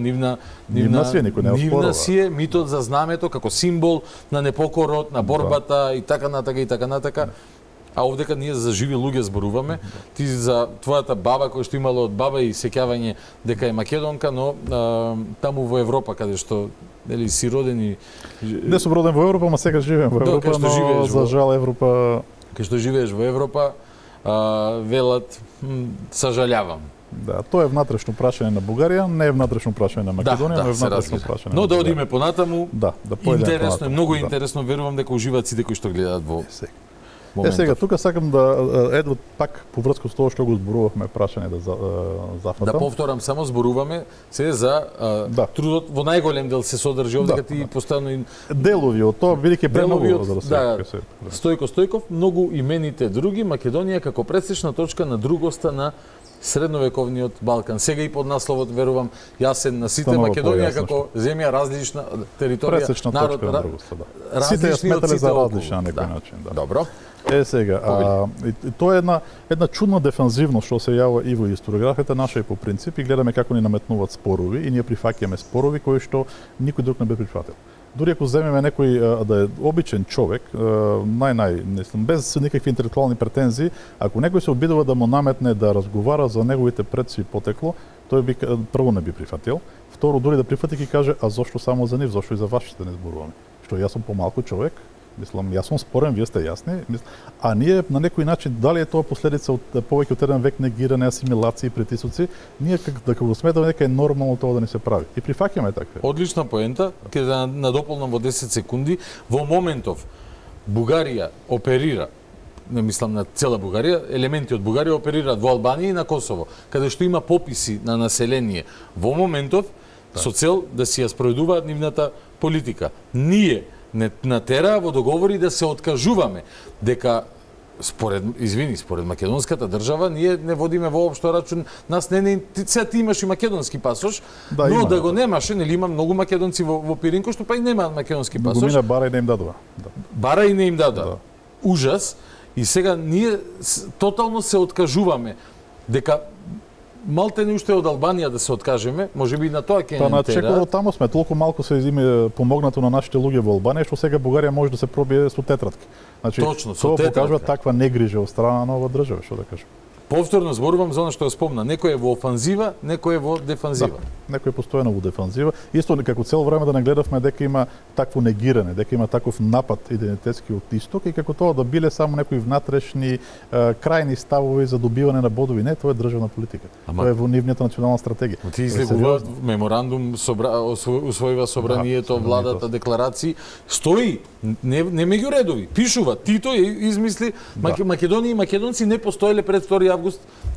нивна си е митот за знамето како символ на непокорот, на борбата и така натака. А овдека ние за живи луѓе зборуваме, ти за твојата баба која што имала од баба и сеќавање дека е македонка, но таму во Европа каде што нели си роден и не сум роден во Европа, ама сега живеем во Европа, но за жал Европа кај што живееш во Европа, велат сожалявам. Да, тоа е внатрешно прашање на Бугарија, не е внатрешно прашање на Македонија, но е внатрешно прашање. Но да одиме понатаму. Да интересно, многу интересно, верувам дека уживаат сите кои што гледаат во моментов. Сега тука сакам да пак по врска со тоа што го зборувавме прашање да зафатам. Да повторам, само зборуваме се за трудот во најголем дел се содржи овде ти постојано делови од тоа бидејќи премногу за да се. Стојко Стојков, многу имените други, Македонија како пресечна точка на другоста на средновековниот Балкан. Сега и под насловот верувам јасен на сите, Македонија како земја различна територија, народ да. Сите ја сметале за различна на некој начин, да. Добро. Сега, тоа е една чудна дефанзивност што се јава и во историографията наша и по принцип и гледаме како ни наметнуваат спорови и ние прифаќаме спорови кои што никој друг не би прифатил. Дури ако земеме некој да е обичен човек, без никакви интелектуални претензии, ако некој се обидува да му наметне да разговара за неговите предци и потекло, тој би прво не би прифатил, второ дури да прифати ќе каже а зошто само за нив, зошто и за вашите не зборуваме. Што јас сум помалку човек, мислам, јас сум спорен, вие сте јасни, а ние на некој начин, дали е тоа последица од повеќе од еден век негиране, асимилации, притисоци, ние како го сметаме дека е нормално тоа да не се прави. И прифаќаме такве. Одлична поента, ќе да надополнам во 10 секунди. Во моментов Бугарија оперира, не мислам на цела Бугарија, елементи од Бугарија оперираат во Албанија и на Косово, каде што има пописи на население. Во моментов со цел да си ја спроведуваат нивната политика. Ние не натераа во договори да се откажуваме дека според македонската држава ние не водиме воопшто рачун, нас сега ти имаш и македонски пасош, но да го немаше, нели има многу македонци во Пиринко што па и немаат македонски пасош. Го мина бара и не им дадува. Бара и не им дадува. Ужас. И сега ние тотално се откажуваме дека малте не уште од Албанија да се откажеме, можеби и на тоа ќе не тера. Чекор таму сме, толку малку се помогнато на нашите луѓе во Албанија, што сега Бугарија може да се пробие со тетратки. Значи, точно, со тетратка. Тоа покажува таква негрижа од страна на оваа држава, што да кажам. Повторно зборувам за она што ја спомна, некој е во офанзива, некој е во дефанзива. Да, некој е постојано во дефанзива. Исто како цело време да не гледавме дека има такво негиране, дека има таков напад идентитетски од исток и како тоа да биле само некои внатрешни крајни ставови за добивање на бодови. Не, тоа е државна политика. Тоа е во нивната национална стратегија. Ти излегува меморандум, усвоива собранието, владата, декларации, стои не меѓу редови, пишува Тито измисли Македонија и македонци не постоеле пред 2 август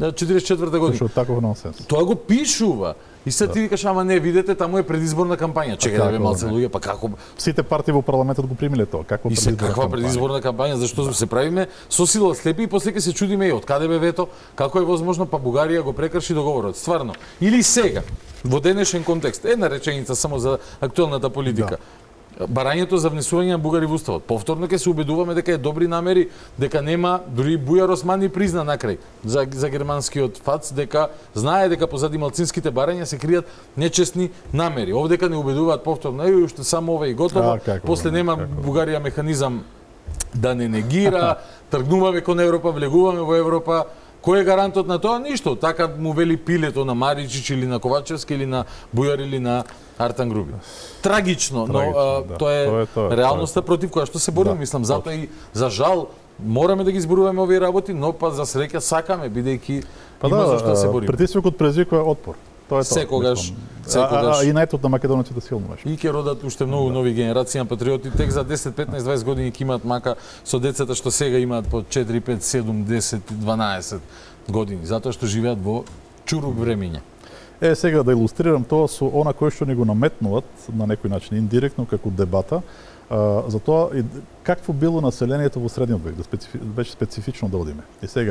44 година. Што таков нонсенс. Тоа го пишува. И сега ти викаш, ама не, видете, таму е предизборна кампања. Чекај да бе малце луѓе, па како? Сите партии во парламентот го примиле тоа. Каква предизборна кампања? Зашто се правиме со сила слепи и после ќе се чудиме и од каде бе вето, како е возможно, па Бугарија го прекрши договорот. Стварно. Или сега, во денешен контекст, една реченица само за актуелната политика. Барањето за внесување на бугари во уставот. Повторно ќе се убедуваме дека е добри намери, дека нема, дури Бујар Османи призна накрај за германскиот ФАЦ, дека знае дека позади малцинските барања се кријат нечесни намери. Овдека не убедуваат повторно, уште само ова и готово, после нема Бугарија механизам да не негира, тргнуваме кон Европа, влегуваме во Европа. Кој е гарантот на тоа? Ништо. Така му вели пилето на Маричич или на Ковачевски или на Бујар или на Артан Груби. Трагично, но тоа е реалноста против која што се бориме, мислам, затоа и за жал мораме да ги зборуваме овие работи, но па за среќа сакаме бидејќи има зашто да се бориме. Притисокот предизвикува отпор. Тоа е тоа. Секогаш. И најтот на македонците силно беше. И ќе родат уште многу нови генерации на патриоти, тек за 10, 15, 20 години ќе имаат мака со децата што сега имаат по 4, 5, 7, 10, 12 години, затоа што живеат во чурук времиња. Сега да илустрирам тоа со она кој што ни го наметнуват на некој начин индиректно како дебата, за тоа какво било населението во средниот век, беше специфично да одиме. И сега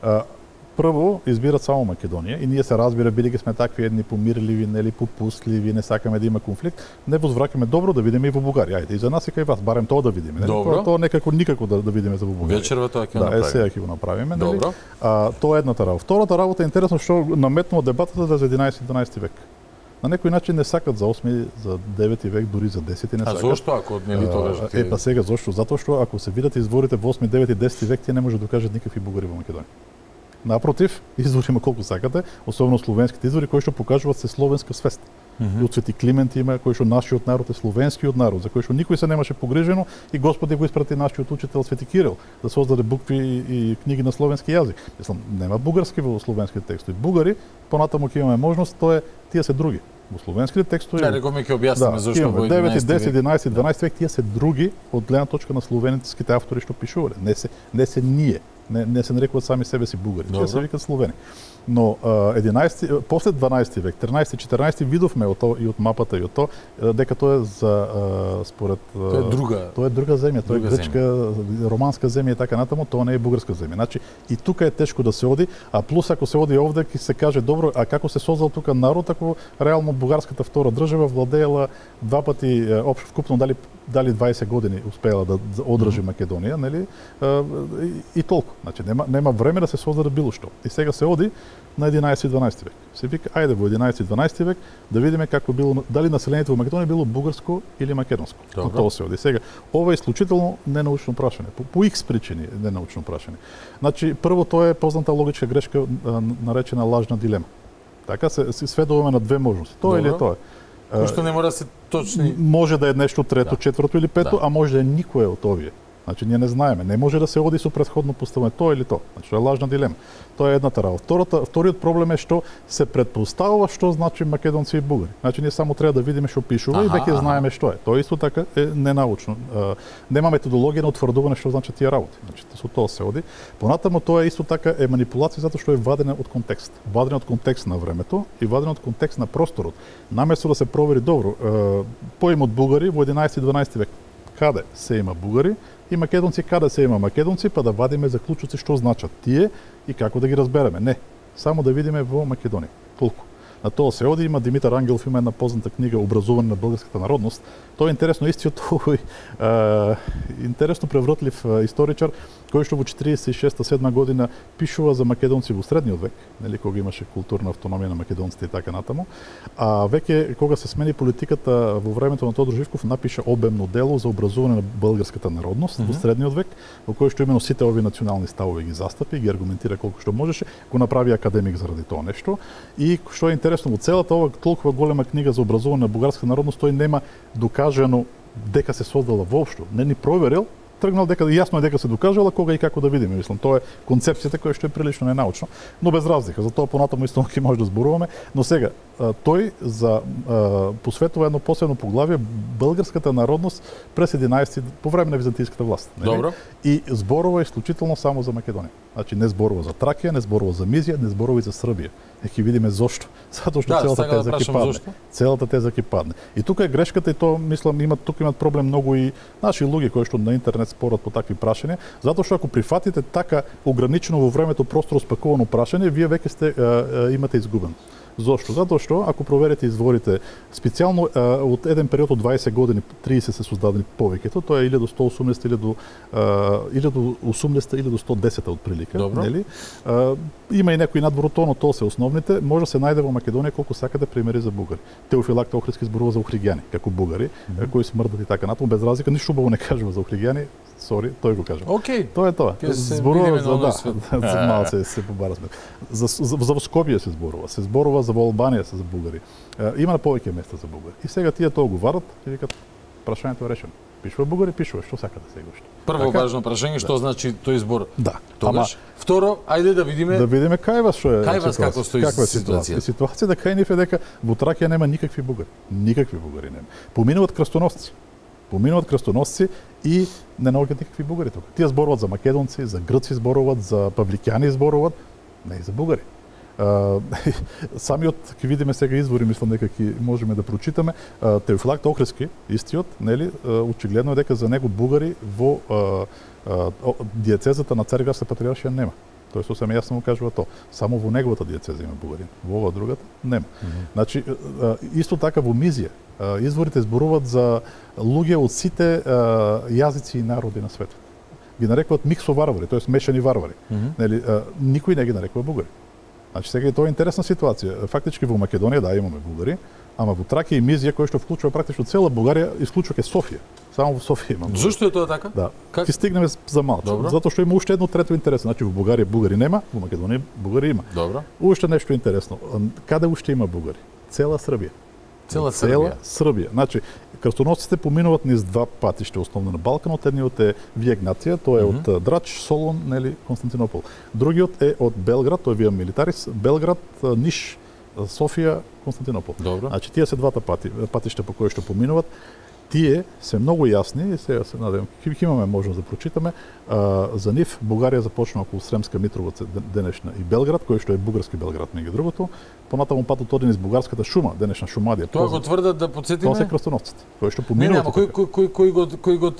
прво избират само Македонија и ние се разбира бидејќи сме такви едни помирливи, нели попустливи, не сакаме да има конфликт, не возвракаме добро да видиме и во Бугарија. Ајде и за нас и кај вас, барем тоа да видиме. Тоа никако да видиме за во Бугарија. Вечерва тоа ќе направиме. Сега ќе го направиме, нели? Тоа е едната работа. Втората работа е интересно што наметнува дебатата за 11-12 век. на некој начин не сакат за 8, за 9 век, дури за 10 не сакат. А зошто ако нели тогаш? Па сега зошто? Затоа што ако се видат изворите во 8, 9 и 10 век, тие не може да докажат никакви бугари во Македонија. Напротив, извори има колку сакате, особено словенските извори кои што покажуваат се словенска свест. И од Свети Климент има кој што нашиот народ е словенскиот народ, за кој што никој се немаше погрижено и Господи го испрати нашиот учител Свети Кирил да создаде букви и книги на словенски јазик. Мислам, нема бугарски во словенските текстови. Бугари, понатаму ќе имаме можност, тоа е тие се други. Во словенските текстови. Да, некој ми ќе објасниме зошто во 9, 10, 11, 12 век тие се други од гледна точка на словенските автори што пишувале. Не се ние. Не се нарекуваат сами себе си бугари. Тие се викаат словени. Но 11, после 12 век, 13, 14 видовме и од мапата и од тоа дека тоа е за според тоа е друга земја, тоа е грчка, романска земја и така натаму, тоа не е бугарска земја. Значи и тука е тешко да се оди, а плюс ако се оди овде ќе се каже добро, а како се создал тука народ ако реално бугарската втора држава владеела два пати општо вкупно дали 20 години успеала да одржи Македонија, нели? И толку. Значи нема време да се создаде било што. И сега се оди на 11 и 12 век. Се вика, ајде во 11 и 12 век да видиме како било, дали населението во Македонија било бугарско или македонско. На тоа се оди. Сега, ова е исклучително ненаучно прашање. По X причини ненаучно прашање. Значи, прво тоа е позната логичка грешка наречена лажна дилема. Така се сведуваме на две можности. Тоа или тоа. Кој што не мора да се точни. Може да е нешто трето, четврто или пето, а може да е никое од овие. Значи ние не знаеме, не може да се оди со претходно поставување тоа или тоа. Значи тоа е лажна дилема. Тоа е едната работа. Вториот проблем е што се претпоставува што значи македонци и бугари. Значи ние само треба да видиме што пишува и веќе знаеме што е. Тоа исто така е ненаучно. Нема методологија на утврдување што значат тие работи. Значи со тоа се оди. Понатаму тоа исто така е манипулација затоа што е вадена од контекст. Вадена од контекст на времето и вадена од контекст на просторот. Наместо да се провери добро, поимот бугари во 11-12 век каде се има бугари и македонци каде се има македонци, па да вадиме заклучоци што значат тие и како да ги разбереме. Не, само да видиме во Македонија. Толку. На тоа се оди, има Димитар Ангелов, има една позната книга Образување на българската народност. Тоа е интересно истиот овој интересно превртлив историчар кој што во 46-7 година пишува за македонци во средниот век, нели кога имаше културна автономија на македонците и така натаму. А веќе кога се смени политиката во времето на Тодор Живков напиша обемно дело за образување на българската народност во средниот век, во кој што именно сите овие национални ставови ги застапи, ги аргументира колку што можеше, го направи академик заради тоа нешто. И што е интересно, во целата ова толкова голема книга за образување на бугарска народност, тој нема докажано дека се создала воопшто, не ни проверил, тргнал дека јасно е дека се докажала кога и како да видиме. Мислам, тоа е концепцијата која што е прилично ненаучно, но без разлика. За тоа понатаму исто ќе може да зборуваме, но сега тој за посветува едно посебно поглавје българската народност през 11 по време на византиската власт. Добро. И зборува исклучително само за Македонија. Значи не зборува за Тракија, не зборува за Мизија, не зборува и за Србија. Ќе видиме зошто. Затоа што целата теза ќе падне. Целата теза ќе падне. И тука е грешката и тоа мислам тука имат проблем многу и наши луѓе кои што на интернет спорат по такви прашања, затоа што ако прифатите така ограничено во времето простор спакувано прашање, вие веќе сте имате изгубен. Зошто? Затоа што ако проверите изворите специјално од еден период од 20 години 30 се создадени повеќето, тоа е 1180 или до 80 или до 110 од прилика, нели? Има и некои надвор од тоа, но тоа се основните. Може да се најде во Македонија колку сакате примери за бугари. Теофилакт Охридски зборува за охригјани како бугари, кои смрдат и така натаму, без разлика, ништо убаво не кажува за охригјани. Сори, тој го кажа. Тоа е тоа. Зборува за малце се побарасме. За Скопје се зборува. Се зборува за Албанија се за бугари. Има на повеќе места за бугари. И сега тие тоа го варат и викат прашањето е решено. Пишува бугари, пишува, што сакате сега уште. Прво важно прашање, што значи тој збор? Да. Тогаш. Второ, ајде да видиме. Да видиме кај вас што е. Кај вас како стои ситуација? Ситуацијата кај нив е дека во Тракија нема никакви бугари. Никакви бугари нема. Поминуваат крстоносци. Поминуваат крстоносци и не наоѓаат никакви бугари тука. Тие зборуваат за македонци, за грци зборуваат, за павликјани зборуваат, не и за бугари. Самиот ќе видиме сега извори, мислам дека ќе можеме да прочитаме. Теофилакт Охридски, истиот, нели, очигледно е дека за него бугари во диецезата на Цариградска патриаршија нема. Тој сосем јасно му кажува тоа. Само во неговата диецеза има бугари, во ова другата нема. Значи исто така во Мизија изворите зборуваат за луѓе од сите јазици и народи на светот. Ги нарекуваат миксо варвари, тоест мешани варвари. Нели, никој не ги нарекува бугари. Значи сега тоа е интересна ситуација. Фактички во Македонија да имаме бугари, ама во Тракија и Мизија кој што вклучува практично цела Бугарија, исклучувајќи Софија. Само во Софија имаме. Зошто е тоа така? Да. Как? Ќе стигнеме за малку. Затоа што има уште едно трето интересно. Значи во Бугарија бугари нема, во Македонија бугари има. Добро. Уште нешто интересно. Каде уште има бугари? Цела Србија. Цела Србија. Значи, крстоносците поминуваат низ два патишта основно на Балканот. Едниот е Вија Игнатија, тоа е од Драч, Солун, нели Константинопол. Другиот е од Белград, тој е Вија Милитарис, Белград, Ниш, Софија, Константинопол. Добро. Значи тие се двата патишта по кои што поминуваат. Тие се многу јасни и сега се надевам ќе имаме можност да прочитаме. За нив Бугарија започна околу Сремска Митровица денешна и Белград, кој што е бугарски Белград меѓу другото. Понатаму патот оди низ бугарската Шума, денешна Шумадија. Тоа го тврдат да потсетиме. Тоа се крстоносците, кои што поминуваат. Кој го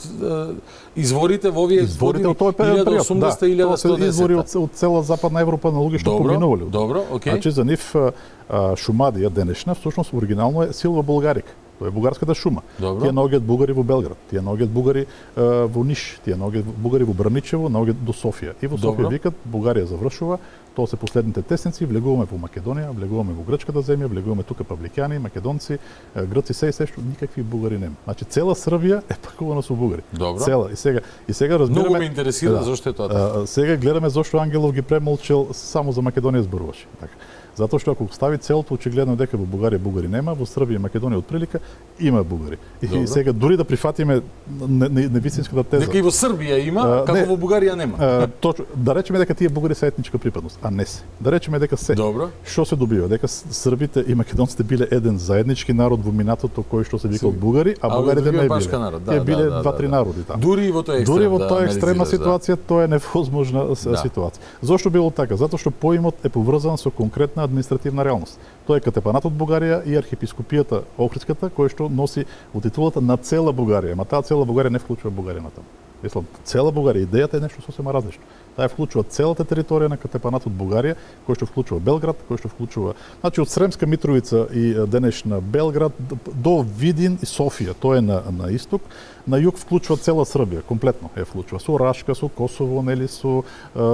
изворите во овие изворите од тој период, 1080 и 1110. Извори од цела западна Европа на луѓе што поминувале. Добро, окей. Значи за нив Шумадија денешна всушност оригинално е Силва Булгарика. Тоа е бугарската Шума. Добро. Тие наоѓаат бугари во Белград, тие наоѓаат бугари во Ниш, тие наоѓаат бугари во Браничево, наоѓаат до Софија. И во Софија викат Бугарија завршува, тоа се последните тесници, влегуваме во Македонија, влегуваме во грчката земја, влегуваме тука павликјани, македонци, грци, се што никакви бугари нема. Значи цела Србија е пакувана со бугари. Добро. Цела. И сега разбираме. Многу ме интересира зошто е тоа така. Сега гледаме зошто Ангелов ги премолчел, само за Македонија зборуваше. Така. Затоа што ако стави целото, очигледно дека во Бугарија бугари нема, во Србија и Македонија од прилика има бугари. И сега дури да прифатиме невистинската теза. Дека и во Србија има, како во Бугарија нема. Точно, да речеме дека тие бугари се етничка припадност, а не се. Да речеме дека се. Добро. Што се добива? Дека србите и македонците биле еден заеднички народ во минатото кој што се викал бугари, а бугарите не биле. Тие биле два-три народи таму. Дури во тоа екстремна ситуација, тоа е невозможна ситуација. Зошто било така? Затоа што поимот е поврзан со конкретна административна реалност. Тоа е катепанатот Бугарија и архиепископијата Охридската, кој што носи во титулата на цела Бугарија, ама таа цела Бугарија не вклучува Бугарија на таму. Мислам, цела Бугарија, идејата е нешто сосема различно. Таа вклучува целата територија на катепанатот Бугарија, кој што вклучува Белград, кој што вклучува, значи од Сремска Митровица и денешна Белград до Видин и Софија, тоа е на исток. На југ вклучува цела Србија, комплетно ја вклучува со Рашка, со Косово, нели со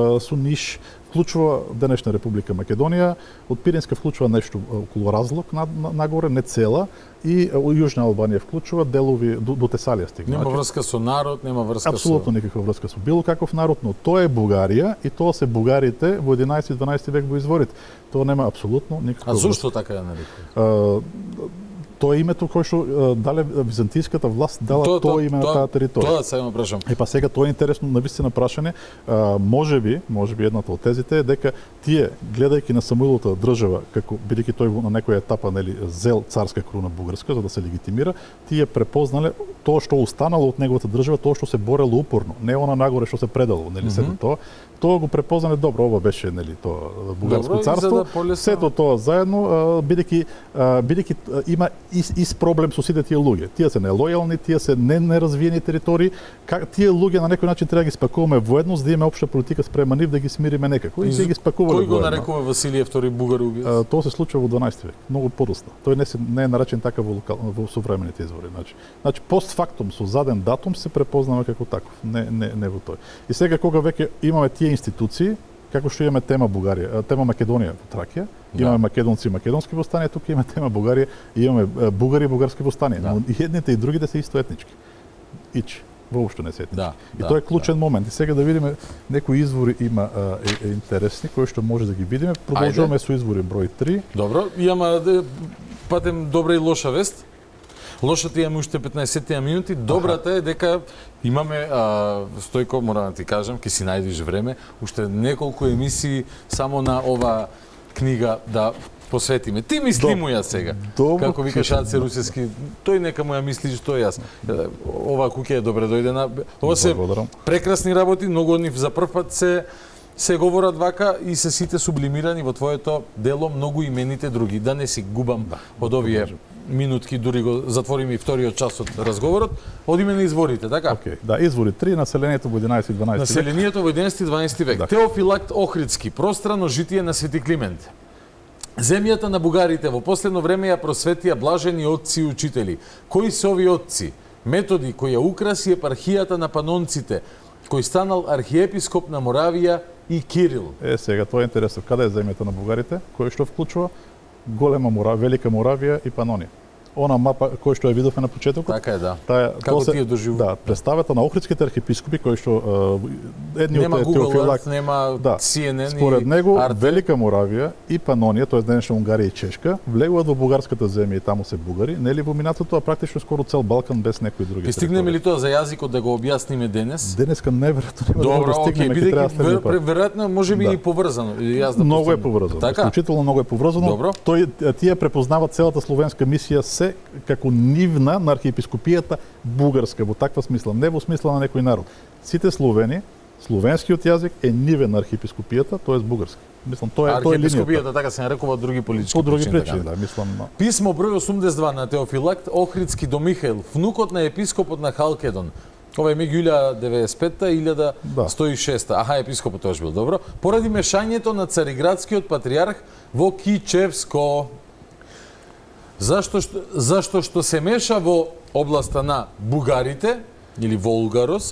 Ниш, вклучува денешна Република Македонија, од Пиринска вклучува нешто околу Разлог нагоре, не цела, и Јужна Албанија вклучува делови до Тесалија стигна. Нема врска со народ, нема врска апсолутно никаква врска со било каков народ, но тоа е Бугарија и тоа се бугарите во 11-12 век во изворите. Тоа нема апсолутно никаква врска. А зошто така ја нарекува? Тоа е името кој што дале византиската власт дала тоа име на таа територија. Тоа само прашам. Па сега тоа е интересно навистина прашање. Можеби едната од тезите е дека тие гледајќи на Самуиловата држава како бидејќи тој на некоја етапа нели зел царска круна бугарска за да се легитимира, тие препознале тоа што останало од неговата држава, тоа што се борело упорно, не она нагоре што се предало, нели сето тоа. Тоа го препознале добро, ова беше нели тоа бугарско царство. Сето тоа заедно бидејќи има ис проблем со сите тие луѓе. Тие се нелојални, тие се неразвиени територии. Тие луѓе на некој начин треба да ги спакуваме воедно, за да имаме општа политика спрема нив да ги смириме некако. И ги спакувале. Кој го нарекува Василије II бугар убиец? Тоа се случува во 12 век, многу подоцна. Тој не е наречен така во современите извори, значи постфактум со заден датум се препознава како таков, не во тој. И сега кога веќе имаме тие институции, како што имаме тема Бугарија, тема Македонија во Тракија, имаме македонци и македонски востанија, тука имаме тема Бугарија и имаме бугари и бугарски востанија, но и едните и другите се исто етнички. Воопшто не се етнички. И тоа е клучен момент. И сега да видиме некои извори има интересни кои што може да ги видиме. Продолжуваме со извори број 3. Добро, имаме патем добра и лоша вест. Лошата имаме уште 15 минути, добрата е дека имаме, Стојко, морам да ти кажам, ќе си најдиш време, уште неколку емисии само на ова книга да посветиме. Ти мисли му ја сега. Како викаш Аце Русевски, тој нека му ја мисли што јас. Ова куќа е добре дојдена. Ова се прекрасни работи, многу од нив за прв пат се говорат вака и се сите сублимирани во твоето дело, многу имените други. Да не си губам од овие минутки, дури го затвориме и вториот час од разговорот, одиме на изворите, така? Да, извори 3, населението во 11-12 век. Населението во 11-12 век. Теофилакт Охридски, пространо житие на Свети Климент. Земјата на бугарите во последно време ја просветија блажени отци и учители. Кои се ови отци? Методи кој ја украси епархијата на Панонците, кој станал архиепископ на Моравија и Кирил. Сега тоа е интересно. Каде е земјата на бугарите? Кој што вклучува голема Велика Моравија и Панонија. Она мапа кој што ја видовме на почетокот. Така е, да. Како ти ја доживува? Да, представата на охридските архиепископи кои што едни од Теофилак, нема CNN според него Велика Моравија и Панонија, тоа е денешна Унгарија и Чешка, влегуваат во бугарската земја и таму се бугари, нели во минатото, а практично скоро цел Балкан без некои други. Ќе стигнеме ли тоа за јазикот да го објасниме денес? Денеска неверојатно нема да го стигнеме, бидејќи веројатно можеби и поврзано. Многу е поврзано. Исклучително многу е поврзано. Тие препознаваат целата словенска мисија се како нивна на архиепископијата бугарска, во таква смисла, не во смисла на некој народ. Сите словени, словенскиот јазик е нивен на архиепископијата, тоа е бугарски. Мислам, тоа е линијата. Архиепископијата така се нарекува од други политички причини. Од други причини, да, мислам. Писмо број 82 на Теофилакт Охридски до Михаил, внукот на епископот на Халкедон. Ова е меѓу 1095-та и 1106-та. Аха, епископот тоаш бил, добро. Поради мешањето на цариградскиот патриарх во Кичевско. Зашто што се меша во областа на бугарите, или Волгарос,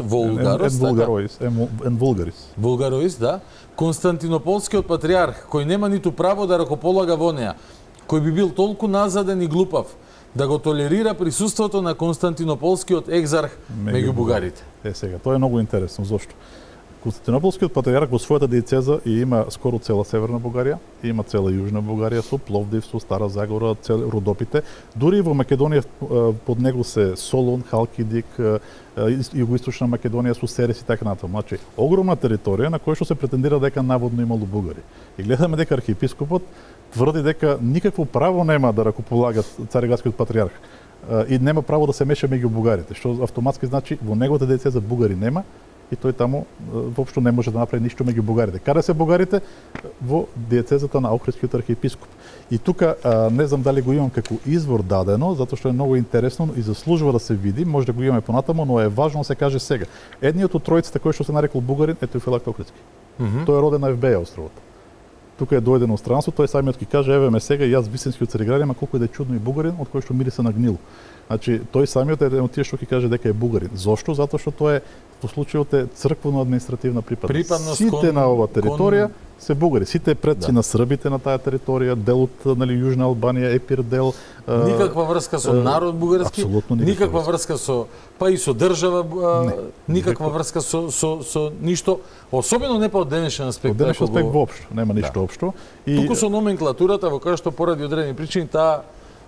Волгароис, да, Константинополскиот патриарх, кој нема ниту право да ракополага во неа, кој би бил толку назаден и глупав, да го толерира присуството на Константинополскиот екзарх меѓу бугарите. Сега, тоа е многу интересно, зошто? Константинополскиот патриарх во својата диецеза и има скоро цела Северна Бугарија, има цела Јужна Бугарија со Пловдив, со Стара Загора, Родопите. Дури во Македонија под него се Солун, Халкидик, Југоисточна Македонија со Серес и така натаму. Значи, огромна територија на која што се претендира дека наводно имало бугари. И гледаме дека архиепископот тврди дека никакво право нема да ракополага цариградскиот патриарх и нема право да се меша меѓу бугарите, што автоматски значи во неговата диецеза бугари нема и тој таму воопшто не може да направи ништо меѓу бугарите. Каде се бугарите? Во диецезата на Охридскиот архиепископ. И тука не знам дали го имам како извор дадено, затоа што е многу интересно и заслужува да се види, може да го имаме понатаму, но е важно да се каже сега. Едниот од тројцата кој што се нарекол бугарин е Теофилакт Охридски. Тој е роден на Евбеја островот. Тука е дојден од странство, тој самиот ќе каже еве ме сега јас висенскиот цариградин, колку е чудно и бугарин од кој што мириса на гнило. Значи тој самиот е еден од тие што ќе каже дека е бугарин. Зошто? Затоа што тоа е во случајот е црквено-административна припадност. Сите на оваа територија се бугари, сите предци на србите на таа територија, дел од Јужна Албанија, Епир дел. Никаква врска со народ бугарски, никаква врска со па и со држава, никаква врска со ништо, особено не па од денешен аспект. Од денешен аспект воопшто, нема ништо општо. Туку со номенклатурата во која што поради одредени причини таа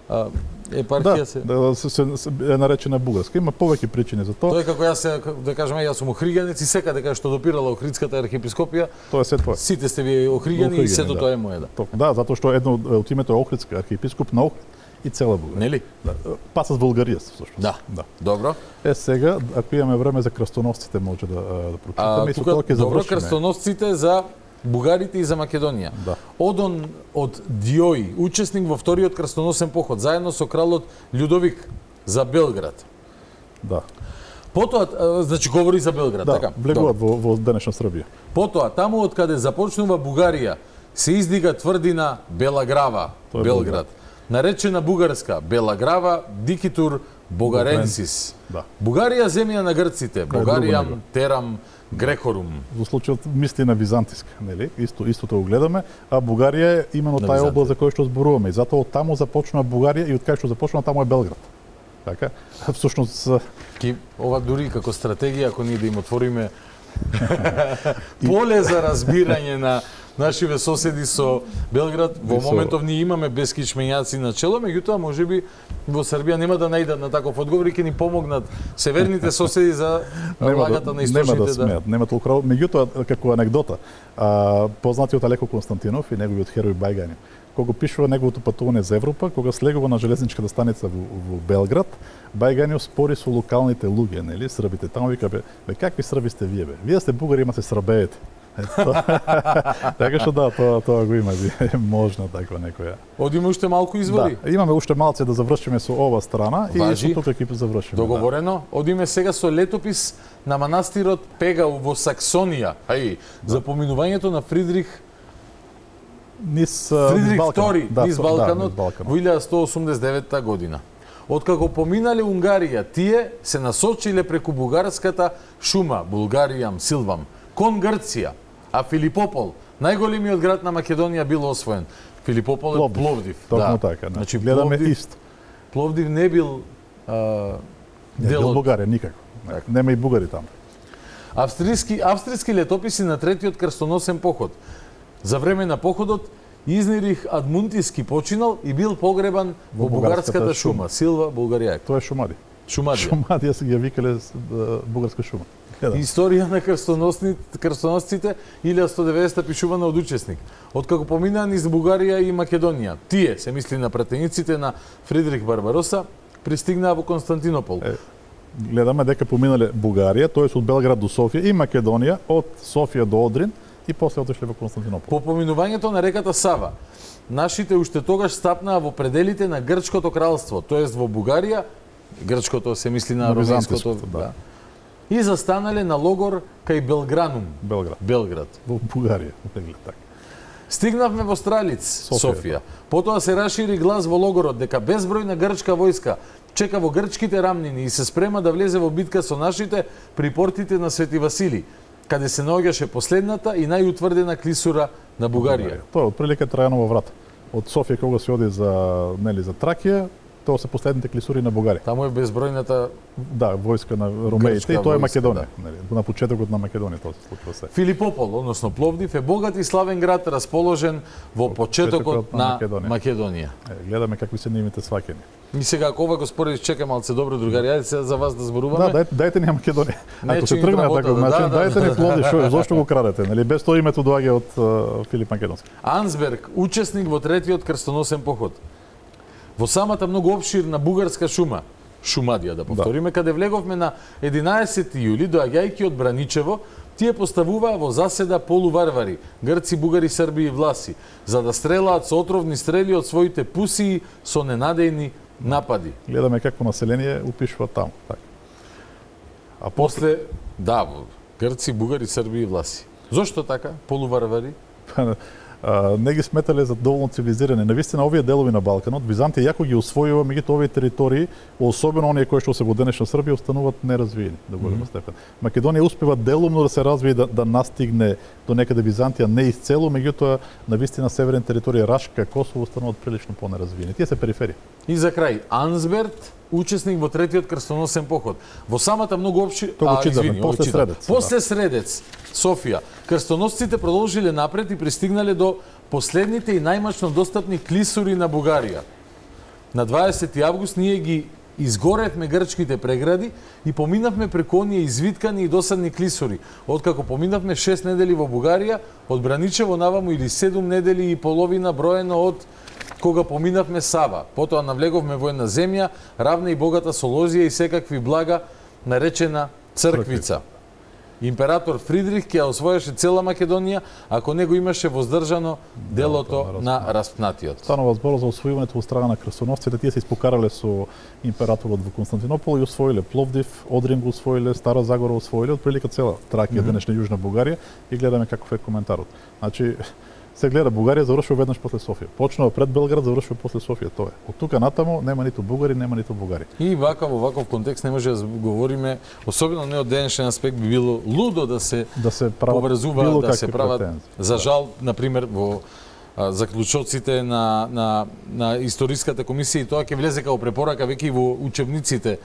епархија е наречена бугарска. Има повеќе причини за тоа. Тоа е како јас да кажеме јас сум охриѓанец и секаде каде што допирала Охридската архиепископија, тоа е се тоа. Сите сте ви охриѓани и сето тоа е моје, да. Да, затоа што едно од името е Охридска архиепископ на Охрид и цела Бугарија. Нели? Да. Паса с Булгарија всушност. Да. Добро. Сега, ако имаме време за крстоносците може да прочитаме и со тоа ќе завршиме. Добро, крстоносците за бугарите и за Македонија. Да. Одон од Диој, учесник во вториот крстоносен поход, заедно со кралот Људовик за Белград. Да. Потоа, значи говори за Белград, да, така? Влегуваат во денешна Србија. Потоа, таму од каде започнува Бугарија, се издига тврдина Бела Грава, Белград. Наречена бугарска Бела Грава, Дикитур Богаренсис. Да. Бугарија земја на грците, Богаријам, Терам, Грекорум. Во случајот мисли на византиска, нели? Истото го гледаме, а Бугарија е именно таа област за која што зборуваме и затоа од таму започнува Бугарија и од кај што започнува таму е Белград. Така? Всушност ова дури како стратегија ако ние да им отвориме поле за разбирање на нашиве соседи со Белград, во моментов ние имаме бескичмењаци на чело, меѓутоа можеби во Србија нема да најдат на таков одговор и ќе ни помогнат северните соседи за влагата на источните. Нема да смеат, нема толку. Меѓутоа како анегдота, познатиот Алеко Константинов и неговиот херој Бајгани, кога пишува неговото патување за Европа, кога слегува на железничката станица во Белград, Бајганиов спори со локалните луѓе, нели, србите. Таму вика бе какви срби сте вие бе? Вие сте бугари, има се србеете. Така што да, тоа го има, можна таква некоја. Одиме уште малку извори? Да, имаме уште малце да завршиме со ова страна и со тука ќе завршиме. Договорено. Одиме сега со летопис на манастирот Пегау во Саксонија. За поминувањето на Фридрих II низ Балканот во 1189 година. Откако поминале Унгарија, тие се насочиле преку бугарската шума, Булгаријам, Силвам, кон Грција, А Филипопол, најголемиот град на Македонија бил освоен. Филипопол е Пловдив. Токму така. Значи гледаме исто. Пловдив не бил дел од Бугарија никако. Нема и бугари таму. Австријски летописи на третиот крстоносен поход. За време на походот Изнирих Адмунтиски починал и бил погребан во бугарската шума. Силва Булгаријак. Тоа е Шумади. Шумадија. Шумадија се ги викале бугарска шума. Историја на крстоносците 1190 пишувана од учесник. Откако поминаа низ Бугарија и Македонија, тие, се мисли на пратениците на Фридрих Барбароса, пристигнаа во Константинопол. Гледаме дека поминале Бугарија, тоест од Белград до Софија, и Македонија, од Софија до Одрин, и после отишле во Константинопол. По поминувањето на реката Сава, нашите уште тогаш стапнаа во пределите на Грчкото кралство, тоест во Бугарија, Грчкото се мисли на романското, да. И застанале на логор кај Белгранум. Белград. Во Бугарија, така. Стигнавме во Стралиц, Софија. Потоа се расшири глас во логорот дека безбројна грчка војска чека во грчките рамнини и се спрема да влезе во битка со нашите при портите на Свети Васили, каде се наоѓаше последната и најутврдена клисура на Бугарија. Тоа отприлика Трајанова врата. Од Софија кога се оди за Тракија, тоа се последните клисури на Бугарија. Таму е безбројната војска на ромеите и тоа е Македонија. На почетокот на Македонија тоа се случува се. Филипопол, односно Пловдив, е богат и славен град расположен во почетокот на Македонија. Гледаме какви се нивните сваќања. И сега ако ова го споредиш, чека малце добро, другари, ајде сега за вас да зборуваме. Да, дајте ни Македонија. Ако се тргне така начин, дајте ни Пловдив, зошто го крадете, нели? Без тоа името доаѓа од Филип Македонски. Ансберг, учесник во третиот крстоносен поход. Во самата многу опширна бугарска шума, Шумадија да повториме, каде влеговме на 11 јули, доаѓајќи од Браничево, тие поставуваа во заседа полуварвари, грци, бугари, срби и власи, за да стрелаат со отровни стрели од своите пусии со ненадејни напади. Гледаме какво население упишува таму. Так. А после, да, грци, бугари, срби и власи. Зошто така? Полуварвари? Не ги сметале за доволно цивилизирани. Навистина овие делови на Балканот, Византија јако ги освојува, меѓутоа овие територии, особено оние кои што се во денешна Србија, остануваат неразвиени до голема степен. Македонија успева делумно да се развие да настигне до некаде Византија, не исцело, меѓутоа навистина северен територија Рашка, Косово остануваат прилично понеразвиени. Тие се периферија. И за крај, Ансберт, учесник во третиот крстоносен поход. Во самата многу после Средец, Софија, крстоносците продолжиле напред и пристигнале до последните и најмачно достапни клисури на Бугарија. На 20 август ние ги изгоревме грчките прегради и поминавме преку оние извиткани и досадни клисури. Откако поминавме 6 недели во Бугарија, од Браничево наваму или 7 недели и половина броено од кога поминавме Сава. Потоа навлеговме во една земја, равна и богата со лозија и секакви блага, наречена Црквица. Император Фридрих ќе освоеше цела Македонија, ако не го имаше воздржано делото на распнатиот. Станува збор за освојувањето од страна на крстоносците. Тие се испокарале со императорот во Константинопол и освоиле Пловдив, Одрин го освоиле, Стара Загора освоиле, отприлика цела Тракија, денешна Јужна Бугарија, и гледаме каков е коментарот. Значи, се гледа Бугарија завршува веднаш после Софија. Почнува пред Белград, завршува после Софија, тоа е. Од тука натаму нема ниту бугари, нема ниту бугари. И во ваков контекст не може да говориме, особено не од денешен аспект, би било лудо да се поврзува, да се прават. За жал, на пример, во заклучоците на историската комисија, и тоа ќе влезе како препорака веќе и во учебниците.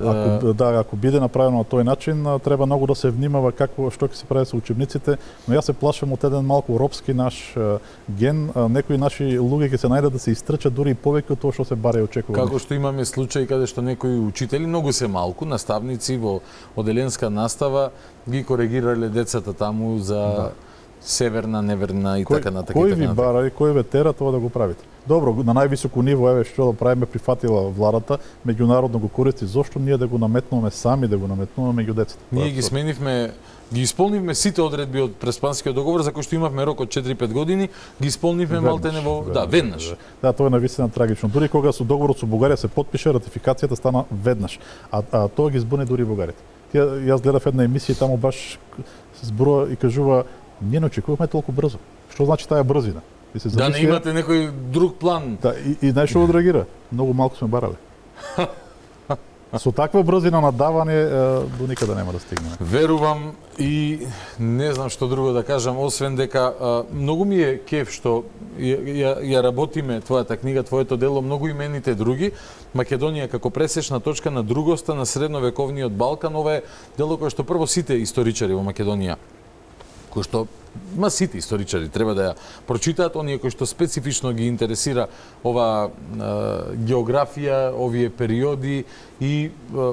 Ако биде направено на тој начин, треба многу да се внимава што ќе се прави со учебниците, но јас се плашам од еден малку робски наш ген, некои наши луѓе ќе се најдат да се истрчат дури и повеќе од тоа што се баре очекува. Како што имаме случаи каде што некои учители, многу се малку, наставници во оделенска настава ги коригирале децата таму за северна, неверна и така натаму. Кој ви бара и кој ве тера тоа да го правите? Добро, на највисоко ниво, еве што да правиме, прифатила владата, меѓународно го користи, зошто ние да го наметнуваме сами, да го наметнуваме меѓу децата? Ние ги сменивме, ги исполнивме сите одредби од Преспанскиот договор, за кој што имавме рок од 4-5 години, ги исполнивме малтене во веднаш. Да, тоа е навистина трагично. Дури кога со договорот со Бугарија се потпише, ратификацијата стана веднаш, а тоа ги збуни дури бугарите. Јас гледав една емисија таму баш зборува и кажува: ние не очекуваме толку брзо. Што значи таа брзина? Да не имате некој друг план. Да, и знаеш што одреагира? Многу малку сме барале. Со таква брзина на давање до никаде нема да стигнеме. Верувам и не знам што друго да кажам, освен дека многу ми е кеф што ја работиме твојата книга, твоето дело, многу имените други. Македонија како пресечна точка на другоста на средновековниот Балкан, ова е дело кое што прво сите историчари во Македонија, кои што сите историчари треба да ја прочитаат, оние кои што специфично ги интересира ова географија, овие периоди и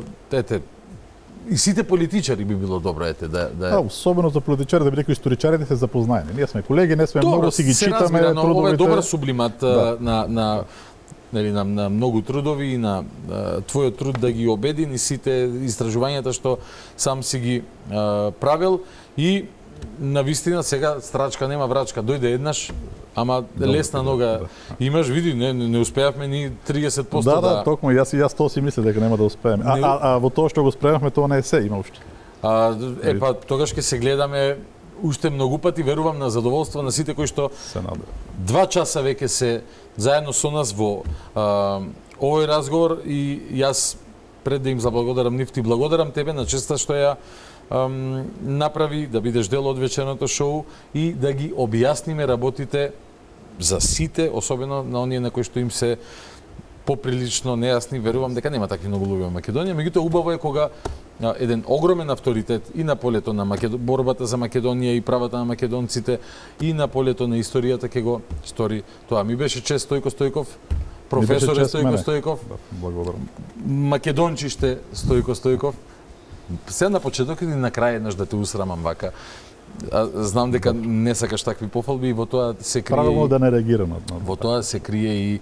и сите политичари би било добро да особено за политичарите, бидејќи историчарите се запознаени. Ние сме колеги, не сме многу си ги читаме трудовите. Ова е добар сублимат на многу трудови и на твојот труд да ги обедини сите истражувањата што сам си ги правил и на вистина сега страчка нема врачка, дојде еднаш, ама лесна нога имаш, види, не успеавме ни 30%. Да, токму, јас тоа си мислев дека нема да успееме. А во тоа што го спремавме, тоа не е се, има уште. Тогаш ќе се гледаме уште многу пати, верувам на задоволство на сите кои што 2 часа веќе се заедно со нас во овој разговор и јас пред да им заблагодарам нив, ти благодарам тебе на честа што ја направи да бидеш дел од вечерното шоу и да ги објасниме работите за сите, особено на оние на кои што им се поприлично нејасни. Верувам дека нема такви многу луѓе во Македонија, меѓутоа убаво е кога еден огромен авторитет и на полето на борбата за Македонија и правата на македонците и на полето на историјата ќе го стори тоа. Ми беше чест Стојко Стојков, професор Стојко Стојков. Благодарам. Македончиште Стојко Стојков. Се на почеток и на крај еднаш да те усрамам вака. Знам дека не сакаш такви пофалби и во тоа се крие. Правилно да не реагирам. Во тоа се крие и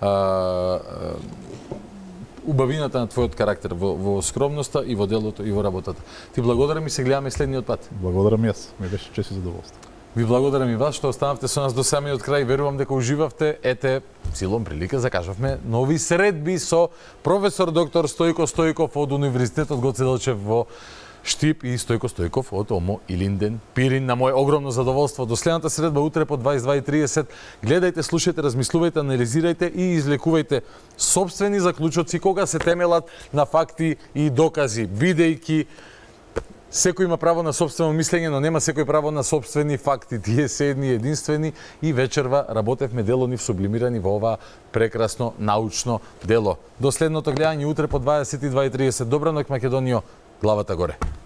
убавината на твојот карактер во скромноста и во делото и во работата. Ти благодарам и се гледаме следниот пат. Благодарам јас. Ми беше чест и задоволство. Ви благодарам и вас што останавте со нас до самиот крај. Верувам дека уживавте. Ете, силом прилика закажавме нови средби со професор доктор Стојко Стојков од Универзитетот Гоце Делчев во Штип и Стојко Стојков од ОМО Илинден Пирин. На моје огромно задоволство. До следната средба утре по 22:30. Гледајте, слушајте, размислувајте, анализирајте и излекувајте сопствени заклучоци кога се темелат на факти и докази, бидејќи секој има право на сопствено мислење, но нема секој право на сопствени факти. Тие се едни единствени и вечерва работевме дело нив сублимирани во ова прекрасно научно дело. До следното гледање утре по 22:30. Добра ноќ, Македонијо, главата горе.